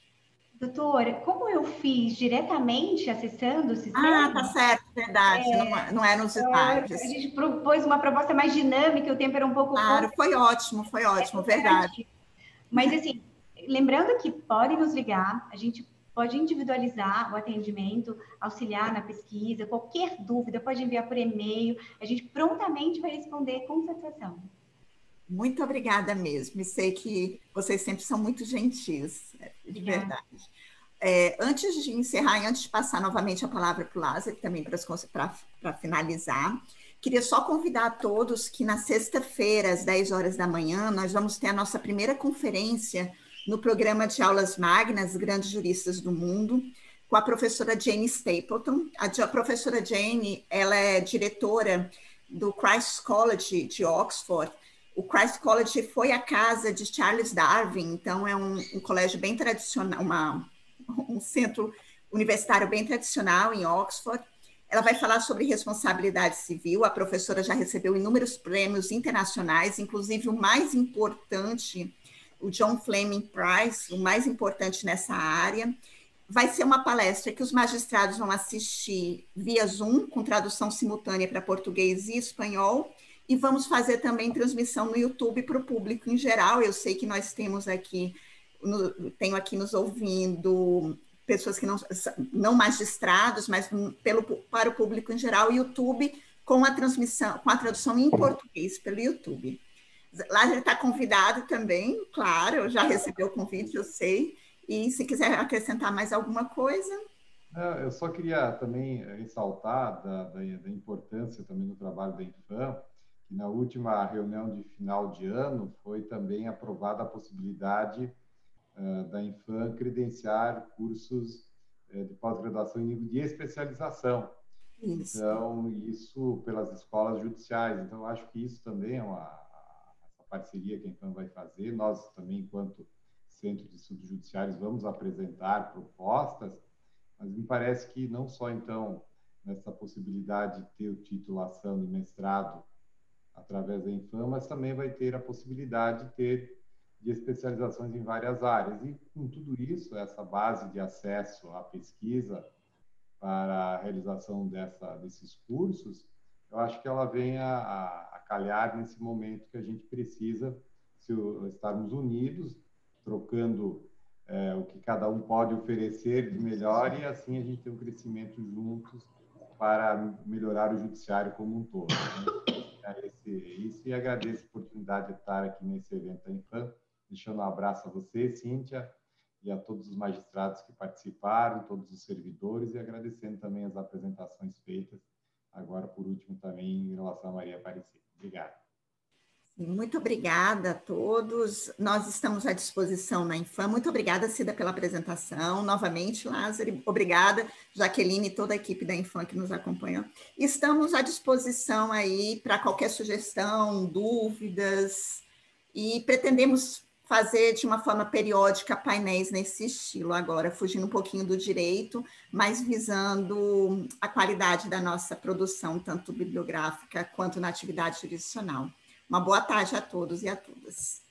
Doutora, como eu fiz diretamente acessando o sistema... Ah, tá certo, verdade, é, não, não eram os slides. A gente propôs uma proposta mais dinâmica, o tempo era um pouco... Claro, pouco, foi ótimo, foi ótimo, é verdade. Mas, assim, lembrando que podem nos ligar, a gente pode individualizar o atendimento, auxiliar na pesquisa, qualquer dúvida, pode enviar por e-mail, a gente prontamente vai responder com satisfação. Muito obrigada mesmo, e sei que vocês sempre são muito gentis, de Obrigada. Verdade. É, antes de encerrar e antes de passar novamente a palavra para o Lázaro, também para finalizar, queria só convidar a todos que na sexta-feira, às dez horas da manhã, nós vamos ter a nossa primeira conferência no programa de aulas magnas, Grandes Juristas do Mundo, com a professora Jane Stapleton. A professora Jane, ela é diretora do Christ's College de Oxford. O Christ's College foi a casa de Charles Darwin, então é um, um colégio bem tradicional, uma, um centro universitário bem tradicional em Oxford. Ela vai falar sobre responsabilidade civil. A professora já recebeu inúmeros prêmios internacionais, inclusive o mais importante, o John Fleming Prize, o mais importante nessa área. Vai ser uma palestra que os magistrados vão assistir via Zoom, com tradução simultânea para português e espanhol, e vamos fazer também transmissão no YouTube para o público em geral. Eu sei que nós temos aqui, no, tenho aqui nos ouvindo pessoas que não, não magistrados, mas pelo, para o público em geral, o YouTube com a transmissão, com a tradução em português pelo YouTube. Lázaro está convidado também, claro, já recebeu o convite, eu sei, e se quiser acrescentar mais alguma coisa. Eu só queria também ressaltar da, da, da importância também do trabalho da Infam, que na última reunião de final de ano foi também aprovada a possibilidade uh, da Infam credenciar cursos uh, de pós-graduação em nível de especialização. Isso. Então, isso pelas escolas judiciais. Então, eu acho que isso também é uma essa parceria que a Infam vai fazer. Nós também, enquanto Centro de Estudos Judiciários, vamos apresentar propostas, mas me parece que não só, então, nessa possibilidade de ter titulação e mestrado através da Infam, mas também vai ter a possibilidade de ter de especializações em várias áreas. E, com tudo isso, essa base de acesso à pesquisa para a realização dessa, desses cursos, eu acho que ela vem a, a, a calhar nesse momento que a gente precisa se, estarmos unidos, trocando é, o que cada um pode oferecer de melhor, e assim a gente tem um crescimento juntos para melhorar o judiciário como um todo. Né? É esse, isso, e agradeço a oportunidade de estar aqui nesse evento da Infam, deixando um abraço a você, Cíntia, e a todos os magistrados que participaram, todos os servidores, e agradecendo também as apresentações feitas, agora, por último, também em relação a Maria Aparecida. Obrigado. Muito obrigada a todos. Nós estamos à disposição na Infam. Muito obrigada, Cida, pela apresentação. Novamente, Lázaro, obrigada, Jaqueline e toda a equipe da Infam que nos acompanhou. Estamos à disposição aí para qualquer sugestão, dúvidas, e pretendemos fazer de uma forma periódica painéis nesse estilo agora, fugindo um pouquinho do direito, mas visando a qualidade da nossa produção, tanto bibliográfica quanto na atividade jurisdicional. Uma boa tarde a todos e a todas.